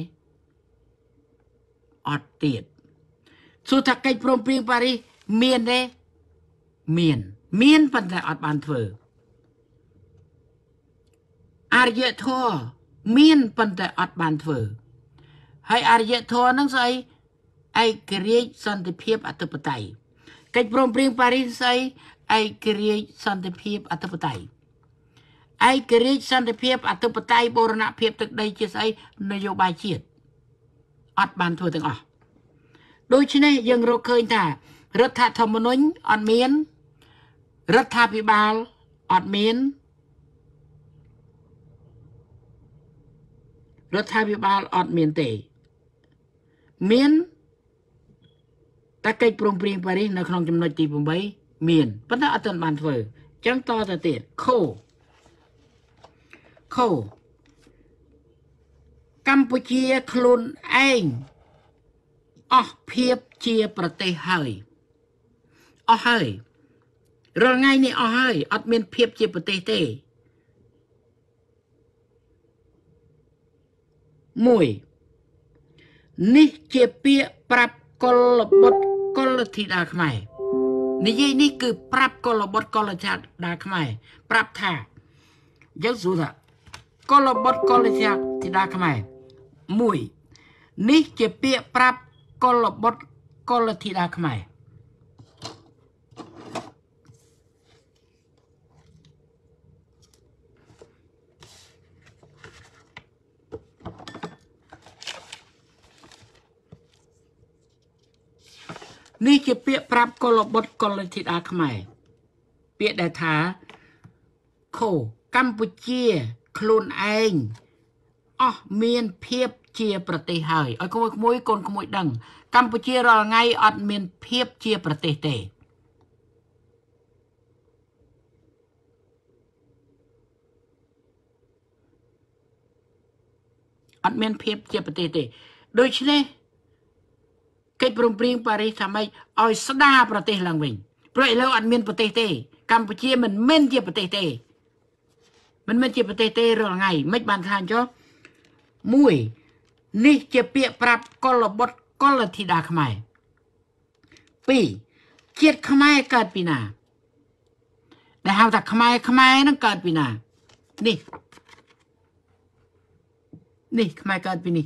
អត់ទៀតសួរថាកិច្ចព្រមព្រៀងប៉ារីសមានទេមានមានប៉ុន្តែអត់បានធ្វើអរិយធម៌មានប៉ុន្តែអត់បានធ្វើហើយអរិយធម៌នឹងស្អីឯករាជ្យសន្តិភាពអធិបតេយ្យកិច្ចព្រមព្រៀងប៉ារីសស្អីឯករាជ្យសន្តិភាពអធិបតេយ្យឯករាជ្យសន្តិភាពអធិបតេយ្យបូរណភាពទឹកដីជាស្អីនយោបាយជាតិអត់បានធ្វើទាំងអស់ដូច្នេះយើងរកឃើញថារដ្ឋធម្មនុញ្ញអត់មានរដ្ឋាភិបាលអត់មានរដ្ឋាភិបាលអត់មានទេមានតែកិច្ចព្រមព្រៀងប៉ារីសនៅក្នុងចំណុចទី8មានប៉ុន្តែអត់ទាន់បានធ្វើចឹងតទៅទៀតខូខូកម្ពុជាខ្លួនឯងអស់ភាពជាប្រទេសហើយអស់ហើយរាល់ថ្ងៃនេះអស់ហើយអត់មានភាពជាប្រទេសទេមួយនេះជាពាក្យប្រាប់កុលបុត្រកុលធីតាខ្មែរនិយាយនេះគឺប្រាប់កុលបុត្រកុលធីតាខ្មែរប្រាប់ថាយើងសួរថាកុលបុត្រកុលធីតាខ្មែរមួយនេះជាពាក្យប្រាប់កុលបុត្រកុលធីតាខ្មែរនេះជាពាក្យប្រាប់កុលបុត្រកុលធីតាខ្មែរពាក្យដែលថាខូកម្ពុជាខ្លួនឯងអស់មានភាពជាប្រទេសហើយឲ្យក្មួយក្មួយកូនក្មួយដឹងកម្ពុជារាល់ថ្ងៃអត់មានភាពជាប្រទេសទេអត់មានភាពជាប្រទេសទេដូច្នេះកិច្ចព្រមព្រៀងប៉ារីសថាម៉េចឲ្យស្ដារប្រទេសឡើងវិញព្រោះឥឡូវអត់មានប្រទេសទេកម្ពុជាមិនមែនជាប្រទេសទេមិនមែនជាប្រទេសទេរាល់ថ្ងៃមិនបានថាអញ្ចឹងមួយនេះជាពាក្យប្រាប់កុលបុត្រកុលធីតាខ្មែរពីរជាតិខ្មែរកើតពីណាដែលហៅថាខ្មែរខ្មែរនឹងកើតពីណានេះនេះខ្មែរកើតពីនេះ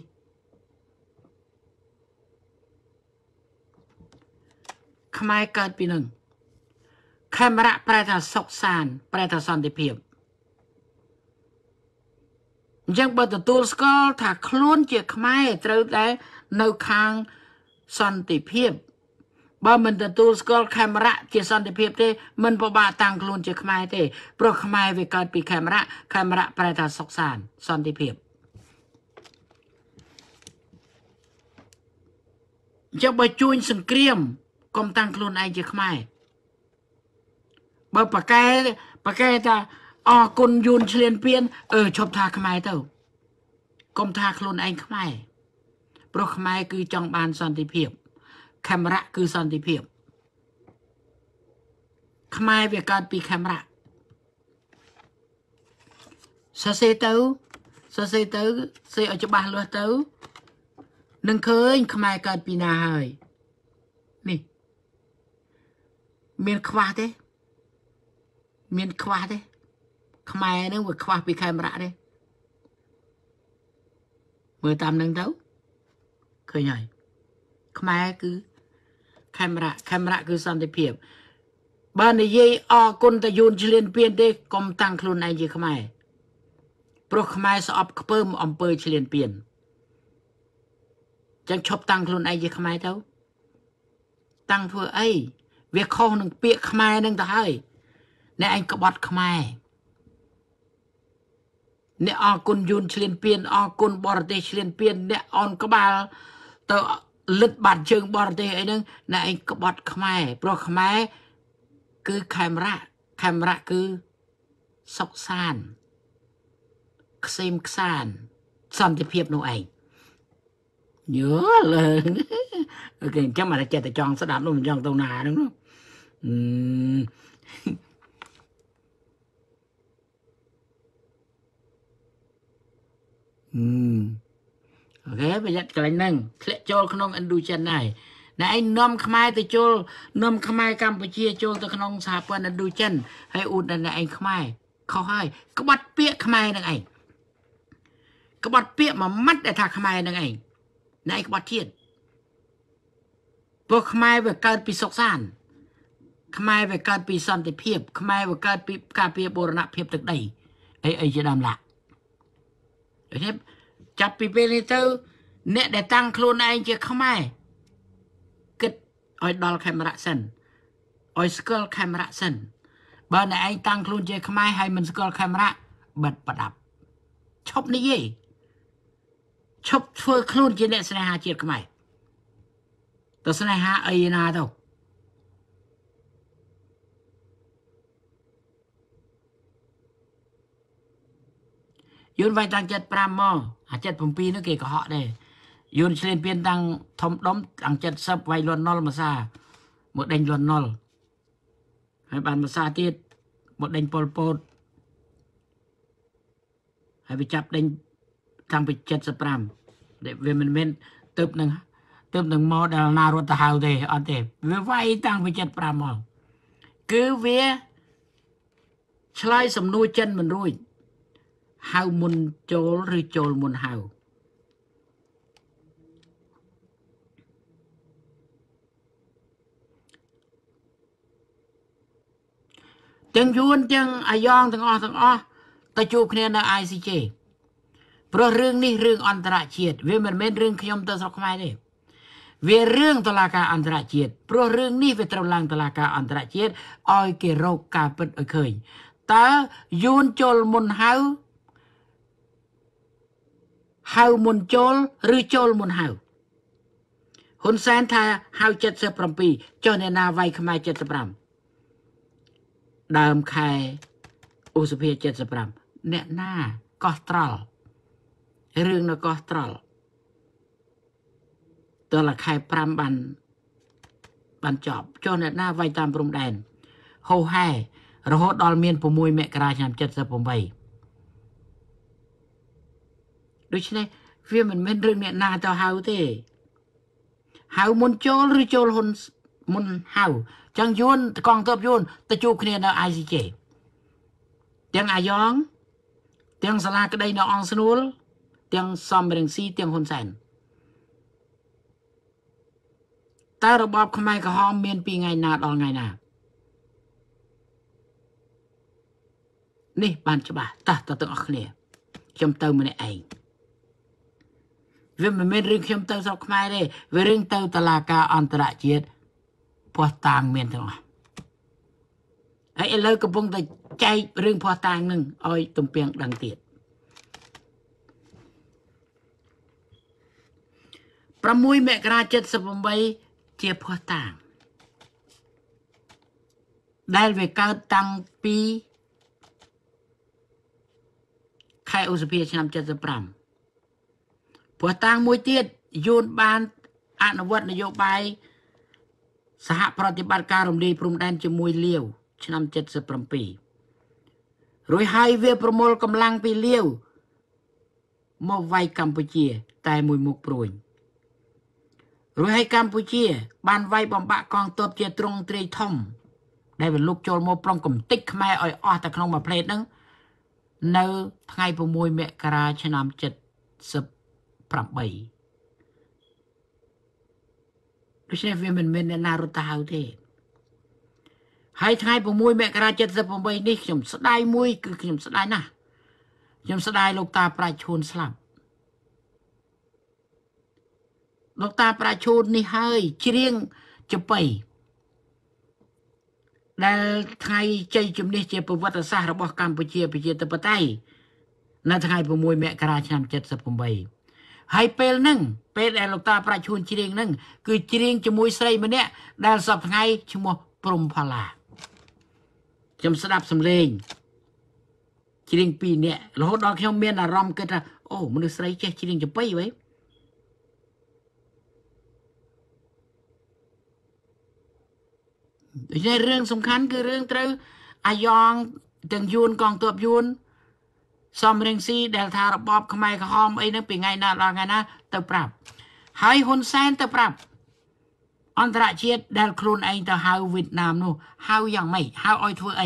ខ្មែរកើតពីនឹងខេមរៈប្រែថាសុខសាន្តប្រែថាសន្តិភាពអញ្ចឹងបើទទួលស្គាល់ថាខ្លួនជាខ្មែរត្រូវតែនៅខាងសន្តិភាពបើមិនទទួលស្គាល់ខេមរៈជាសន្តិភាពទេមិនពិបាកតាំងខ្លួនជាខ្មែរទេព្រោះខ្មែរវាកើតពីខេមរៈខេមរៈប្រែថាសុខសាន្តសន្តិភាពអញ្ចឹងបើជួញសង្គ្រាមកុំតាំងខ្លួនឯងជាខ្មែរបើប៉ាកែប៉ាកែថាអរគុណយួនឆ្លៀនពៀនអឺឈប់ថាខ្មែរទៅកុំថាខ្លួនឯងខ្មែរព្រោះខ្មែរគឺចង់បានសន្តិភាពខេមរៈគឺសន្តិភាពខ្មែរវាកើតពីខេមរៈសរសេរទៅសរសេរទៅសេឲ្យច្បាស់លាស់ទៅនឹងឃើញខ្មែរកើតពីណាហើយនេះមានខ្វះទេមានខ្វះទេខ្មែរនឹងវាខ្វះពីខេមរៈទេមើលតាមនឹងទៅឃើញហើយខ្មែរគឺខេមរៈខេមរៈគឺសន្តិភាពបើនិយាយអរគុណតយូនឆ្លៀនពៀនទេកុំតាំងខ្លួនឯងជាខ្មែរព្រោះខ្មែរស្អប់ខ្ពើមអំពើឆ្លៀនពៀនចឹងឈប់តាំងខ្លួនឯងជាខ្មែរទៅតាំងធ្វើអីវាខុសនឹងពាក្យខ្មែរនឹងទៅហើយអ្នកឯងក្បត់ខ្មែរអ្នកអរគុណយូនឆ្លៀនពៀនអរគុណបរទេសឆ្លៀនពៀនអ្នកអនក្បាលទៅលិតបាត់ជើងបរទេសអីហ្នឹងអ្នកឯងក្បត់ខ្មែរព្រោះខ្មែរគឺខេមរៈខេមរៈគឺសុខសាន្តខ្សេមខ្សានសន្តិភាពនោះឯងយល់លើអូខេចាំមកចិត្តតែចង់ស្ដាប់នោះមិនចង់ទៅណាហ្នឹងអឺអឺអូខេប្រយ័ត្នកន្លែងហ្នឹងធ្លាក់ចូលក្នុងឥណ្ឌូចិនដែរណែឯងនាំខ្មែរទៅចូលនាំខ្មែរកម្ពុជាចូលទៅក្នុងសហព័ន្ធឥណ្ឌូចិនហើយអ៊ូតណែឯងខ្មែរខុសហើយក្បត់ពាក្យខ្មែរនឹងឯងក្បត់ពាក្យមួយម៉ាត់ដែលថាខ្មែរនឹងឯងណែឯងក្បត់ជាតិព្រោះខ្មែរវាកើតពីសុខសាន្តខ្មែរវាកើតពីសន្តិភាពខ្មែរវាកើតពីការពារបូរណភាពទឹកដីអីអីជាដើមឡាចាប់ពីពេលនេះទៅអ្នកដែលតាំងខ្លួនឯងជាខ្មែរគិតឲ្យដល់ខេមរៈសិនឲ្យស្គាល់ខេមរៈសិនបើអ្នកឯងតាំងខ្លួនជាខ្មែរហើយមិនស្គាល់ខេមរៈបិទប្រដាប់ឈប់និយាយឈប់ធ្វើខ្លួនជាអ្នកស្នេហាជាតិខ្មែរទៅស្នេហាអីណាទៅយូនវាយតាំងចិត្តប្រាំមកអាចិត្ត7នោះគេកុហកដែរយូនឆ្លៀនពៀនតាំងធំដុំតាំងចិត្តសិបវាយលន់ណុលមួយសាមកដេញលន់ណុលហើយបានមួយសាទៀតមកដេញប៉ុលពតហើយវាចាប់ដេញតាំងពី75ដែលវាមិនមែនទៅនឹងទៅនឹងមកដល់ណារត់ទៅហៅទេអត់ទេវាវាយតាំងពី75មកគឺវាឆ្លើយសំណួរចិនមិនរួចហៅមុនចូលឬចូលមុនហៅទាំងយួនទាំងអាយ៉ងទាំងអស់ទាំងអស់ទៅជួបគ្នានៅ I C J ព្រោះរឿងនេះរឿងអន្តរជាតិវាមិនមែនរឿងខ្ញុំទៅស្រុកខ្មែរទេវារឿងតុលាការអន្តរជាតិព្រោះរឿងនេះវាត្រូវឡើងតុលាការអន្តរជាតិឲ្យគេរកការពិតឲ្យឃើញតើយួនចូលមុនហៅ hào môn chôl rư chôl môn hào Hun Sen tha hào chất sơ pram pi cho nên na vay khmai chất sơ pram đàm khai u sơ phê chất sơ pram nè na có trol rương nó có trolตัวละใครปรำบันบันจอบจนหน้าไว้ตามพรมแดนโฮไฮระหดดอลเมียนปมวยแม่กราชามเจ็ดสิบผมไปดูใช่ไหมเวียมันเป็นเรื่องเนี่ยนาต่อเฮาเต้เฮามุนโจลหรือโจลหุนมุนเฮาจังยุนกองทัพยุนตะจูคเนียนเอาไอซีเจเตียงอายองเตียงสลากระไดนอองสนุลเตียงซอมเริงซีเตียงหุนแสนแต่ระบบขมายกระหอมเมียนปีไงนาดอลไงนานี่บานฉบับตาตาตึงออกเนี่ยชมเติมมันเองเว้ยมันไม่เรื่องชมเติมสกขมายเลยเว้ยเรื่องเติมตลาดการอันตรายเจ็ดพอต่างเมียนทั้งหมดไอ้เลิกกระพงแต่ใจเรื่องพอต่างหนึ่งอ้อยตุ่มเปียงดังเตียดประมุยแม่กระเจ็ดสมบัยเจียพอต่างได้เวกาตังปีใครอุสเพียชนำเจ็ดสปรำพอต่างมวยเตียดโยนบานอนุวัตนโยบายสหปฏิบัติการรมดีพรมแดนจมวยเลี้ยวชนำเจ็ดสปรำปีรวยไฮเวประมลกำลังปีเลี้ยวมาไว้กัมพูชีแต่มวยมุกปรุยรวยให้กัมพูชีบ้านไว้บำบัดกองตัวเจียตรงตรีทอมได้เป็นลูกโจลโมปลองกลมติ๊กแม่อ้อยอ้อแต่ขนมมาเพลทนึงในไงประมวยเมกราชนำเจ็ดสิบปรับใบดูใช่ไหมมันเป็นนารุตาเอาเทให้ไงประมวยเมกราเจ็ดสิบปรับใบนี่ขยมสดายมวยคือขยมสดายนะขยมสดายลูกตาปลายชนสลับลูกตาปลาชูนนี่เฮ้ยเชียงจะไปแล้วไทยใจจุ่มนี่เจ้าประวัติศาสตร์ระบบกัมพูชีประเทศตะปะไตนั่นไทยประมวยแม่กราชนำเจ็ดสิบผมไปให้เปลนึ่งเปลไอ้ลูกตาปลาชูนเชียงนึ่งคือเชียงจมวยใส่มาเนี่ยได้สับไงชั่วโมงปรุมพลาจำสดับสำเร็จเชียงปีเนี่ยเราดอกเขียวเมียนอารมณ์ก็จะโอ้มันใส่เจ้าเชียงจะไปไว้ในเรื่องสำคัญคือเรื่องเตออายองตึงยูนกองตัวยูนซอมเริงซีเดลทาระบอบขมายขหอมไอ้นั่นเป็นไงนะรอไงนะเตอปรับหายหุนแซนเตอปรับอันตรายเชียดเดลครูนไอ้เตอหาวเวียดนามนู่หาวยังไม่หาวอ้อยทั่วไอ้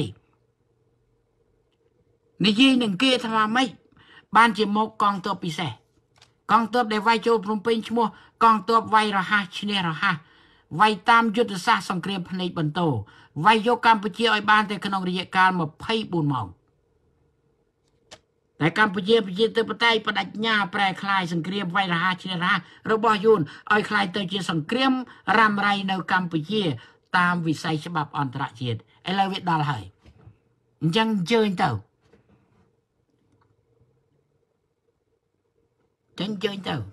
ในยี่หนึ่งเกย์ทำไม่บ้านเจมกกองตัวปีเสกองตัวได้ไวโจพรมเป็นชั่วโมงกองตัวไวระหะชเนระหะไว้ตามยุทธศาสตร์สงครามพนิบนโตไว้ยกกัมพูชีอ้อยบ้านแต่ขนมระยะการมาไพ่บุญมองแต่กัมพูชีประเทศเตปไตยประดับญาแปรคลายสงครามไว้ระหะชเนระหะระบอบยูนอ้อยคลายเตอเจียสงครามรำไรในกัมพูชีตามวิสัยฉบับอันตรายเจียดไอเลวิดดอลไฮยังเจอเต่ายังเจอเต่า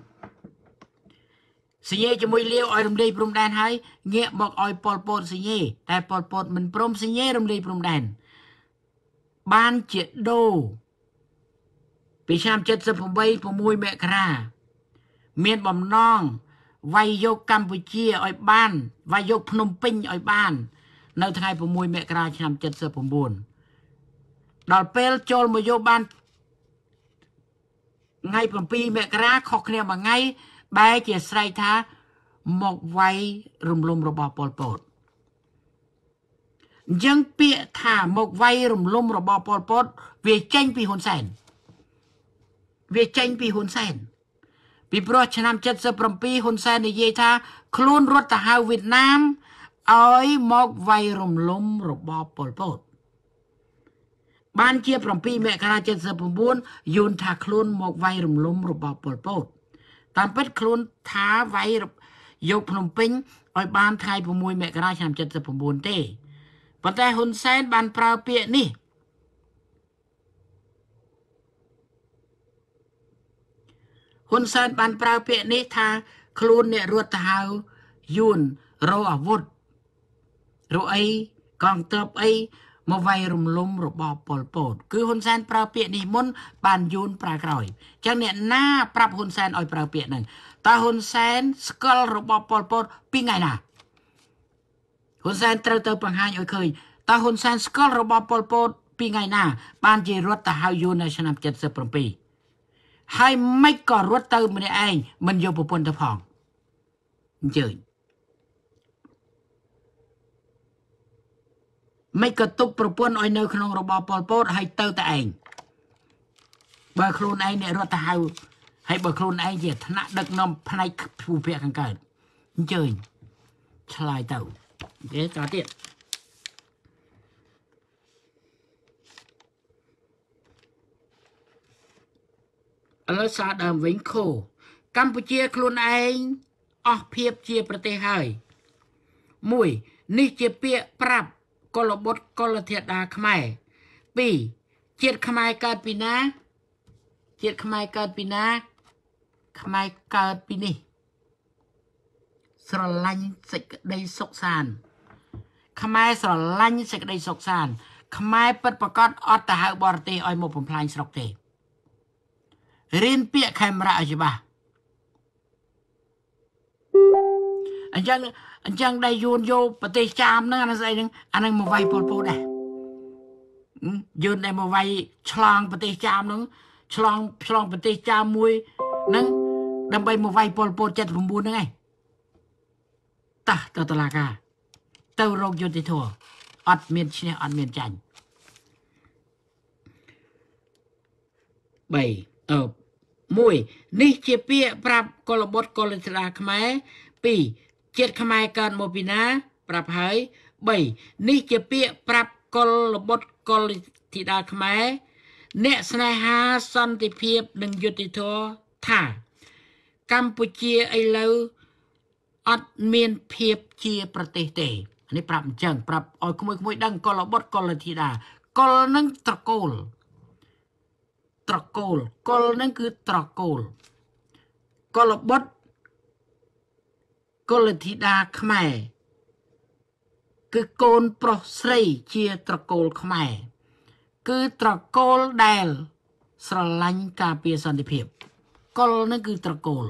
สิเย่จะมวยเลี้ยวอ้อยรำดีพรมแดนให้เงี้ยบอกอ้อยปอลปอดสิเย่แต่ปอลปอดมันพรมสิเย่รำดีพรมแดนบ้านเจ็ดโดปีชามเจ็ดสิบผมไปผมมวยแม่คราเมียนบ่มน้องไวยยกกัมพูชีอ้อยบ้านไวยยกพนมปิงอ้อยบ้านในไทยผมมวยแม่คราชามเจ็ดสิบผมบุญดอลเปลโจลมาโยบ้านไงผมปีแม่คราขอกเนี่ยมาไงใบเจียสไรท้าหมกไว้รุมลมระบอบปอลปอดยังเปียถ่าหมกไว้รุมลมระบอบปอลปอดเวียเจงปีหุนแสนเวียเจงปีหุนแสนปีโปรชนำเจ็ดสิบปรมปีหุนแสนในเยธาคลูนรถทหารเวียดนามอ้อยหมกไว้รุมลมระบอบปอลปอดบ้านเจียปรมปีแม่คณะเจ็ดสิบปมบุญยุนทาคลูนหมกไว้รุมลมระบอบปอลปอดตามเป็ดคลุนท้าไว้ยกพนมปิงอ้อยบ้านไทยประมวยแม่กระไรชามจัดสมบูรณ์เต้ปัจจัยหุนแซนบ้านปลาเปียนี่ហ៊ុនសែនបានប្រើពាក្យនេះថាខ្លួនអ្នករត់ទៅហៅយួនរកអាវុធរកអីកងទ័ពអីមកវាយរំលំរបបប៉ុលពតគឺហ៊ុនសែនប្រើពាក្យនេះមុនបានយួនប្រើក្រោយអញ្ចឹងអ្នកណាប្រាប់ហ៊ុនសែនឲ្យប្រើពាក្យហ្នឹងតើហ៊ុនសែនស្គាល់របបប៉ុលពតពីថ្ងៃណាហ៊ុនសែនត្រូវទៅបង្ហាញឲ្យឃើញតើហ៊ុនសែនស្គាល់របបប៉ុលពតពីថ្ងៃណាបានជារត់ទៅហៅយួននៅឆ្នាំเจ็ดสิบเจ็ดហើយមិនក៏រត់ទៅម្នាក់ឯងមិនយកប្រពន្ធទៅផងអញ្ជើញមិនក៏ទុកប្រពន្ធឲ្យនៅក្នុងរបបប៉ុលពតហើយទៅតែឯងបើខ្លួនឯងអ្នករត់ទៅហៅហើយបើខ្លួនឯងជាថ្នាក់ដឹកនាំផ្នែកភូមិភាគខាងកើតអញ្ជើញឆ្លើយទៅគេតទៀតឥឡូវសារដើមវិញខូកម្ពុជាខ្លួនឯងអស់ភាពជាប្រទេសហើយមួយនេះជាពាក្យប្រាប់កុលបុត្រកុលធាតុតាខ្មែរពីរជាតិខ្មែរកើតពីណាជាតិខ្មែរកើតពីណាខ្មែរកើតពីនេះស្រឡាញ់សេចក្តីសុខសាន្តខ្មែរស្រឡាញ់សេចក្តីសុខសាន្តខ្មែរពិតប្រាកដអត់ទៅហៅបរទេសឲ្យមកបំផ្លាញស្រុកទេរៀនពាក្យខេមរៈឲ្យច្បាស់អញ្ចឹងអញ្ចឹងដែលយួនយកប្រទេសចាមហ្នឹងអាស្អីហ្នឹងអាហ្នឹងមកវាយប៉ុលពតដែរយួនដែលមកវាយឆ្លងប្រទេសចាមហ្នឹងឆ្លងឆ្លងប្រទេសចាមមួយហ្នឹងដើម្បីមកវាយប៉ុលពតเจ็ดสิบเก้าហ្នឹងឯងតោះទៅតុលាការទៅរកយុត្តិធម៌អត់មានឈ្នះអត់មានចាញ់បីអឺមួយនេះជាពាក្យប្រាប់កុលបុត្រកុលធាតុតាខ្មែរពីរជាតិខ្មែរកើតមកពីណាប្រាប់ហើយបីនេះជាពាក្យប្រាប់កុលបុត្រកុលធីតាខ្មែរអ្នកស្នេហាសន្តិភាពនិងយុត្តិធម៌ថាកម្ពុជាឥឡូវអត់មានភាពជាប្រទេសទេនេះប្រាប់អញ្ចឹងប្រាប់ឲ្យក្មួយក្មួយដឹងកុលបុត្រកុលធីតាកុលនឹងត្រកូលត្រកូលកុលនឹងគឺត្រកូលកុលបុត្រកុលធីតាខ្មែរគឺកូនប្រុសស្រីជាត្រកូលខ្មែរគឺត្រកូលដែលស្រឡាញ់ការពារសន្តិភាពកុលនឹងគឺត្រកូល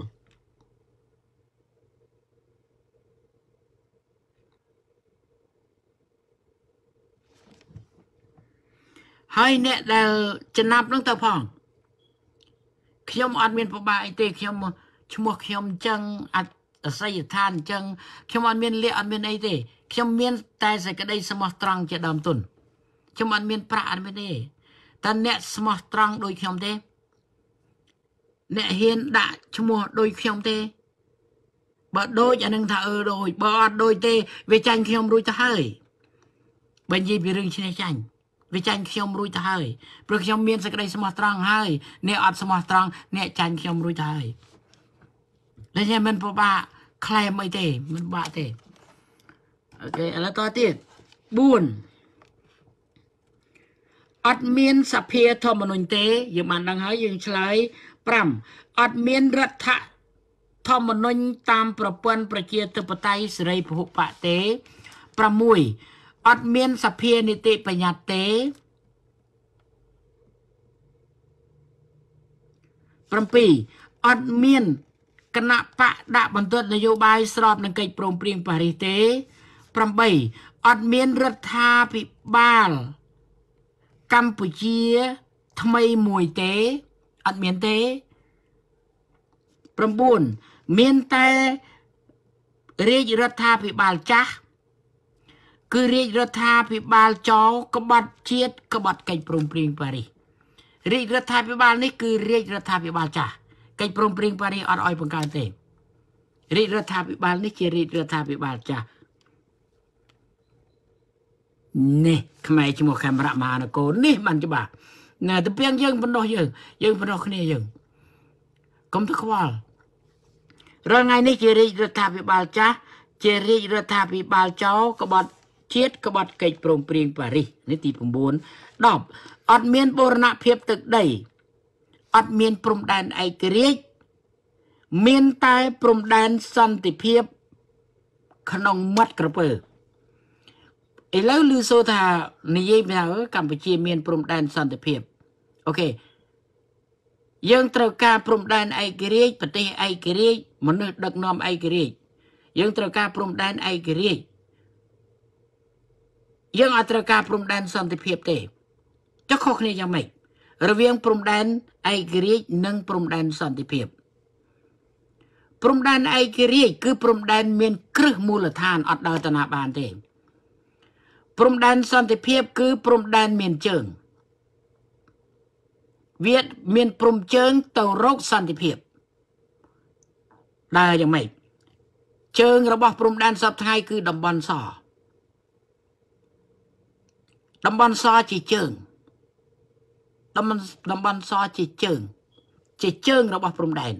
ហើយអ្នកដែលចំណាប់នឹងទៅផងខ្ញុំអត់មានពិបាកអីទេខ្ញុំឈ្មោះខ្ញុំអញ្ចឹងអត់អស័យដ្ឋានអញ្ចឹងខ្ញុំអត់មានលាកអត់មានអីទេខ្ញុំមានតែសេចក្តីស្មោះត្រង់ជាដើមទុនខ្ញុំអត់មានប្រាក់អត់មានទេតែអ្នកស្មោះត្រង់ដូចខ្ញុំទេអ្នកហ៊ានដាក់ឈ្មោះដូចខ្ញុំទេបើដូចអានឹងថាអឺដូចបើអត់ដូចទេវាចាញ់ខ្ញុំរួចទៅហើយបើនិយាយពីរឿងឈ្នះចាញ់វាចាញ់ខ្ញុំរួចទៅហើយព្រោះខ្ញុំមានសេចក្តីស្មោះត្រង់ហើយអ្នកអត់ស្មោះត្រង់អ្នកចាញ់ខ្ញុំរួចទៅហើយតែខ្ញុំមិនពិបាកក្លែមអីទេមិនពិបាកទេអូខេឥឡូវតទៀតបួនអត់មានសភាធម្មនុញ្ញទេយើងបានដឹងហើយយើងឆ្លើយប្រាំអត់មានរដ្ឋធម្មនុញ្ញតាមប្រព័ន្ធប្រជាធិបតេយ្យសេរីពហុបកទេប្រាំមួយអត់មានសភានីតិបញ្ញត្តិទេប្រាំពីរអត់មានគណៈបកដាក់បន្ទាត់នយោបាយស្របនឹងកិច្ចព្រមព្រៀងប៉ារីសទេប្រាំបីអត់មានរដ្ឋាភិបាលកម្ពុជាថ្មីមួយទេអត់មានទេប្រាំបួនមានតែរាជរដ្ឋាភិបាលចាស់គឺរាជរដ្ឋាភិបាលចោក្បត់ជាតិក្បត់កិច្ចព្រមព្រៀងប៉ារីសរាជរដ្ឋាភិបាលនេះគឺរាជរដ្ឋាភិបាលចាស់កិច្ចព្រមព្រៀងប៉ារីសអត់ឲ្យបង្កើនទេរាជរដ្ឋាភិបាលនេះជារាជរដ្ឋាភិបាលចាស់នេះខ្មែរឈ្មោះខេមរៈមហានគរនេះបានច្បាស់ណាទៅពីងយើងបណ្ដោះយើងយើងបណ្ដោះគ្នាយើងកុំទៅខ្វល់រាល់ថ្ងៃនេះជារាជរដ្ឋាភិបាលចាស់ជារាជរដ្ឋាភិបាលចោក្បត់ជាតិក្បត់កិច្ចព្រមព្រៀងប៉ារីសនេះទី9 10អត់មានបូរណភាពទឹកដីអត់មានព្រំដែនឯករាជ្យមានតែព្រំដែនសន្តិភាពក្នុងមាត់ក្រពើឥឡូវឮសូរថានិយាយថាកម្ពុជាមានព្រំដែនសន្តិភាពអូខេយើងត្រូវការព្រំដែនឯករាជ្យប្រទេសឯករាជ្យមនុស្សដឹកនាំឯករាជ្យយើងត្រូវការព្រំដែនឯករាជ្យយើងអត់ត្រូវការព្រំដែនសន្តិភាពទេចុះខុសគ្នាយ៉ាងម៉េចរវាងព្រំដែនឯករាជ្យនិងព្រំដែនសន្តិភាពព្រំដែនឯករាជ្យគឺព្រំដែនមានគ្រឹះមូលដ្ឋានអត់ដើរទៅណាបានទេព្រំដែនសន្តិភាពគឺព្រំដែនមានជើងវាមានព្រំជើងទៅរកសន្តិភាពដើរយ៉ាងម៉េចជើងរបស់ព្រំដែនសពថ្ងៃគឺតំបន់សតំបន់សជាជើងតំបន់តំបន់សជាជើងជាជើងរបស់ព្រំដែន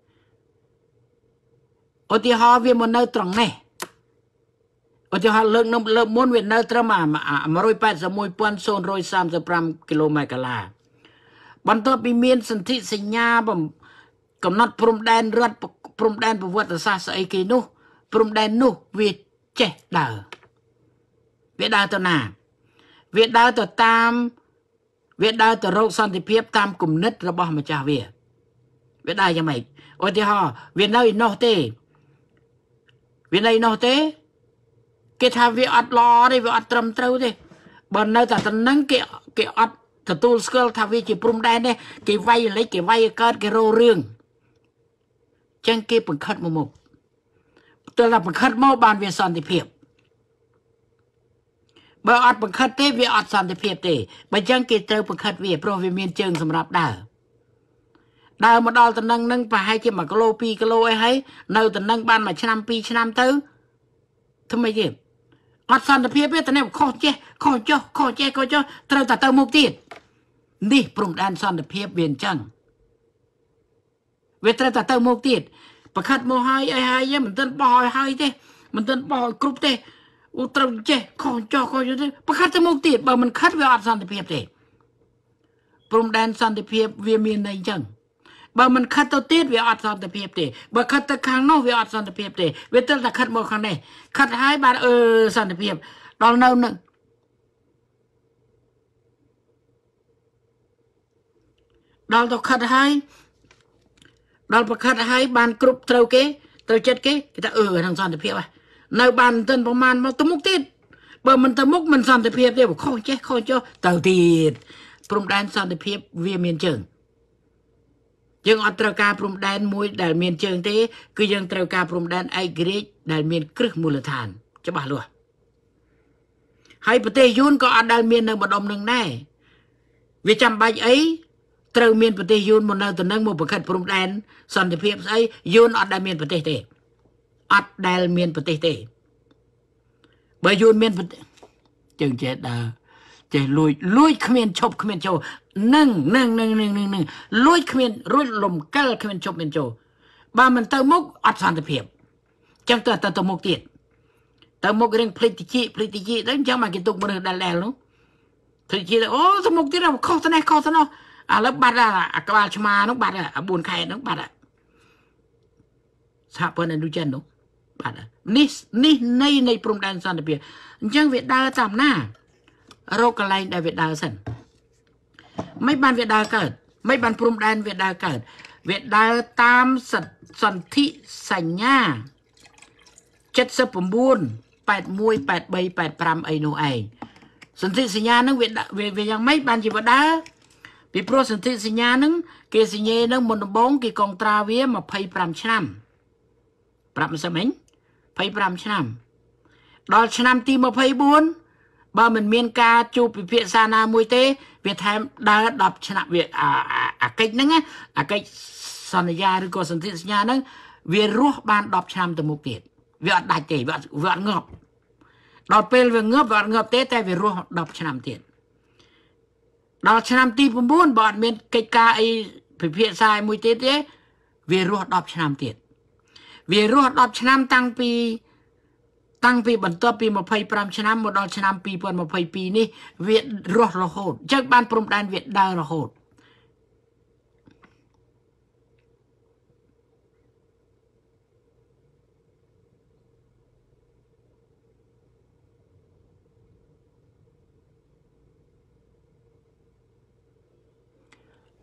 ឧទាហរណ៍វាមកនៅត្រង់នេះឧទាហរណ៍លើកនៅលើកមុនវានៅត្រឹមមួយរយแปดสิบเอ็ดพันสามร้อยสามสิบห้าគីឡូម៉ែត្រកាឡាបន្ទាប់ពីមានសន្ធិសញ្ញាកំណត់ព្រំដែនរដ្ឋព្រំដែនប្រវត្តិសាស្ត្រស្អីគេនោះព្រំដែននោះវាចេះដើរវាដើរទៅណាវាដើរទៅតាមវាដើរទៅរកសន្តិភាពតាមគំនិតរបស់ម្ចាស់វាវាដើរយ៉ាងម៉េចឧទាហរណ៍វានៅឯនោះទេវានៅឯនោះទេគេថាវាអត់ល្អទេវាអត់ត្រឹមត្រូវទេបើនៅតែតំណឹងគេគេអត់ទទួលស្គាល់ថាវាជាព្រំដែនទេគេវាយលិចគេវាយកើតគេរោរឿងចឹងគេបង្ខិតមកមុខទើបតែបង្ខិតមកបានវាសន្តិភាពបើអត់បង្ខិតទេវាអត់សន្តិភាពទេបើចឹងគេត្រូវបង្ខិតវាព្រោះវាមានជើងសម្រាប់ដើរដើរមកដល់តំណឹងនឹងប្រហែលជាមួយគីឡូពីរគីឡូអីហើយនៅតំណឹងបានមួយឆ្នាំពីរឆ្នាំទៅធ្វើម៉េចទេអត់សន្តិភាពទេតែខុសចេះខុសចុះខុសចេះខុសចុះត្រូវតែទៅមុខទៀតនេះព្រំដែនសន្តិភាពវាអញ្ចឹងវាត្រូវតែទៅមុខទៀតប្រខិតមកហើយអីហើយមិនទាន់បោះឲ្យហើយទេមិនទាន់បោះឲ្យគ្រប់ទេអូត្រូវចេះខុសចុះខុសចុះទេប្រខិតទៅមុខទៀតបើមិនខិតវាអត់សន្តិភាពទេព្រំដែនសន្តិភាពវាមានន័យអញ្ចឹងបើមិនខិតទៅទៀតវាអត់សន្តិភាពទេបើខិតទៅខាងនោះវាអត់សន្តិភាពទេវាត្រូវតែខិតមកខាងនេះខិតហើយបានអឺសន្តិភាពដល់នៅនឹងដល់ទៅខិតហើយដល់ប្រខិតហើយបានគ្រប់ត្រូវគេត្រូវចិត្តគេគេថាអឺក្នុងសន្តិភាពហើយនៅបានមិនទាន់ប្រមាណមកទៅមុខទៀតបើមិនទៅមុខមិនសន្តិភាពទេខុសចេះខុសចុះទៅទៀតព្រំដែនសន្តិភាពវាមានជើងយើងអត់ត្រូវការព្រំដែនមួយដែលមានជើងទេគឺយើងត្រូវការព្រំដែនឯករាជ្យដែលមានគ្រឹះមូលដ្ឋានច្បាស់លាស់ហើយប្រទេសយួនក៏អត់ដែលមាននៅម្ដុំនឹងដែរវាចាំបាច់អីត្រូវមានប្រទេសយួនមកនៅទៅនឹងមកបង្ខិតព្រំដែនសន្តិភាពស្អីយួនអត់ដែលមានប្រទេសទេអត់ដែលមានប្រទេសទេបើយួនមានជើងចេះដើរចេះលួចលួចគ្មានឈប់គ្មានចូលនឹងនឹងនឹងនឹងនឹងលួចគ្មានរួចលំកិលគ្មានឈប់មានចូលបើមិនទៅមុខអត់សន្តិភាពចឹងទៅទៅមុខទៀតទៅមុខរៀងភ្លេចតិចភ្លេចតិចដល់ចឹងមកគេទុកមនុស្សដែលដែលនោះទៅជាអូទៅមុខទៀតខុសទៅនេះខុសទៅនោះឥឡូវបាត់អាក្បាលឆ្មានោះបាត់អាបួនខែនោះបាត់សហព័ន្ធអនុជននោះបាត់នេះនេះនៃនៃព្រំដែនសន្តិភាពអញ្ចឹងវាដើរតាមណារកកន្លែងដែលវាដើរសិនមិនបានវាដើរកើតមិនបានព្រំដែនវាដើរកើតវាដើរតាមសន្ធិសញ្ញាเจ็ดสิบเก้า แปดสิบเอ็ด แปดสิบสาม แปดสิบห้าអីនោះឯងសន្ធិសញ្ញានឹងវាវាយ៉ាងម៉េចបានជាវាដើរពីព្រោះសន្ធិសញ្ញានឹងគេសញ្ញេនឹងមុនដំបូងគេកងត្រាវាยี่สิบห้าឆ្នាំប្រាប់មិនសិនមិញยี่สิบห้าឆ្នាំដល់ឆ្នាំទីยี่สิบสี่បើមិនមានការជួបពិភាក្សាណាមួយទេវាថែមដើរដប់ឆ្នាំវាអាកិច្ចហ្នឹងអាកិច្ចសន្យាឬក៏សន្ធិសញ្ញាហ្នឹងវារស់បានដប់ឆ្នាំទៅមុខទៀតវាអត់ដាច់ទេវាវាអត់ងាប់ដល់ពេលវាងាប់វាអត់ងាប់ទេតែវារស់ដប់ឆ្នាំទៀតដល់ឆ្នាំទីchínបើអត់មានកិច្ចការអីពិភាក្សាមួយទៀតទេវារស់ដប់ឆ្នាំទៀតវារស់ដប់ឆ្នាំតាំងពីតាំងពីបន្ទាប់ពីยี่สิบห้าឆ្នាំមកដល់ឆ្នាំยี่สิบยี่สิบสองនេះវារស់រហូតចឹងបានព្រំដែនវាដើររហូត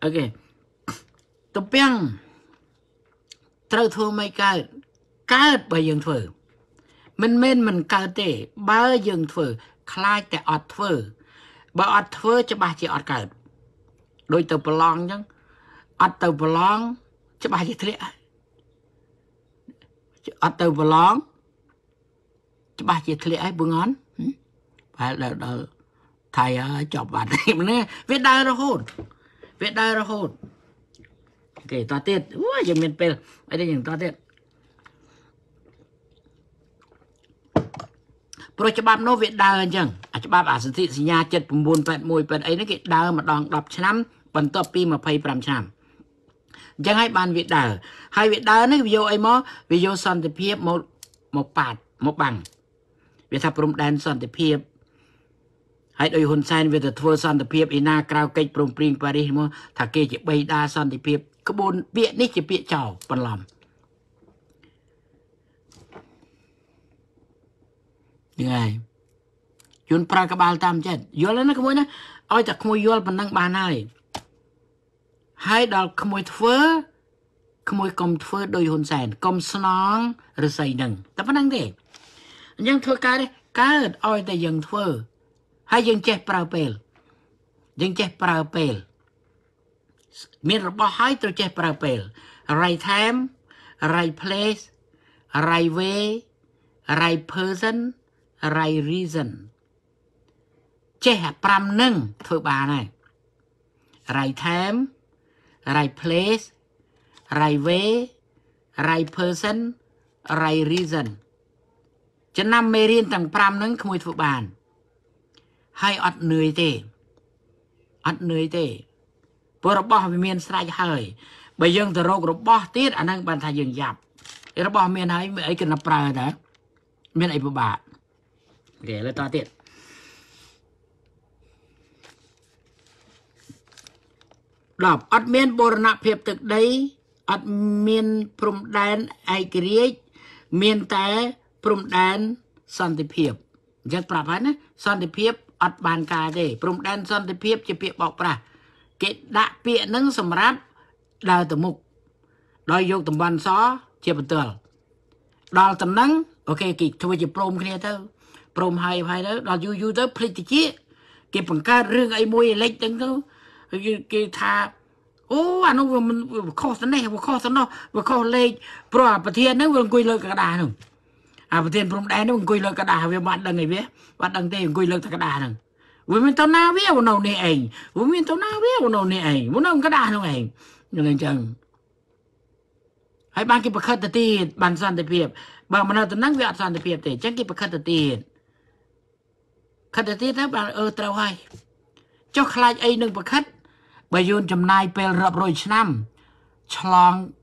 ok tập bèn trâu thua mấy cái cái bởi dân thử mình men mình cao tệ bao dân thử khai tại ọt thử bao ọt thử cho bà chị ọt cao đôi tàu bờ long chứ ọt tàu bờ long cho bà chị thịa ọt tàu bờ long cho bà chị thịa ấy bưng ngón phải là đỡ thầy chọc bạn này viết đai ra hồn viết đai ra hồn ok toa tiết ui giờ miền pel ở đây những toa tiết pro cho bạn nó viết đai chẳng à cho bạn à sự thị sinh nhà chật buồn phận mùi phận ấy nó cái đai mà đòn đọc năm bần tập pi mà pay pram năm chẳng hay bạn viết đai hay viết đai nó video ấy mó video son tập hiệp một một bạt một bằng viết tháp prom đan son tập hiệp hãy đôi hôn sen về từ thua son tập hiệp ina cao cây prom pring paris mà thà kê chỉ bay đa son tập hiệp cái bốn biện ní chỉ biện chào bằng lòng như này chun pra cái bao tam chết vô lên nó cái mũi nó ôi chặt mũi vô bằng năng bàn này hai đào cái mũi thưa cái mũi cầm thưa đôi hôn sen cầm snong rồi xây nâng ta vẫn năng thế nhưng thưa cái đấy cái ôi ta dừng thưa hai dừng chết pra pel dừng chết pra pel miền bắc hai tôi chơi parapel right time right place right way right person right reason chơi pram nâng thôi bà này right time right place right way right person right reason cho năm mê riêng tầng pram nâng không thôi bàn hai ọt nười tê ọt nười tê bữa đó bỏ miền sài hơi bây giờ từ rồi bỏ tiết anh đang bàn thay dừng dập rồi bỏ miền ấy ấy cái nắp prà đó miền ấy bữa bạ để lấy to tiết đọc ở miền bồ nạp hiệp thực đấy ở miền prum đan ai kia miền tây prum đan san thị hiệp rất bả phải nè san thị hiệp ở bàn cà đây prum đan san thị hiệp chỉ hiệp bọc ra cái đạ bịa nâng sầm ráp đào từ mục đòi vô tầm bàn xó chia bật tường đào tầm nắng ok kì thôi chỉ prom kia thôi prom hay hay đó đào du du tới plei chi cái bằng ca riêng ấy môi lấy từng thôi cái thà ô anh ông mình kho thế này kho thế nó và kho lên pro bờ thiên nó vừa quỳ lơ cả đà nữa à bờ thiên prom đen nó quỳ lơ cả đà về bạn đằng này biết bạn đằng tây quỳ lơ cả đà nữa với mình tao nào biết vào nào này ảnh với mình tao nào biết vào nào này ảnh muốn ông cái đà nào ảnh như lên chừng hãy ban cái bậc khất tiền ban san tập hiệp bằng mà nào tao năng việc san tập hiệp để chắc cái bậc khất tiền khất tiền đó bạn ơ tao hay cho khai ấy nâng bậc khất bây giờ chấm nai pel rập rồi năm chlong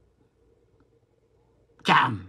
chạm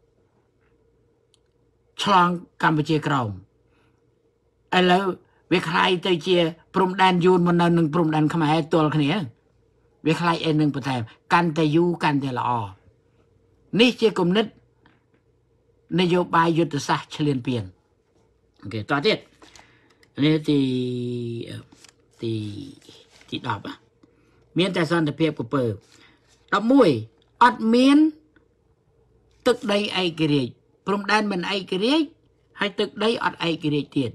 chlong Campuchia cầu ai lâu việc khai tới chia prum đan yun mà nâng prum đan không ai tuột cái này việc khai em nâng bật thèm can tây yu can tây lò ní chia cùng nít ní vô bài yết sa chlen piền ok toa tiết này thì thì thì đọc à miền tây sơn tập hiệp của bờ đọc mùi ọt miền tức đây ai kia prum đan mình ai kia hay tức đây ọt ai kia tiền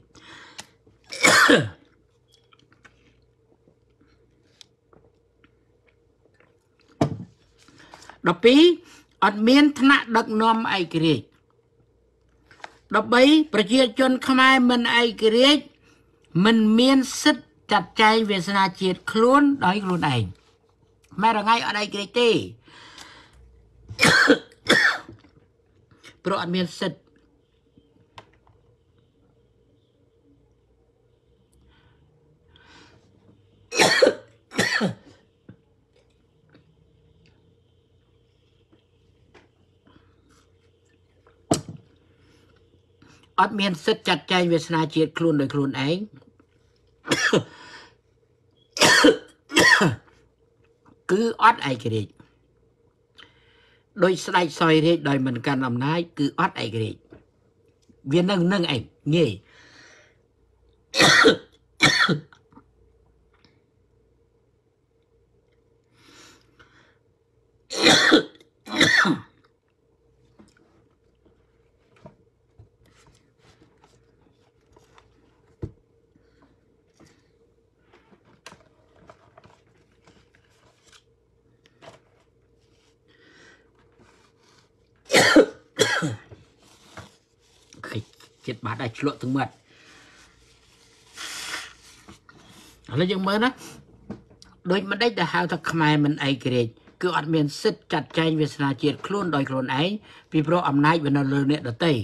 đọc bí ọt miên thạ đắc nôm ai kia đọc bíប្រជាជនខ្មែរមិនឯករាជ្យមិនមានសិទ្ធិចាត់ចែងវាសនាជាតិខ្លួនដោយខ្លួនឯងម៉ែរងៃអត់ឯករាជ្យទេព្រោះអត់មានសិទ្ធិអត់មានសិទ្ធិចាត់ចែងវាសនាជាតិខ្លួនដោយខ្លួនឯងគឺអត់ឯករាជ្យដោយស្ដេចសោយរាជដោយមិនកាន់អំណាចគឺអត់ឯករាជ្យវានឹងនឹងឯងងាយចិត្តបាត់ឲ្យឆ្លក់ទាំងមាត់ឥឡូវយើងមើលណាដូចមិនដេចដែលហៅថាខ្មែរមិនឯករាជ្យគឺអត់មានសិទ្ធិចាត់ចែងវាសនាជាតិខ្លួនដោយខ្លួនឯងពីព្រោះអំណាចវានៅលើអ្នកដទៃ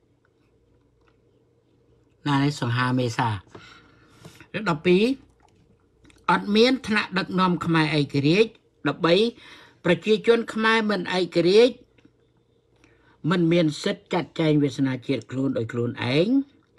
ណានេះសង្ហាមេសាដប់ពីរអត់មានថ្នាក់ដឹកនាំខ្មែរឯករាជ្យដប់បីប្រជាជនខ្មែរមិនឯករាជ្យមិនមានសិទ្ធិចាត់ចែងវាសនាជាតិខ្លួនដោយខ្លួនឯង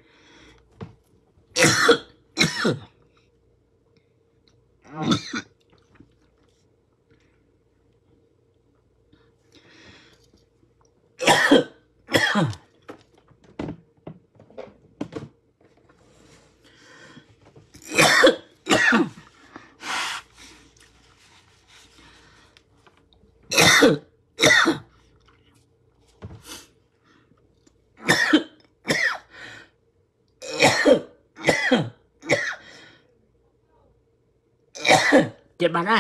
ចិត្តបានហើយ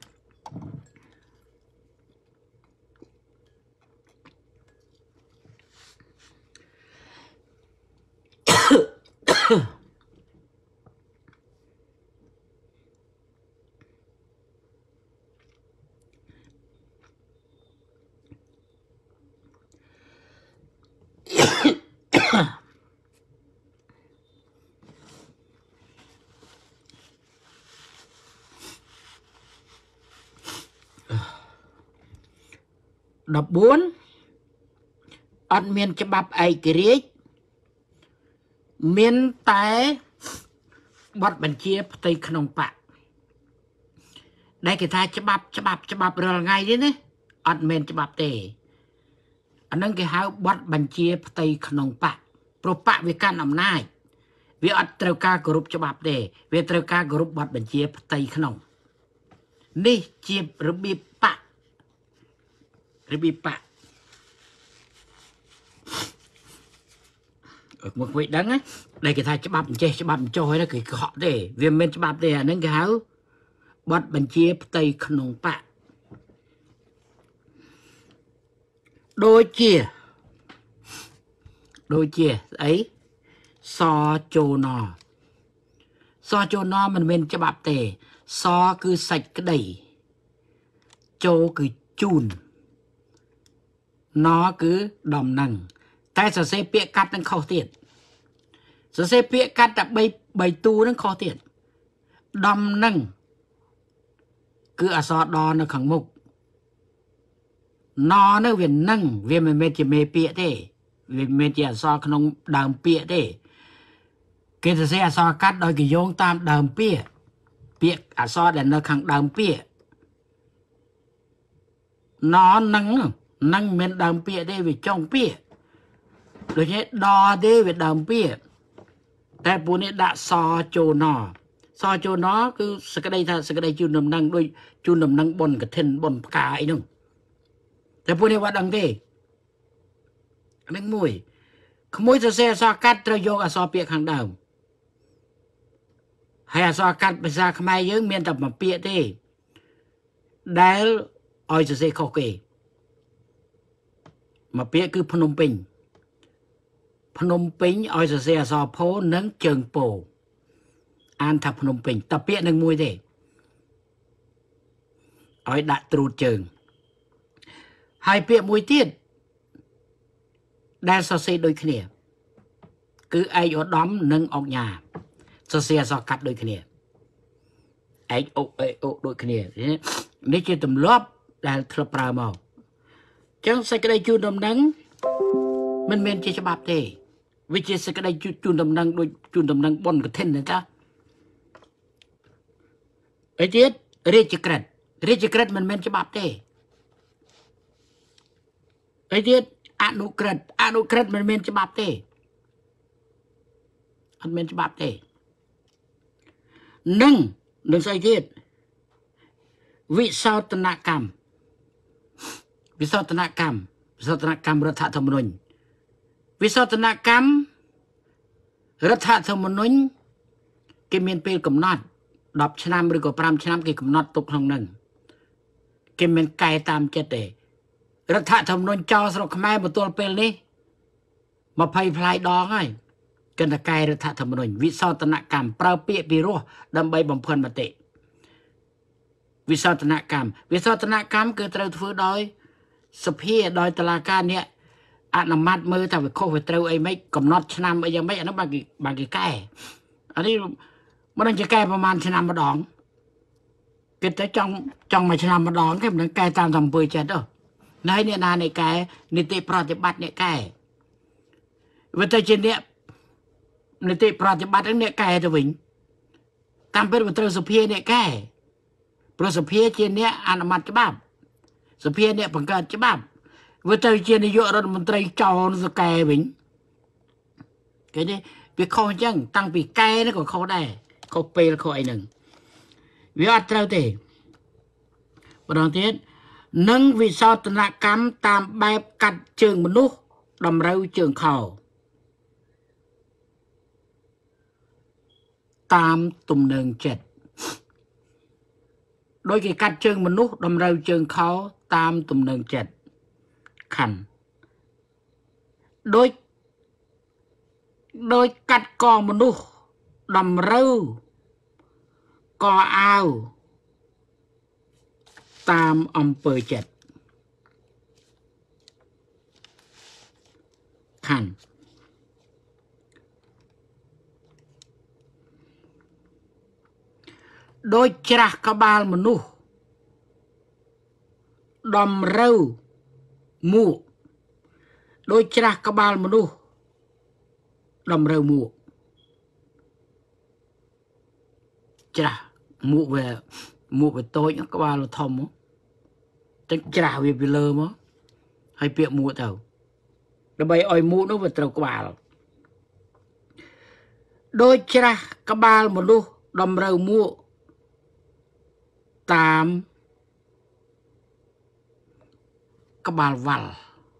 ដប់បួនអត់មានច្បាប់ឯករាជ្យមានតែបទបញ្ជាផ្ទៃក្នុងបកដែលគេថាច្បាប់ច្បាប់ច្បាប់រាល់ថ្ងៃនេះណាអត់មានច្បាប់ទេអានឹងគេហៅបទបញ្ជាផ្ទៃក្នុងបកព្រោះបកវាកាន់អំណាចវាអត់ត្រូវការគោរពច្បាប់ទេវាត្រូវការគោរពបទបញ្ជាផ្ទៃក្នុងនេះជារបៀបបករបៀបបកមកវិញដឹងណាដែលគេថាច្បាប់អញ្ចេះច្បាប់អញ្ចោះហើយគេកក់ទេវាមិនមែនច្បាប់ទេអានឹងគេហៅបទបញ្ជាផ្ទៃក្នុងបកដូចជាដូចជាស្អីសជូណសជូណមិនមែនច្បាប់ទេសគឺសាច់ក្តីជោគឺជូនណគឺដំណឹងតែសរសេរពាក្យកាត់នឹងខុសទៀតសរសេរពាក្យកាត់តែ3 3ទូនឹងខុសទៀតដំណឹងគឺអក្សរដនៅខាងមុខណនៅវានឹងវាមិនមែនជាមេពាក្យទេវាមិនមែនជាអក្សរក្នុងដើមពាក្យទេគេសរសេរអក្សរកាត់ដោយគេយោងតាមដើមពាក្យពាក្យអក្សរដែលនៅខាងដើមពាក្យណនឹងនឹងមិនដើមពាក្យទេវាចុងពាក្យដូចជាដទេវាដើមពាក្យតែពូនេះដាក់សជូណសជូណគឺសក្តីថាសក្តីជូនដំណឹងដូចជូនដំណឹងបុណ្យកឋិនបុណ្យផ្កាអីហ្នឹងតែពូនេះវត្តដឹងទេនឹងមួយក្មួយសរសេរអក្សរកាត់ត្រូវយកអក្សរពាក្យខាងដើមហើយអក្សរកាត់ភាសាខ្មែរយើងមានតែមួយពាក្យទេដែលឲ្យសរសេរខុសគេមួយពាក្យគឺភ្នំពេញភ្នំពេញឲ្យសរសេរអក្សរផូនិងជើងពោអានថាភ្នំពេញតែពាក្យនឹងមួយទេឲ្យដាក់ត្រួតជើងហើយពាក្យមួយទៀតដែលសរសេរដូចគ្នាគឺឯកឧត្តមនិងអង្គញាសរសេរអក្សរកាត់ដូចគ្នាឯកអុកឯកអុកដូចគ្នានេះជាទម្លាប់ដែលធ្លាប់ប្រើមកចឹងសេចក្តីជូនដំណឹងមិនមែនជាច្បាប់ទេវាជាសេចក្តីជូនដំណឹងដូចជូនដំណឹងបុណ្យកឋិនទេតាអីទៀតរាជក្រឹត្យរាជក្រឹត្យមិនមែនច្បាប់ទេអីទៀតអនុក្រឹត្យអនុក្រឹត្យមិនមែនច្បាប់ទេអត់មានច្បាប់ទេនឹងនឹងស្អីទៀតវិសោធនកម្មวิสาตนกรรมวิสาตนกรรมรัฐธรรมนูญวิสาตนกรรมรัฐธรรมนูญគេមានពេលកំណត់ដប់ឆ្នាំឬក៏ប្រាំឆ្នាំគេកំណត់ទុកក្នុងនឹងគេមិនកែតាមចិត្តទេរដ្ឋធម្មនុញ្ញចោលស្រុកខ្មែរបន្ទាល់ពេលនេះยี่สิบផ្លាយដងហើយគិតតែកែរដ្ឋធម្មនុញ្ញវិសោធនកម្មប្រើពាក្យពីរោះដើម្បីបំផិនមតិវិសោធនកម្មវិសោធនកម្មគឺត្រូវធ្វើដោយសភាដោយតុលាការនេះអនុម័តមើលថាវាខុសវាត្រូវអីម៉េចកំណត់ឆ្នាំអីយ៉ាងម៉េចអានោះបានគេបានគេកែអានេះមិនដឹងជាកែប្រហែលឆ្នាំម្ដងគេតែចង់ចង់មួយឆ្នាំម្ដងគេមិនដឹងកែតាមអំពើចិត្តទេណៃអ្នកណានៃកែនីតិប្រតិបត្តិអ្នកកែវាទៅជាអ្នកនីតិប្រតិបត្តិអ្នកកែទៅវិញតាមពិតវាត្រូវសភាអ្នកកែព្រោះសភាជាអ្នកអនុម័តច្បាប់សភាអ្នកបង្កើតច្បាប់វាទៅជានាយករដ្ឋមន្ត្រីចោលសកែវិញគេនេះវាខុសអញ្ចឹងតាំងពីកែនេះក៏ខុសដែរខុសពេលខុសអីហ្នឹងវាអត់ត្រូវទេម្ដងទៀតនិងវិសោធនកម្មតាមបែបកាត់ជើងមនុស្សតម្រូវជើងខោតាមទំនឹងចិត្តដោយគេកាត់ជើងមនុស្សតម្រូវជើងខោតាមទំនឹងចិត្តខណ្ឌដោយដោយកាត់កមនុស្សតម្រូវកអាវតាមអំពើចិត្តខណ្ឌដោយច្រាស់ក្បាលមនុស្សតម្រូវមួកដោយច្រាស់ក្បាលមនុស្សតម្រូវមួកច្រាស់មួកវាមួកវាតូចក្បាលវាធំតែច្រាស់វាពីលើមកហើយពាក្យមួកទៅដើម្បីឲ្យមួកនោះវាត្រូវក្បាលដោយច្រាស់ក្បាលមនុស្សតម្រូវមួកតាមក្បាលវ៉ាល់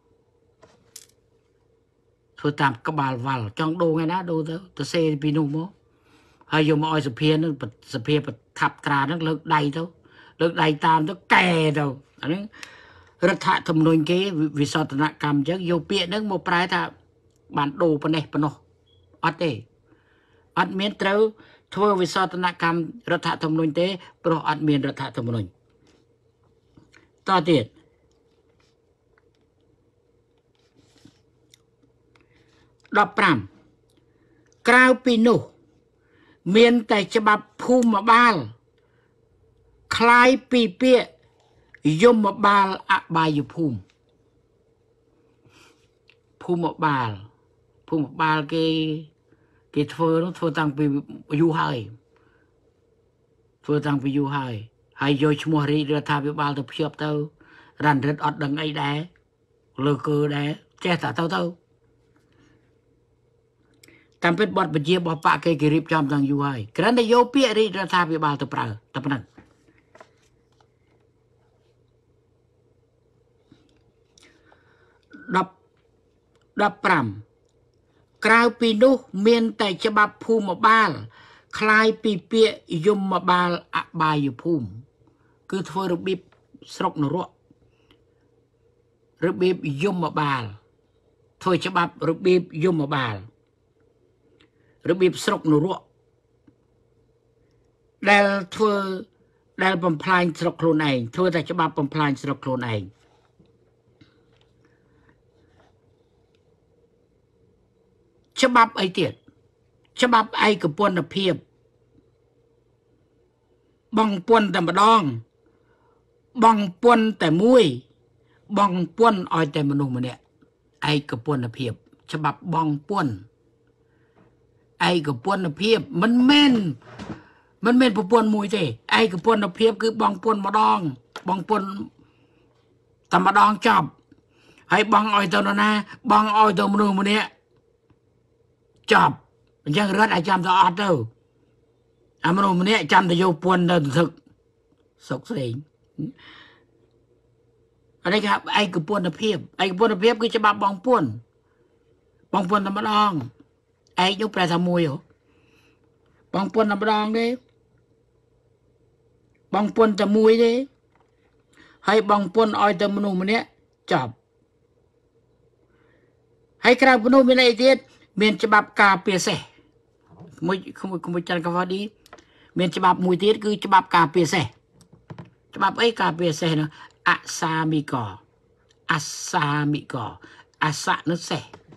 ធ្វើតាមក្បាលវ៉ាល់ចង់ដូរថ្ងៃណាដូរទៅទៅសេពីនោះមកហើយយកមកឲ្យសភានឹងសភាប្រថាប់ត្រានឹងលើកដៃទៅលើកដៃតាមទៅកែទៅអាហ្នឹងរដ្ឋធម្មនុញ្ញគេវិសោធនកម្មអញ្ចឹងយកពាក្យហ្នឹងមកប្រែថាបានដូរប៉ុណ្ណេះប៉ុណ្ណោះអត់ទេអត់មានត្រូវធ្វើវិសោធនកម្មរដ្ឋធម្មនុញ្ញទេព្រោះអត់មានរដ្ឋធម្មនុញ្ញតទៀតដប់ប្រាំក្រៅពីនោះមានតែច្បាប់ភូមិបាលคล้ายពីពាក្យយមបាលអបាយភូមិភូមិបាលភូមិបាលគេគេធ្វើនោះធ្វើតាំងពីយូរហើយធ្វើតាំងពីយូរហើយហើយយកឈ្មោះរាជរដ្ឋាភិបាលទៅភ្ជាប់ទៅរ៉ាន់រិតអត់ដឹងអីដែរលើកើដែរចេះតែទៅទៅតាមពិតបទបញ្ជារបស់បកគេគេរៀបចំតាំងយូរហើយគ្រាន់តែយកពាក្យរាជរដ្ឋាភិបាលទៅប្រើតែប៉ុណ្ណឹងដប់ដប់ប្រាំក្រៅពីនោះមានតែច្បាប់ភូមិបាលคล้ายពីពាក្យយមបាលអបាយភូមិគឺធ្វើរបៀបស្រុកនរករបៀបយមបាលធ្វើច្បាប់របៀបយមបាលរបៀបស្រុកនរកដែលធ្វើដែលបំផ្លាញស្រុកខ្លួនឯងធ្វើតែច្បាប់បំផ្លាញស្រុកខ្លួនឯងច្បាប់អីទៀតច្បាប់ឯកពន្ធភាពបងពន្ធតែម្ដងបងពន្ធតែមួយបងពន្ធឲ្យតែមនុស្សម្នាក់ឯកពន្ធភាពច្បាប់បងពន្ធឯកពន្ធភាពមិនមែនមិនមែនប្រពន្ធមួយទេឯកពន្ធភាពគឺបងពន្ធម្ដងបងពន្ធតែម្ដងចប់ហើយបងឲ្យទៅនរណាបងឲ្យទៅមនុស្សម្នាក់ចប់អញ្ចឹងរត់ឲ្យចាំទៅអត់ទៅអាមនុស្សម្នាក់ចាំទៅយកពន្ធទៅទឹកសុកស្រីอันนี้ครับไอ้กระปวนเพียบไอ้กระปวนเพียบคือฉบับบองป่วนบองป่วนธรรมดองไอ้ยุคแปลทำมวยเหรอบองป่วนธรรมดองเด้บองป่วนตะมวยเด้ให้บองป่วนอ้อยตะมนูมันเนี้ยจบให้กระปนูมีอะไรเดียดเมียนฉบับกาเปียเสมวยขโมยขโมยจันทร์กฟ้าดีเมียนฉบับมวยเดียดคือฉบับกาเปียเสฉบับไอ้กาเปียเสเนาะอาซามิกออาซามิกออาสะนึกเส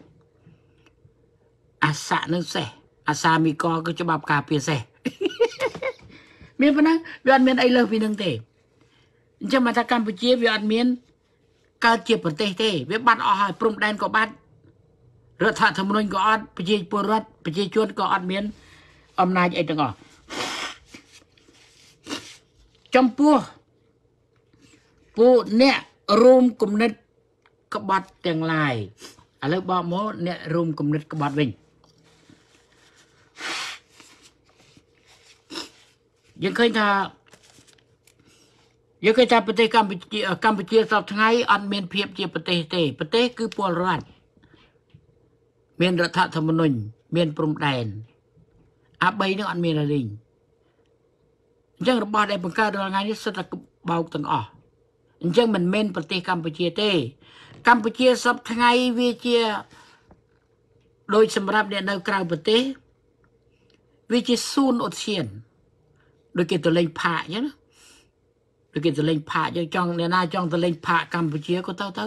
อาสะนึกเสอาซามิกอคือฉบับกาเปียเสเมียนปะนะวิอันเมียนไอเลิฟพี่นึงเตะจะมาจากกัมพูชีวิอันเมียนการเจ็บประเทศเตะวิบัติออกปรุงแดนก็บัดรัฐธรรมนูญก็อดประชาชนรัฐประชาชนก็อดเมียนอำนาจไอ้ต่างอ่ะจำปัวปูเนี่ยรูมกุมนิดกบัดแต่งลายอะไรบอกโมเนี่ยรูมกุมนิดกบัดวิ่งยังเคยทายังเคยทาประเทศกัมพูชีกัมพูชีสอบไงอันเมียนเพียบเจียประเทศเตประเทศคือปวลรัฐเมียนรัฐธรรมนูญเมียนปรุงแดนอาใบนึกอันเมียนอะไรยังระบาดในบังการงานนี้สตักเบาต่างออกยังมันเมนประเทศกัมพูชีเต้กัมพูชีสับทั้งไงวิเชียโดยสำหรับเนี่ยในกลางประเทศวิเชียซูนอดเชียนโดยเกิดตัวเล่งผ่าเนี่ยนะโดยเกิดตัวเล่งผ่ายังจ้องเนี่ยน่าจ้องตัวเล่งผ่ากัมพูชีก็เท่าเท่า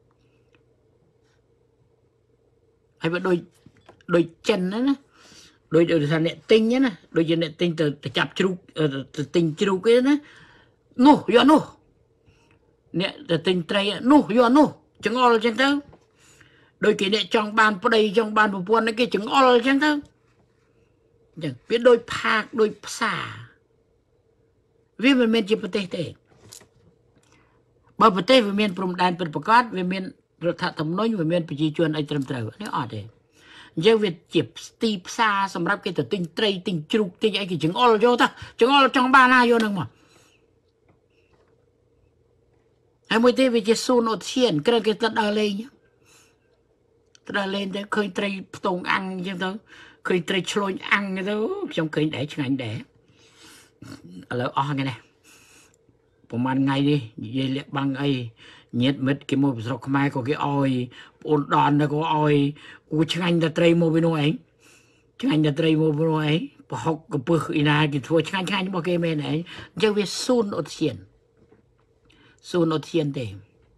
ไอ้แบบโดยโดยเจนนะนะโดยโดยทางเนี่ยติงเนี่ยนะโดยเนี่ยติงแต่จับจุกเออติงจุกเองนะนู่ยอนู่เนี่ยแต่ติงไตรนู่ยอนู่จังอลจังเท่าโดยกี่เนี่ยจองบานปดจองบานปวนนั่นกี่จังอลจังเท่าจังเป็นโดยภาคโดยภาษาวิมันเป็นจีประเทศเตะบางประเทศวิมันปรุงแดนเป็นประกาศวิมันรัฐธรรมนูญวิมันประชาชนไอ้ตรมเต๋อนี่อ่อนเลยยังเวทจีบตีภาษาสำหรับกี่ตัวติงไตรติงจุกติงไอ้กี่จังอลโยท่าจังอลจังบ้านนายโยนึงมั้งไอ้มวยที่วิจิสูนอดเชียนก็เลยตัดอะไรเนี่ยตัดอะไรแต่เคยไตรตรงอังยังเถอะเคยไตรชลอยอังยังเถอะจงเคยได้ช่างได้แล้วอ๋อไงเนี่ยประมาณไงดิยี่เลี้ยบางไอ้เงียบมิดกี่โมงสกมาก็กี่อ้อยปนดอนแล้วก็อ้อยกูช่างจะไตรโมไปหน่อยช่างจะไตรโมไปหน่อยพอหกกับปืนอีนากี่ทัวช่างช่างบอกเกมไหนจะวิสูนอดเชียนสูนอดเชียนเต็ม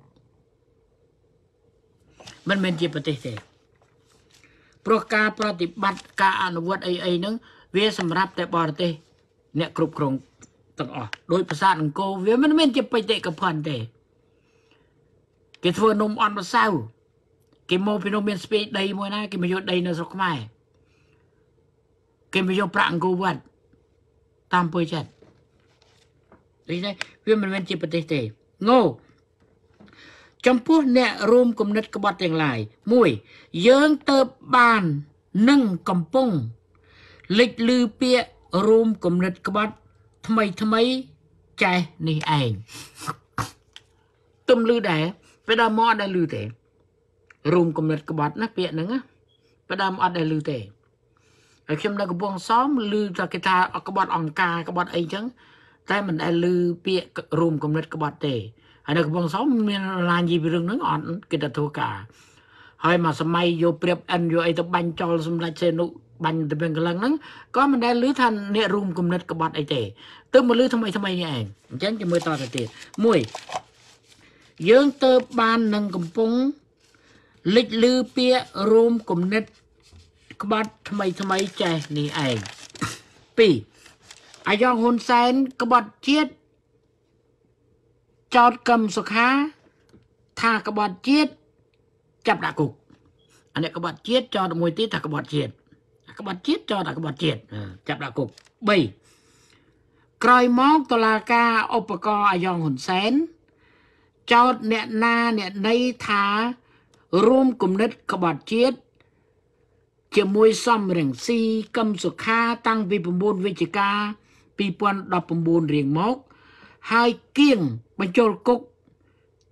มันเป็นจีปฏิเสธประกาศปฏิบัติการอนุวัตไอ้ไอ้นึงเวสำรับแต่บอร์เตเนี่ยกรุบกรองต่างออกโดยภาษาอังกฤษเวมันไม่จะไปเตะกับพันเตะเกทัวนมอ่อนมาเศร้าเกมโมเป็นนมเป็นสเปดได้มวยนะเกมประโยชน์ได้ในสกมัยเกมประโยชน์พระอังกฤษวัดตามเปอร์เซ็นต์นี่ไงเวมันเป็นจีปฏิเสธโง่จำพวกเนี่ยรวมกลุ่มนัดกบฏอย่างไรมวยเยื้องเติบบานนึ่งกำปงเล็กลือเปียรวมกลุ่มนัดกบฏทำไมทำไมใจนี่เองตุ้มลือได้ไปดามอได้ลือเตะรวมกลุ่มนัดกบฏนะเปียนึงอะไปดามอได้ลือเตะไอ้เข้มนักบวงซ้อมลือจากกิตากบฏองกากบฏไอ้จังแต่มันได้ลือเปียรวมกลุ่มนัดกบฏเตะอันนั้นก็บางสองมีลานยีไปเรื่องนึงอ่อนกิจทุกาให้มาสมัยโยเปรียบอันโยไอตะบันจอลสมัยเชนุบันตะเป็นกำลังนั้นก็มันได้ลื้อทันเนี่ยรุมกุมนัดกบฏไอเตะตึ้งมาลื้อทำไมทำไมเนี่ยเองฉันจะมือต่อเตะมวยเยื้องเติบบานหนึ่งกำปงลิดลือเปียรุมกุมนัดกบฏทำไมทำไมใจนี่เองปีอายองฮุนเซนกบฏเจี๊ยดจอดกำสุขาท่ากบฏเจี๊ยดจับดากุกอันนี้กบฏเจี๊ยดจอดมวยตีท่ากบฏเจี๊ยดกบฏเจี๊ยดจอดกบฏเจี๊ยดจับดากุกใบกรอยมองตลากาอุปกรณ์อายองหุ่นแสนจอดเนี่ยนาเนี่ยในทารวมกลุ่มนัดกบฏเจี๊ยดจะมวยซ้ำเรียงซีกำสุขาตั้งปีปมบูลวิจิกาปีปวนดอกปมบูลเรียงมกให้เกี้ยงบรรจลกุก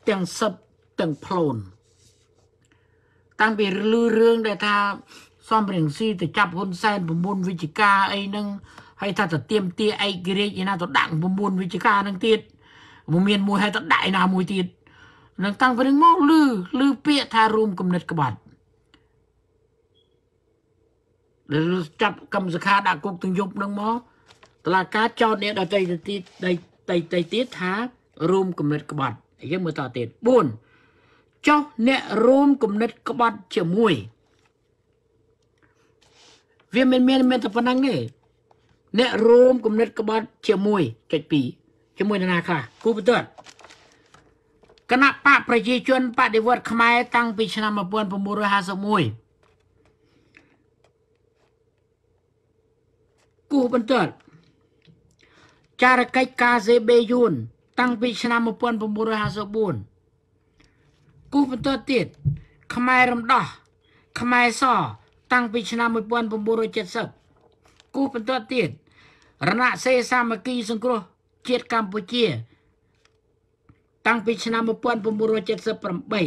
ទាំងសឹបទាំងផ្លូនតាំងពីលឺរឿងដែលថាសំរងស៊ីទៅចាប់ហ៊ុនសែនប្រមូលវិជ្ជការអីហ្នឹងហើយថាទៅទៀមទាឯករាជ្យឯណាទៅដាក់ប្រមូលវិជ្ជការហ្នឹងទៀតមានមួយហើយទៅដាក់ឯណាមួយទៀតនឹងតាំងពីនឹងមកលឺលឺពាក្យថារួមគំនិតក្បត់ដែលចាប់កម្មសខាដាក់គុកទាំងយប់ហ្នឹងមកតឡាការចោតអ្នកដតីទៅទៀតដតីទៀតថារួមគំនិតក្បត់យើងមើលតទៀតបួនចុះអ្នករួមគំនិតក្បត់ជាមួយវាមិនមានមានតែប៉ុណ្្នឹងទេអ្នករួមគំនិតក្បត់ជាមួយចុចពីរជាមួយនរណាខ្លះគូបន្ទាត់គណៈបកប្រជាជនបដិវត្តខ្មែរតាំងពីឆ្នាំmột nghìn chín trăm hai mươi mốtគូបន្ទាត់ចារកិច្ចការ Z B យួនតាំងពីឆ្នាំmột nghìn chín trăm hai mươi tưគូបន្ទាត់ទៀតខ្មែររំដោះខ្មែរសតាំងពីឆ្នាំmột nghìn chín trăm bảy mươiគូបន្ទាត់ទៀតរណសេរីសាមគ្គីសង្គ្រោះជាតិកម្ពុជាតាំងពីឆ្នាំmột nghìn chín trăm bảy mươi tám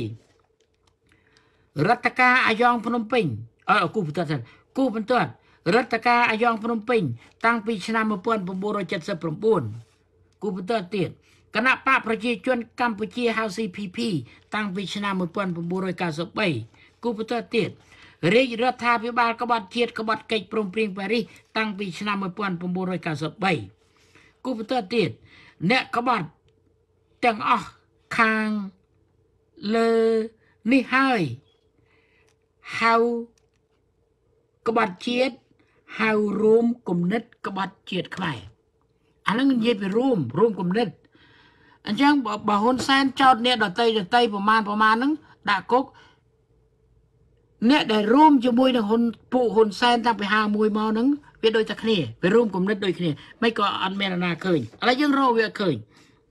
រដ្ឋការអាយ៉ងភ្នំពេញអើគូបន្ទាត់គូបន្ទាត់រដ្ឋការអាយ៉ងភ្នំពេញតាំងពីឆ្នាំmột nghìn chín trăm bảy mươi chínគូបន្ទាត់ទៀតគណៈបកប្រជាជនកម្ពុជាហៅ C P P តាំងពីឆ្នាំmột nghìn chín trăm chín mươi baគូបន្ទាត់ទៀតរាជរដ្ឋាភិបាលក្បត់ជាតិក្បត់កិច្ចព្រមព្រៀងប៉ារីសតាំងពីឆ្នាំmột nghìn chín trăm chín mươi baគូបន្ទាត់ទៀតអ្នកក្បត់ទាំងអស់ខាងលើនេះហើយហៅក្បត់ជាតិហៅរួមគំនិតក្បត់ជាតិខ្មែរអាហ្នឹងនិយាយពីរួមរួមគំនិតអញ្ចឹងបើហ៊ុនសែនចោតអ្នកដតីដតីប្រមាណប្រមាណហ្នឹងដាក់គុកអ្នកដែលរួមជាមួយនឹងហ៊ុនពួកហ៊ុនសែនតាំងពីห้าមួយមកហ្នឹងវាដូចតែគ្នាវារួមគំនិតដូចគ្នាមិនក៏អត់មានណាឃើញឥឡូវយើងរកវាឃើញ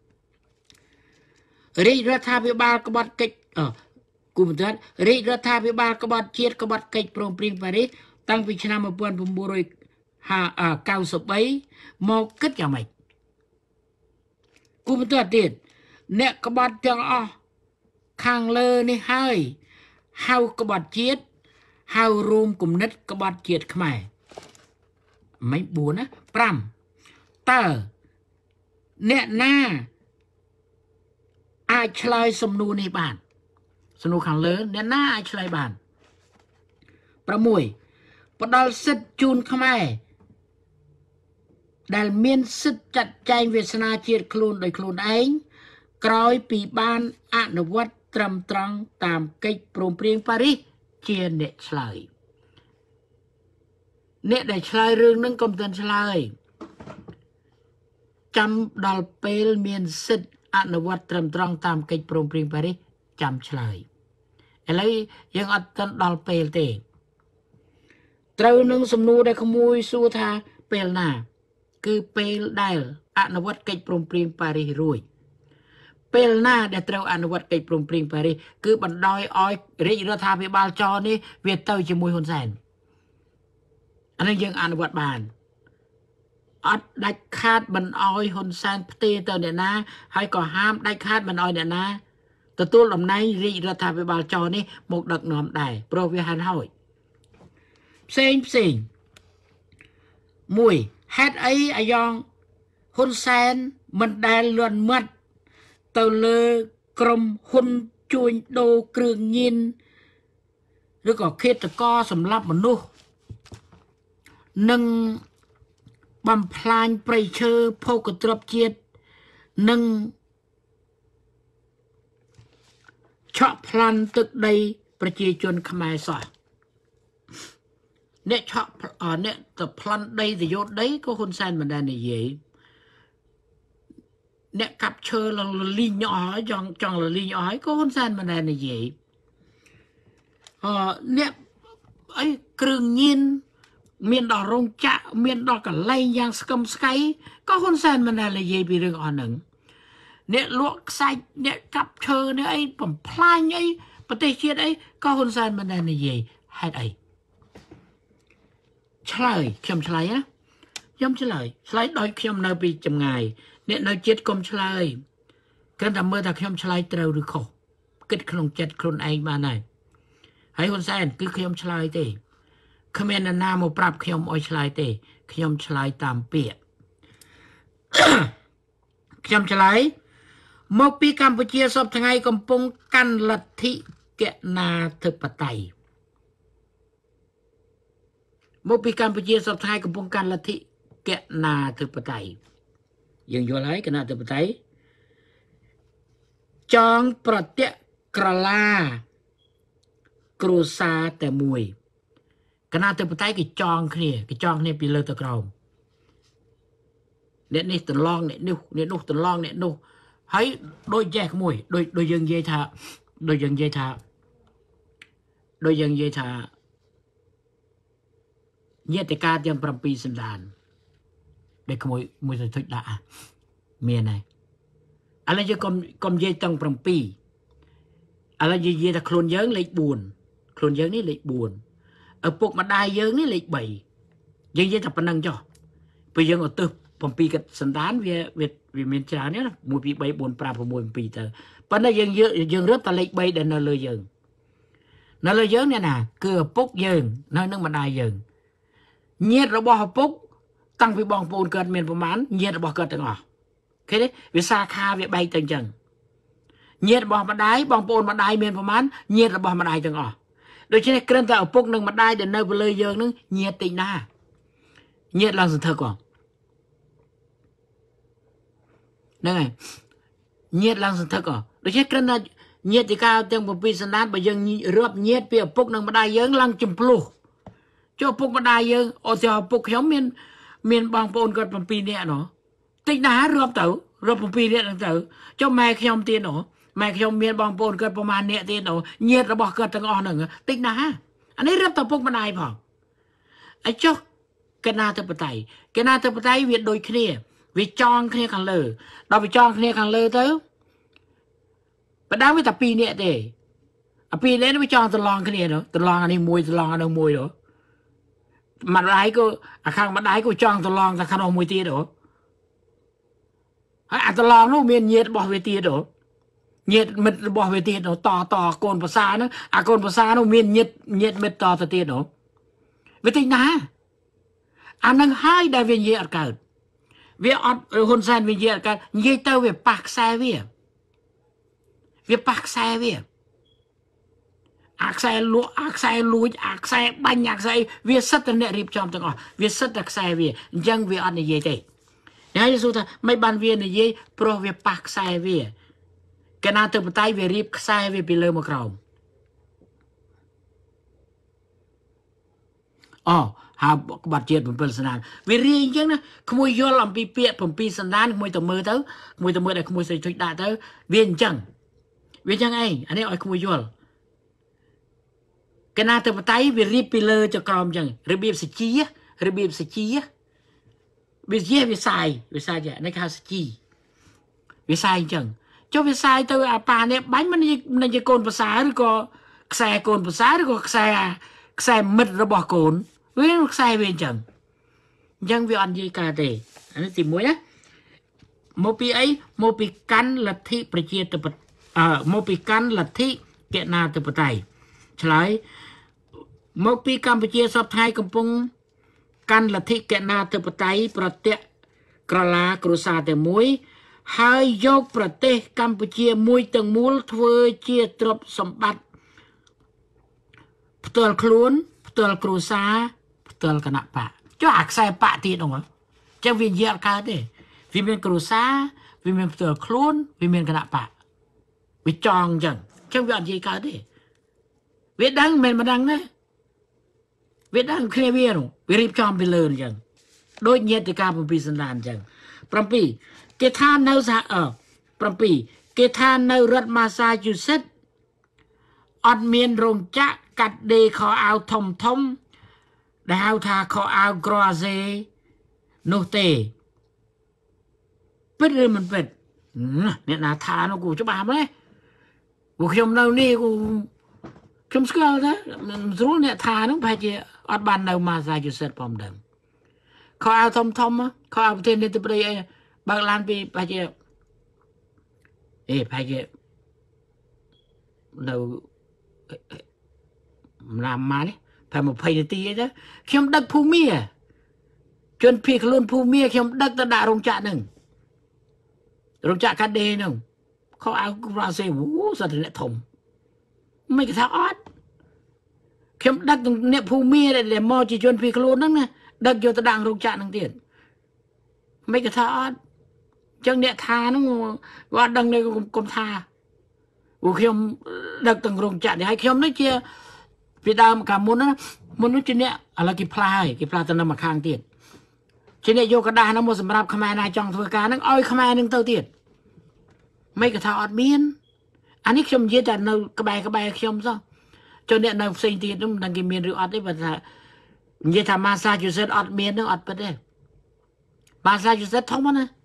រាជរដ្ឋាភិបាលក្បត់កិច្ចអគូបន្ទាត់រាជរដ្ឋាភិបាលក្បត់ជាតិក្បត់កិច្ចព្រមព្រៀងប៉ារីសតាំងពីឆ្នាំmột nghìn chín trăm chín mươiមកគិតយ៉ាងម៉េចគូបន្ទាត់ទៀតអ្នកក្បត់ទាំងអស់ខាងលើនេះហើយហៅក្បត់ជាតិហៅរួមគំនិតក្បត់ជាតិខ្មែរមិនបួនណាប្រាំតើអ្នកណាអាចឆ្លើយសំណួរនេះបានសំណួរខាងលើអ្នកណាអាចឆ្លើយបានប្រាំមួយផ្ដល់សិទ្ធិជូនខ្មែរដែលមានសិទ្ធិចាត់ចែងវាសនាជាតិខ្លួនដោយខ្លួនឯងក្រោយពីបានអនុវត្តត្រឹមត្រង់តាមកិច្ចព្រមព្រៀងប៉ារីសជាអ្នកឆ្លើយអ្នកដែលឆ្លើយរឿងហ្នឹងកុំទាន់ឆ្លើយចាំដល់ពេលមានសិទ្ធិអនុវត្តត្រឹមត្រង់តាមកិច្ចព្រមព្រៀងប៉ារីសចាំឆ្លើយឥឡូវយើងអត់ទាន់ដល់ពេលទេត្រូវនឹងសំណួរដែលក្មួយសួរថាពេលណាគឺពេលដែលអនុវត្តកិច្ចព្រមព្រៀងប៉ារីសរួចពេលណាដែលត្រូវអនុវត្តកិច្ចព្រមព្រៀងប៉ារីសគឺបណ្ដោយឲ្យរាជរដ្ឋាភិបាលចរនេះវាទៅជាមួយហ៊ុនសែនអានេះយើងអនុវត្តបានអត់ដាច់ខាតមិនអោយហ៊ុនសែនផ្ទេរទៅអ្នកណាហើយក៏ហាមដាច់ខាតមិនអោយអ្នកណាទទួលតំណែងរាជរដ្ឋាភិបាលចរនេះមកដឹកនាំដែរព្រោះវាហានហើយផ្សេងផ្សេងមួយហេតុអីអាយ៉ងហ៊ុនសែនមិនដែលលន់មាត់ទៅលើក្រុមហ៊ុនជួញដូរគ្រឿងញៀនឬក៏ឃាតករសម្លាប់មនុស្សនិងបំផ្លាញព្រៃឈើភោគទ្រព្យជាតិនិងឆក់ប្លន់ទឹកដីប្រជាជនខ្មែរសោះអ្នកឆក់អ្នកទៅប្លន់ដីទៅយកដីក៏ហ៊ុនសែនមិនដែលនិយាយអ្នកកាប់ឈើលលីងអស់ហើយចង់ចង់លលីងអស់ហើយក៏ហ៊ុនសែនមិនដែលនិយាយអឺអ្នកអីគ្រឿងញៀនមានដល់រោងចក្រមានដល់កន្លែងយ៉ាងស្កឹមស្កៃក៏ហ៊ុនសែនមិនដែលនិយាយពីរឿងអស់ហ្នឹងអ្នកលក់ខ្សាច់អ្នកកាប់ឈើនេះអីបំផ្លាញអីប្រទេសជាតិអីក៏ហ៊ុនសែនមិនដែលនិយាយហេតុអីឆ្លើយខ្ញុំឆ្លើយណាខ្ញុំឆ្លើយឆ្លើយដោយខ្ញុំនៅពីចម្ងាយអ្នកនៅជាតិកុំឆ្លើយគ្រាន់តែមើលថាខ្ញុំឆ្លើយត្រូវឬខុសគិតក្នុងចិត្តខ្លួនឯងបានហើយហើយហ៊ុនសែនគឺខ្ញុំឆ្លើយទេគ្មានអ្នកណាមកប្រាប់ខ្ញុំឲ្យឆ្លើយទេខ្ញុំឆ្លើយតាមពាក្យខ្ញុំឆ្លើយមកពីកម្ពុជាសពថ្ងៃកំពុងកាន់លទ្ធិកណាធិបតេយ្យមកពីកម្ពុជាសពថ្ងៃកំពុងកាន់លទ្ធិកណាធិបតេយ្យយើងយល់ហើយកណាធិបតេយ្យចងប្រតិក្រឡាគ្រួសារតែមួយកណាធិបតេយ្យគេចងគ្នាគេចងគ្នាពីលើទៅក្រោមអ្នកនេះតឡងអ្នកនេះអ្នកនោះតឡងអ្នកនោះហើយដូចចេះក្មួយដូចដូចយើងនិយាយថាដូចយើងនិយាយថាដូចយើងនិយាយថាញាតិការទាំងប្រាំពីរសន្តានដែលក្មួយមួយទៅទុចដាក់មានហើយឥឡូវយើងកុំកុំនិយាយទាំងប្រាំពីរឥឡូវយើងនិយាយថាខ្លួនយើងលេខបួនខ្លួនយើងនេះលេខបួនឪពុកម្ដាយយើងនេះលេខបីយើងនិយាយតែប៉ុណ្្នឹងចុះពេលយើងឧទ្ទិសប្រាំពីរកសន្តានវាវាវាមានច្រើនណាមួយពីរបីបួនប្រាំប្រាំមួយប្រាំពីរទៅប៉ុន្តែយើងយើងរើសតែលេខបីដែលនៅលើយើងនៅលើយើងនេះណាគឺឪពុកយើងនៅនឹងម្ដាយយើងញាតិរបស់ឪពុកតាំងពីបងប្អូនកើតមានប្រមាណញាតិរបស់គាត់ទាំងអស់ឃើញទេវាសាខាវាបែកទៅអញ្ចឹងញាតិរបស់ម្ដាយបងប្អូនម្ដាយមានប្រមាណញាតិរបស់ម្ដាយទាំងអស់ដូច្នេះគ្រាន់តែឪពុកនិងម្ដាយដែលនៅលើយើងនឹងញាតិតិចណាញាតិឡើងសន្ធឹកគាត់ហ្នឹងហើយញាតិឡើងសន្ធឹកគាត់ដូច្នេះគ្រាន់តែញាតិការទាំងពីរសន្តានបើយើងរាប់ញាតិពីឪពុកនិងម្ដាយយើងឡើងចំភ្លោះចុះឪពុកម្ដាយយើងអូស្ឪពុកខ្ញុំមានមានបងប្អូនគាត់ប្រាំពីរនាក់ណោះតិចណាស់រាប់ទៅរាប់ប្រាំពីរនាក់ហ្នឹងទៅចុះម៉ែខ្ញុំទៀតណោះម៉ែខ្ញុំមានបងប្អូនគាត់ប្រហែលនាក់ទៀតណោះញាតិរបស់គាត់ទាំងអស់ហ្នឹងតិចណាស់អានេះរាប់តែឪពុកម្ដាយផងហើយចុះកណាធិបតេយ្យកណាធិបតេយ្យវាដូចគ្នាវាចងគ្នាខាងលើដល់វាចងគ្នាខាងលើទៅបដាវាតែពីរនាក់ទេអាពីរនាក់នេះវាចងតឡងគ្នាទៅតឡងអានេះមួយតឡងអានោះមួយទៅម្ដាយក៏អាខាងម្ដាយក៏ចង់តឡងតែខាងនោះមួយទៀតហ៎ហើយអាតឡងនោះមានញាតិរបស់វាទៀតហ៎ញាតិមិត្តរបស់វាទៀតតតកូនប្រសាហ្នឹងអាកូនប្រសានោះមានញាតិញាតិមិត្តតទៅទៀតហ៎វាតិចណាអានឹងហើយដែលវានិយាយអត់កើតវាអត់ហ៊ុនសែនវានិយាយអត់កើតនិយាយទៅវាប៉ះខ្សែវាវាប៉ះខ្សែវាអាខ្សែលក់អាខ្សែលួចអាខ្សែបាញ់អាខ្សែវាសិតតែអ្នករៀបចំទាំងអស់វាសិតតែខ្សែវាអញ្ចឹងវាអត់និយាយទេហើយយល់ថាមិនបានវានិយាយព្រោះវាប៉ះខ្សែវាកណាទៅបតៃវារៀបខ្សែវាពីលើមកក្រោមអូហៅក្បាត់ជាតិ7សន្តានវារៀងអញ្ចឹងណាក្មួយយល់អំពីពាក្យ7សន្តានក្មួយទៅមើលទៅក្មួយទៅមើលដែលក្មួយស្រីជួយដាក់ទៅវាអញ្ចឹងវាអញ្ចឹងឯងអានេះឲ្យក្មួយយល់កណាទៅបតៃវារៀបពីលើទៅក្រោមអញ្ចឹងរបៀបសជីរបៀបសជីវាជាវាសាយវាសាយនេះគេហៅសជីវាសាយអញ្ចឹងចុះវាសាយទៅអាប៉ានេះបាញ់មិននិយាយកូនប្រសាឬក៏ខ្សែកូនប្រសាឬក៏ខ្សែខ្សែមិត្តរបស់កូនវាខ្សែវាអញ្ចឹងអញ្ចឹងវាអត់និយាយការទេអានេះទីមួយណាមកពីអីមកពីកាន់លទ្ធិប្រជាធិបតេយ្យអឺមកពីកាន់លទ្ធិកណាធិបតេយ្យឆ្លើយមកពីកម្ពុជាសពថ្ងៃកំពុងកាន់លទ្ធិកណាធិបតេយ្យប្រតិក្រឡាគ្រួសារតែមួយហើយយកប្រទេសកម្ពុជាមួយទាំងមូលធ្វើជាទ្រព្យសម្បត្តិផ្ទាល់ខ្លួនផ្ទាល់គ្រួសារផ្ទាល់គណៈបកចុះអាខ្សែបកទៀតហ្នឹងចឹងវានិយាយអត់កើតទេវាមានគ្រួសារវាមានផ្ទាល់ខ្លួនវាមានគណៈបកវាចងចឹងចឹងវាអត់និយាយកើតទេវាដឹងមិនមិនដឹងទេវាដឹងគ្នាវានោះវារៀបចំពីលើអញ្ចឹងដូចញាតិការ7សន្តានអញ្ចឹង7គេថានៅសហអឺ7គេថានៅរដ្ឋ Massachusetts អត់មានរោងចក្រកាត់ដេរខោអាវធំធំដែលហៅថាខោអាវ Croisé នោះទេពិតឬមិនពិតអ្នកណាថានោះគូច្បាស់មែនពួកខ្ញុំនៅនេះគូខ្ញុំស្គាល់ថាស្រួលអ្នកថានោះប្រហែលជាអត់បាននៅ Massachusetts ផងដឹងខោអាវធំធំខោអាវប្រទេសនេះទៅប្រទេសអីបើកឡានពីប្រហែលជាเอ้ไปเกเรานำมาเนี่ยไปมาพายตีนะเข้มดักผู้เมียจนพี่ขลุ่นผู้เมียเข้มดักตะดารงจ่าหนึ่งรงจ่ากันเดหนึ่งเขาเอาเราเสียวูสัตว์เนี่ยถมไม่กระทำออดเข้มดักตรงเนี่ยผู้เมียเลยมอจีจนพี่ขลุ่นนั่นนะดักโยตะดังรงจ่าหนึ่งเดียนไม่กระทำออดจังเนี่ยทานั่งว่าดังในกรมทาอูเข้มดักตรงรงจ่าเดี๋ยวให้เข้มนั่นเชียพี่ดาวกับมุนนะมุนนู้นจีเนี่ยอะไรกี่พลายกี่พลายตะนำมาข้างเตียนจีเนี่ยโยกระดาน้ำมันสำหรับขมายนายจองทวการนั่งอ้อยขมายหนึ่งเต้าเตียนไม่กระทาอดเมียนอันนี้เข้มเยอะแต่ในกระบายกระบายเข้มซะจนเนี่ยในสิ่งที่นั่งดังกินเมียนหรืออดได้แบบเยอะทำมาซาจูเซตอดเมียนนั่งอดไปได้มาซาจูเซตท้องมันนะ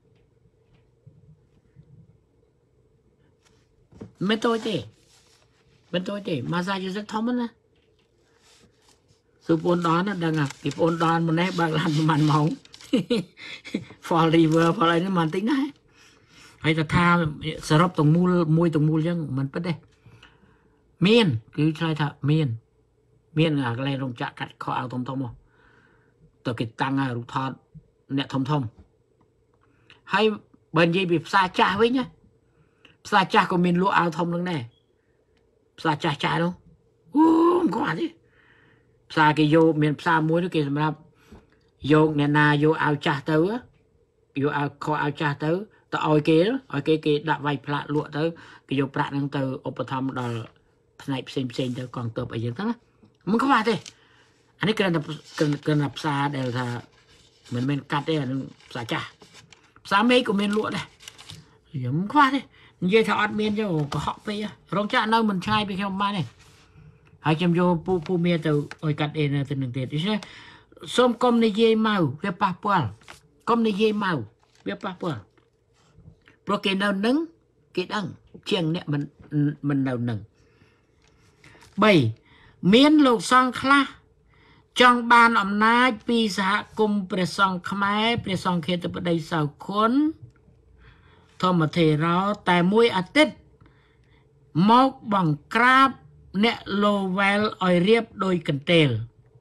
ไม่โตเจเป็นตัวเจมาซาจูเซตท้องมันนะสุปนดอนนั่นดังอ่ะติปนดอนมันได้บางลำมันมองฟอลรีเวอร์ฟอลอะไรนี่มันติ้งได้ไอ้ตาทาสรับตรงมูลมวยตรงมูลยังมันเป็นได้เมียนคือใช่ท่าเมียนเมียนอะไรลงจะกัดคอเอาทอมทอมตัวกิจตังอ่ะรูทอดเนี่ยทอมทอมให้เบิร์นยีบีภาษาจ่าไว้เนี่ยภาษาจ่าก็มีรู้เอาทอมลงแน่ภาษาจ่าจ่าเนาะโอ้มันก็ว่าดิภาษาเกโยเมียนภาษามวยด้วยกันสำหรับโยกเนี่ยนาโยเอาจ่าเต๋อโยเอาคอเอาจ่าเต๋อต่อเอาเกลเอาเกเกดับไวพระลวดเต๋อเกโยพระนั่งเต๋ออุปธรรมดอลภายในเซนเซนเต๋อกองเต๋อไปอย่างนั้นนะมันก็ว่าดิอันนี้เกินเกินเกินภาษาเดี๋ยวถ้าเหมือนเป็นกัดได้หนึ่งภาษาจ่าภาษาเมย์ก็เมียนลวดเลยอย่างมันก็ว่าดิเยี่ยถ้าอัดเมียนจะก็เหาะไปอ่ะรองจ่าเน่ามันใช่ไปแค่มาเนี่ยให้จำโยปูปูเมียเต๋อโอยกัดเองนะตัวหนึ่งเดียวใช่ไหมส้มกลมในเยี่ยเมาเวียปะปวลกลมในเยี่ยเมาเวียปะปวลเพราะเกณฑ์เน่าหนึ่งเกณฑ์อังเชียงเนี่ยมันมันเน่าหนึ่งใบเมียนโลกซองคลาจองบานอำนาจปีสหกรมประซองขมายประซองเขตประเดี๋ยวสาวคนทอมเทเราแต่มวยอาทิตย์มอกบังกราบเนโลเวลออยเรียบโดยกันเตล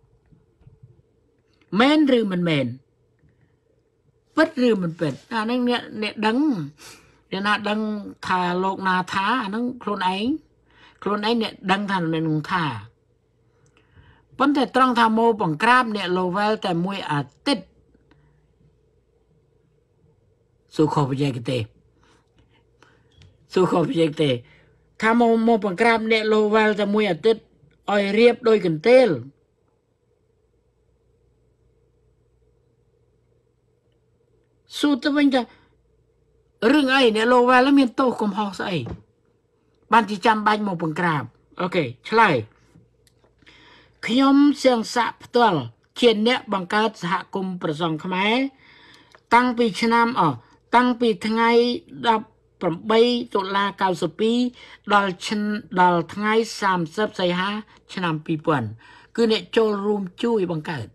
เมนหรือมันเมนปัดหรือมันเป็นอันนั้นเนี่ยเนี่ยดังเนี่ยนะดังทาโลกนาท้าอันนั้นโคลนไอ้โคลนไอ้เนี่ยดังทันในนุ่งท่าปันแต่ตรองทาโมบังกราบเนี่ยโลเวลแต่มวยอาทิตย์สุขภาพกันเตสุขภาพเตะถ้าโมโมปังกราบเนี่ยโลเวลจะมวยอาทิตย์อ้อยเรียบโดยกันเตลสู้ตัวมันจะเรื่องไอ้เนี่ยโลเวลแล้วมีโตคมหอกใส่บ้านที่จำใบโมปังกราบโอเคใช่ขยมเสียงสะพตัวเขียนเนี่ยบังเกิดสหกรมประสงค์ขมายตั้งปีชนามอ๋อตั้งปีทั้งไงดับปรบใบตุลาเก้าสิบปีดอลชนดอลทั้งไงสามสิบสี่ห้าชนามปีป่วนคือเนี่ยโจรูมจุ้ยบังเกิด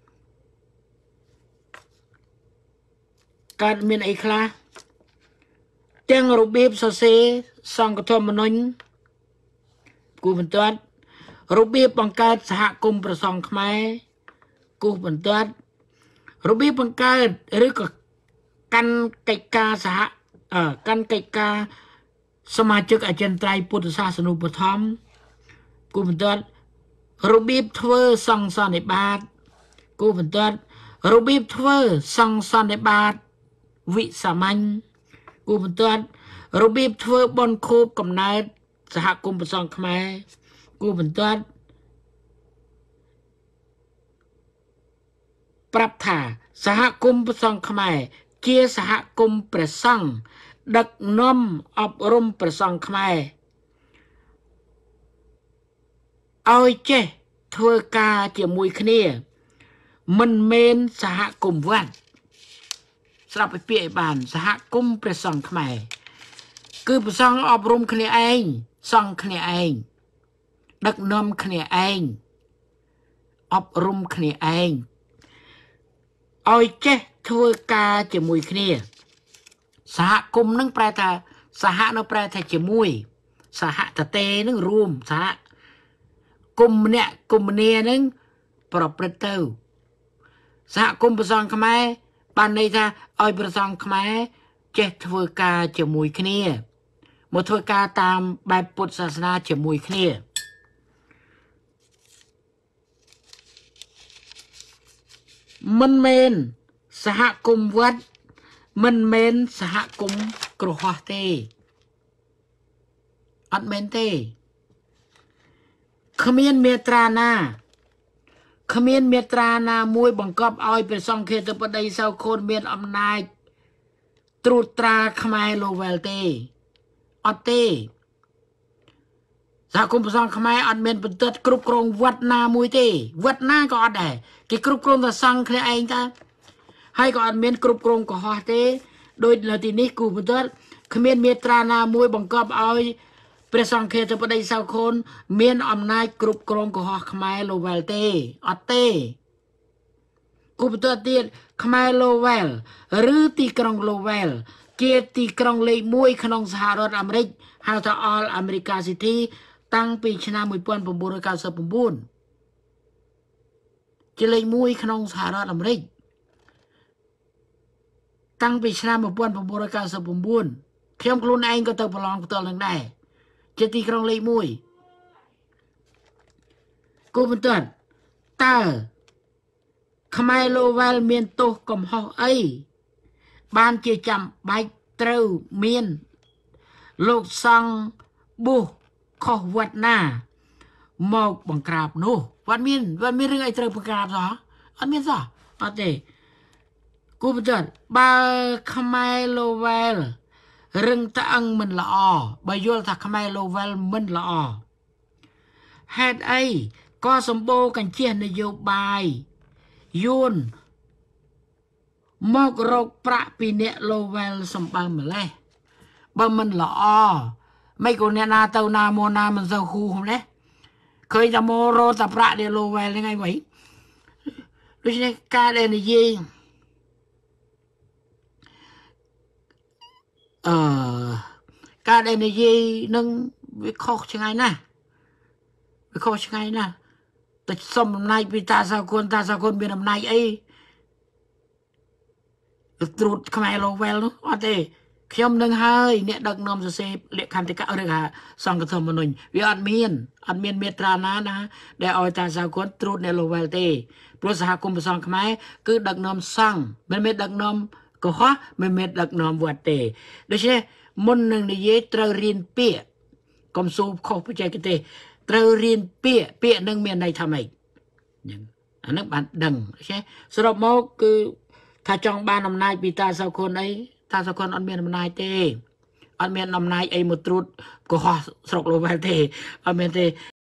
การเมียนไอ้คลาเตียงรูปแบบโซเซสองกระทมนุนกูเป็นตัวรูปแบบบังเกิดสหกรมประสงค์ขมายกูเป็นตัวรูปแบบบังเกิดหรือก็กันไก่กาสหกันไก่กาสมาชิกอาจารย์ไตรพุทธศาสนุปธรรมกูเป็นตัวรูปแบบทเวอร์สังสอนในบาทกูเป็นตัวรูปแบบทเวอร์สังสอนในบาทวิสามัญกูเป็นตัวรูปแบบทเวอร์บนโคบกำเนิดสหกรมประสงค์ขมายกูเป็นตัวปรับถ่าสหกรมประสงค์ขมายเกี่ยสหกรมประสงค์ดักน้อมอบรมประสงค์ขมายเอาเจ้เทวกาเจียมวยคเนียมันเมนสหกรมวัดสลับไปเปียบานสหกรมประสงค์ขมายคือประสงค์อบรมคเนียเองสองคเนียเองดักน้อมคเนียเองอบรมคเนียเองเอาเจ้เทวกาเจียมวยคเนียสหกรมนั่งแปลว่าสหะนแปลไทยจะมุยสหะตะเตนึงรวมสหะกุมเนี่ยกุมเนี่ยนึงปรบประตูสหกุมประสองขมายปานในท่าอ้อยประสองขมายเจ็ดทวกาจะมุยគ្នាหมดทวกาตามแบบพุทธศาสนาจะมุยគ្នាมันเมนสหกุมวัดมันเมนสหกุมกรุหะเตอัดเมนเตขมิ้นเมตรานาขมิ้นเมตรานา มวยบังคับเอาไปส่องเขตปฏิเสธคนเมียนอำนาจตรูตราขมายโลเวลเตอัดเตสหกุมส่องขมายอัดเมนเป็นตัดกรุบกรองวัดนามวยเตวัดนาก็อัดได้กี่กรุบกรองแต่สั่งใครเองจ้าให้ก็อัดเมนกรุบกรองก็ฮอเตโดยในที่นี้กูเป็นตัดขมิ้นเมตรานามวยบังคับเอาประสังเขตปฏิเสธคนเมียนอำนาจกรุบกรองก็ฮอขมายโลเวลเตอัดเตกูเป็นตัวเตียนขมายโลเวลหรือตีกรองโลเวลเกียรติกรองเลยมวยขนองสหรัฐอเมริกฮาวทาออลอเมริกาซิตี้ตั้งปีชนะมวยปอนปมบูรกาสปมบุญจะเลยมวยขนองสหรัฐอเมริกตั้งปีชนะมวยปอนปมบูรกาสปมบุญเขียมกลุ่นเองก็เติมพลังตัวหนึ่งได้จะตีกรองเลยมวยกูเป็นต้นตาขมายโลเวลเมียนโตกมหอไอบ้านเจจำใบเตาเมียนโลกสังบุขอวัดหน้าหมอกบังกราบโนวันเมียนวันเมียนเรื่องไอเตาบังกราบสออันเมียนสออันเดกูเป็นต้นบาขมายโลเวลเรื่องตะอังมันละอใบยลถ้าขมายโลเวลมันละอเหตุไอก็สมบูรณ์กันเชียนโยบายยุนมอกรกประปีเนโลเวลสมบังมาเลยบ่มันละอไม่กูเนี่ยนาเตานาโมนามันเซาคูผมเลยเคยจะโมโรตะประเดโลเวลยังไงไว้ดูสิการเดนยีเอ่อการเดนยีนึงวิเคราะห์ยังไงนะวิเคราะห์ยังไงนะแต่สมนายปีตาสาคนตาสาคนเป็นนายไอ้ตรูดขมายโลเวลนู้ว่าแต่ขยมหนึ่งให้เนี่ยดักนอมเสพเลี้ยคันติกะเรื่องฮะสองกระทำมนุษย์วิอันเมียนอันเมียนเมตรานานะได้เอาตาสาคนตรูดในโลเวลเต้ปลุกสหกุมภสองขมายคือดักนอมสั่งเป็นเม็ดดักนอมก็ฮะเป็นเม็ดดักนอมวัดเต้โดยเฉพาะมุนหนึ่งในเยตรเรียนเปียกมสูบเข้าไปใจกันเต้ตรเรียนเปียเปียหนึ่งเมียนในทำไมอย่างอันนั้นบันดังใช่สำหรับมอคือถ้าจองบ้านนำนายปีตาสาวคนไอ้ตาสาวคนอันเมียนนำนายเตอันเมียนนำนายไอ้มุตรุดก็ฮอสรกโลเวลเตอันเมียนเต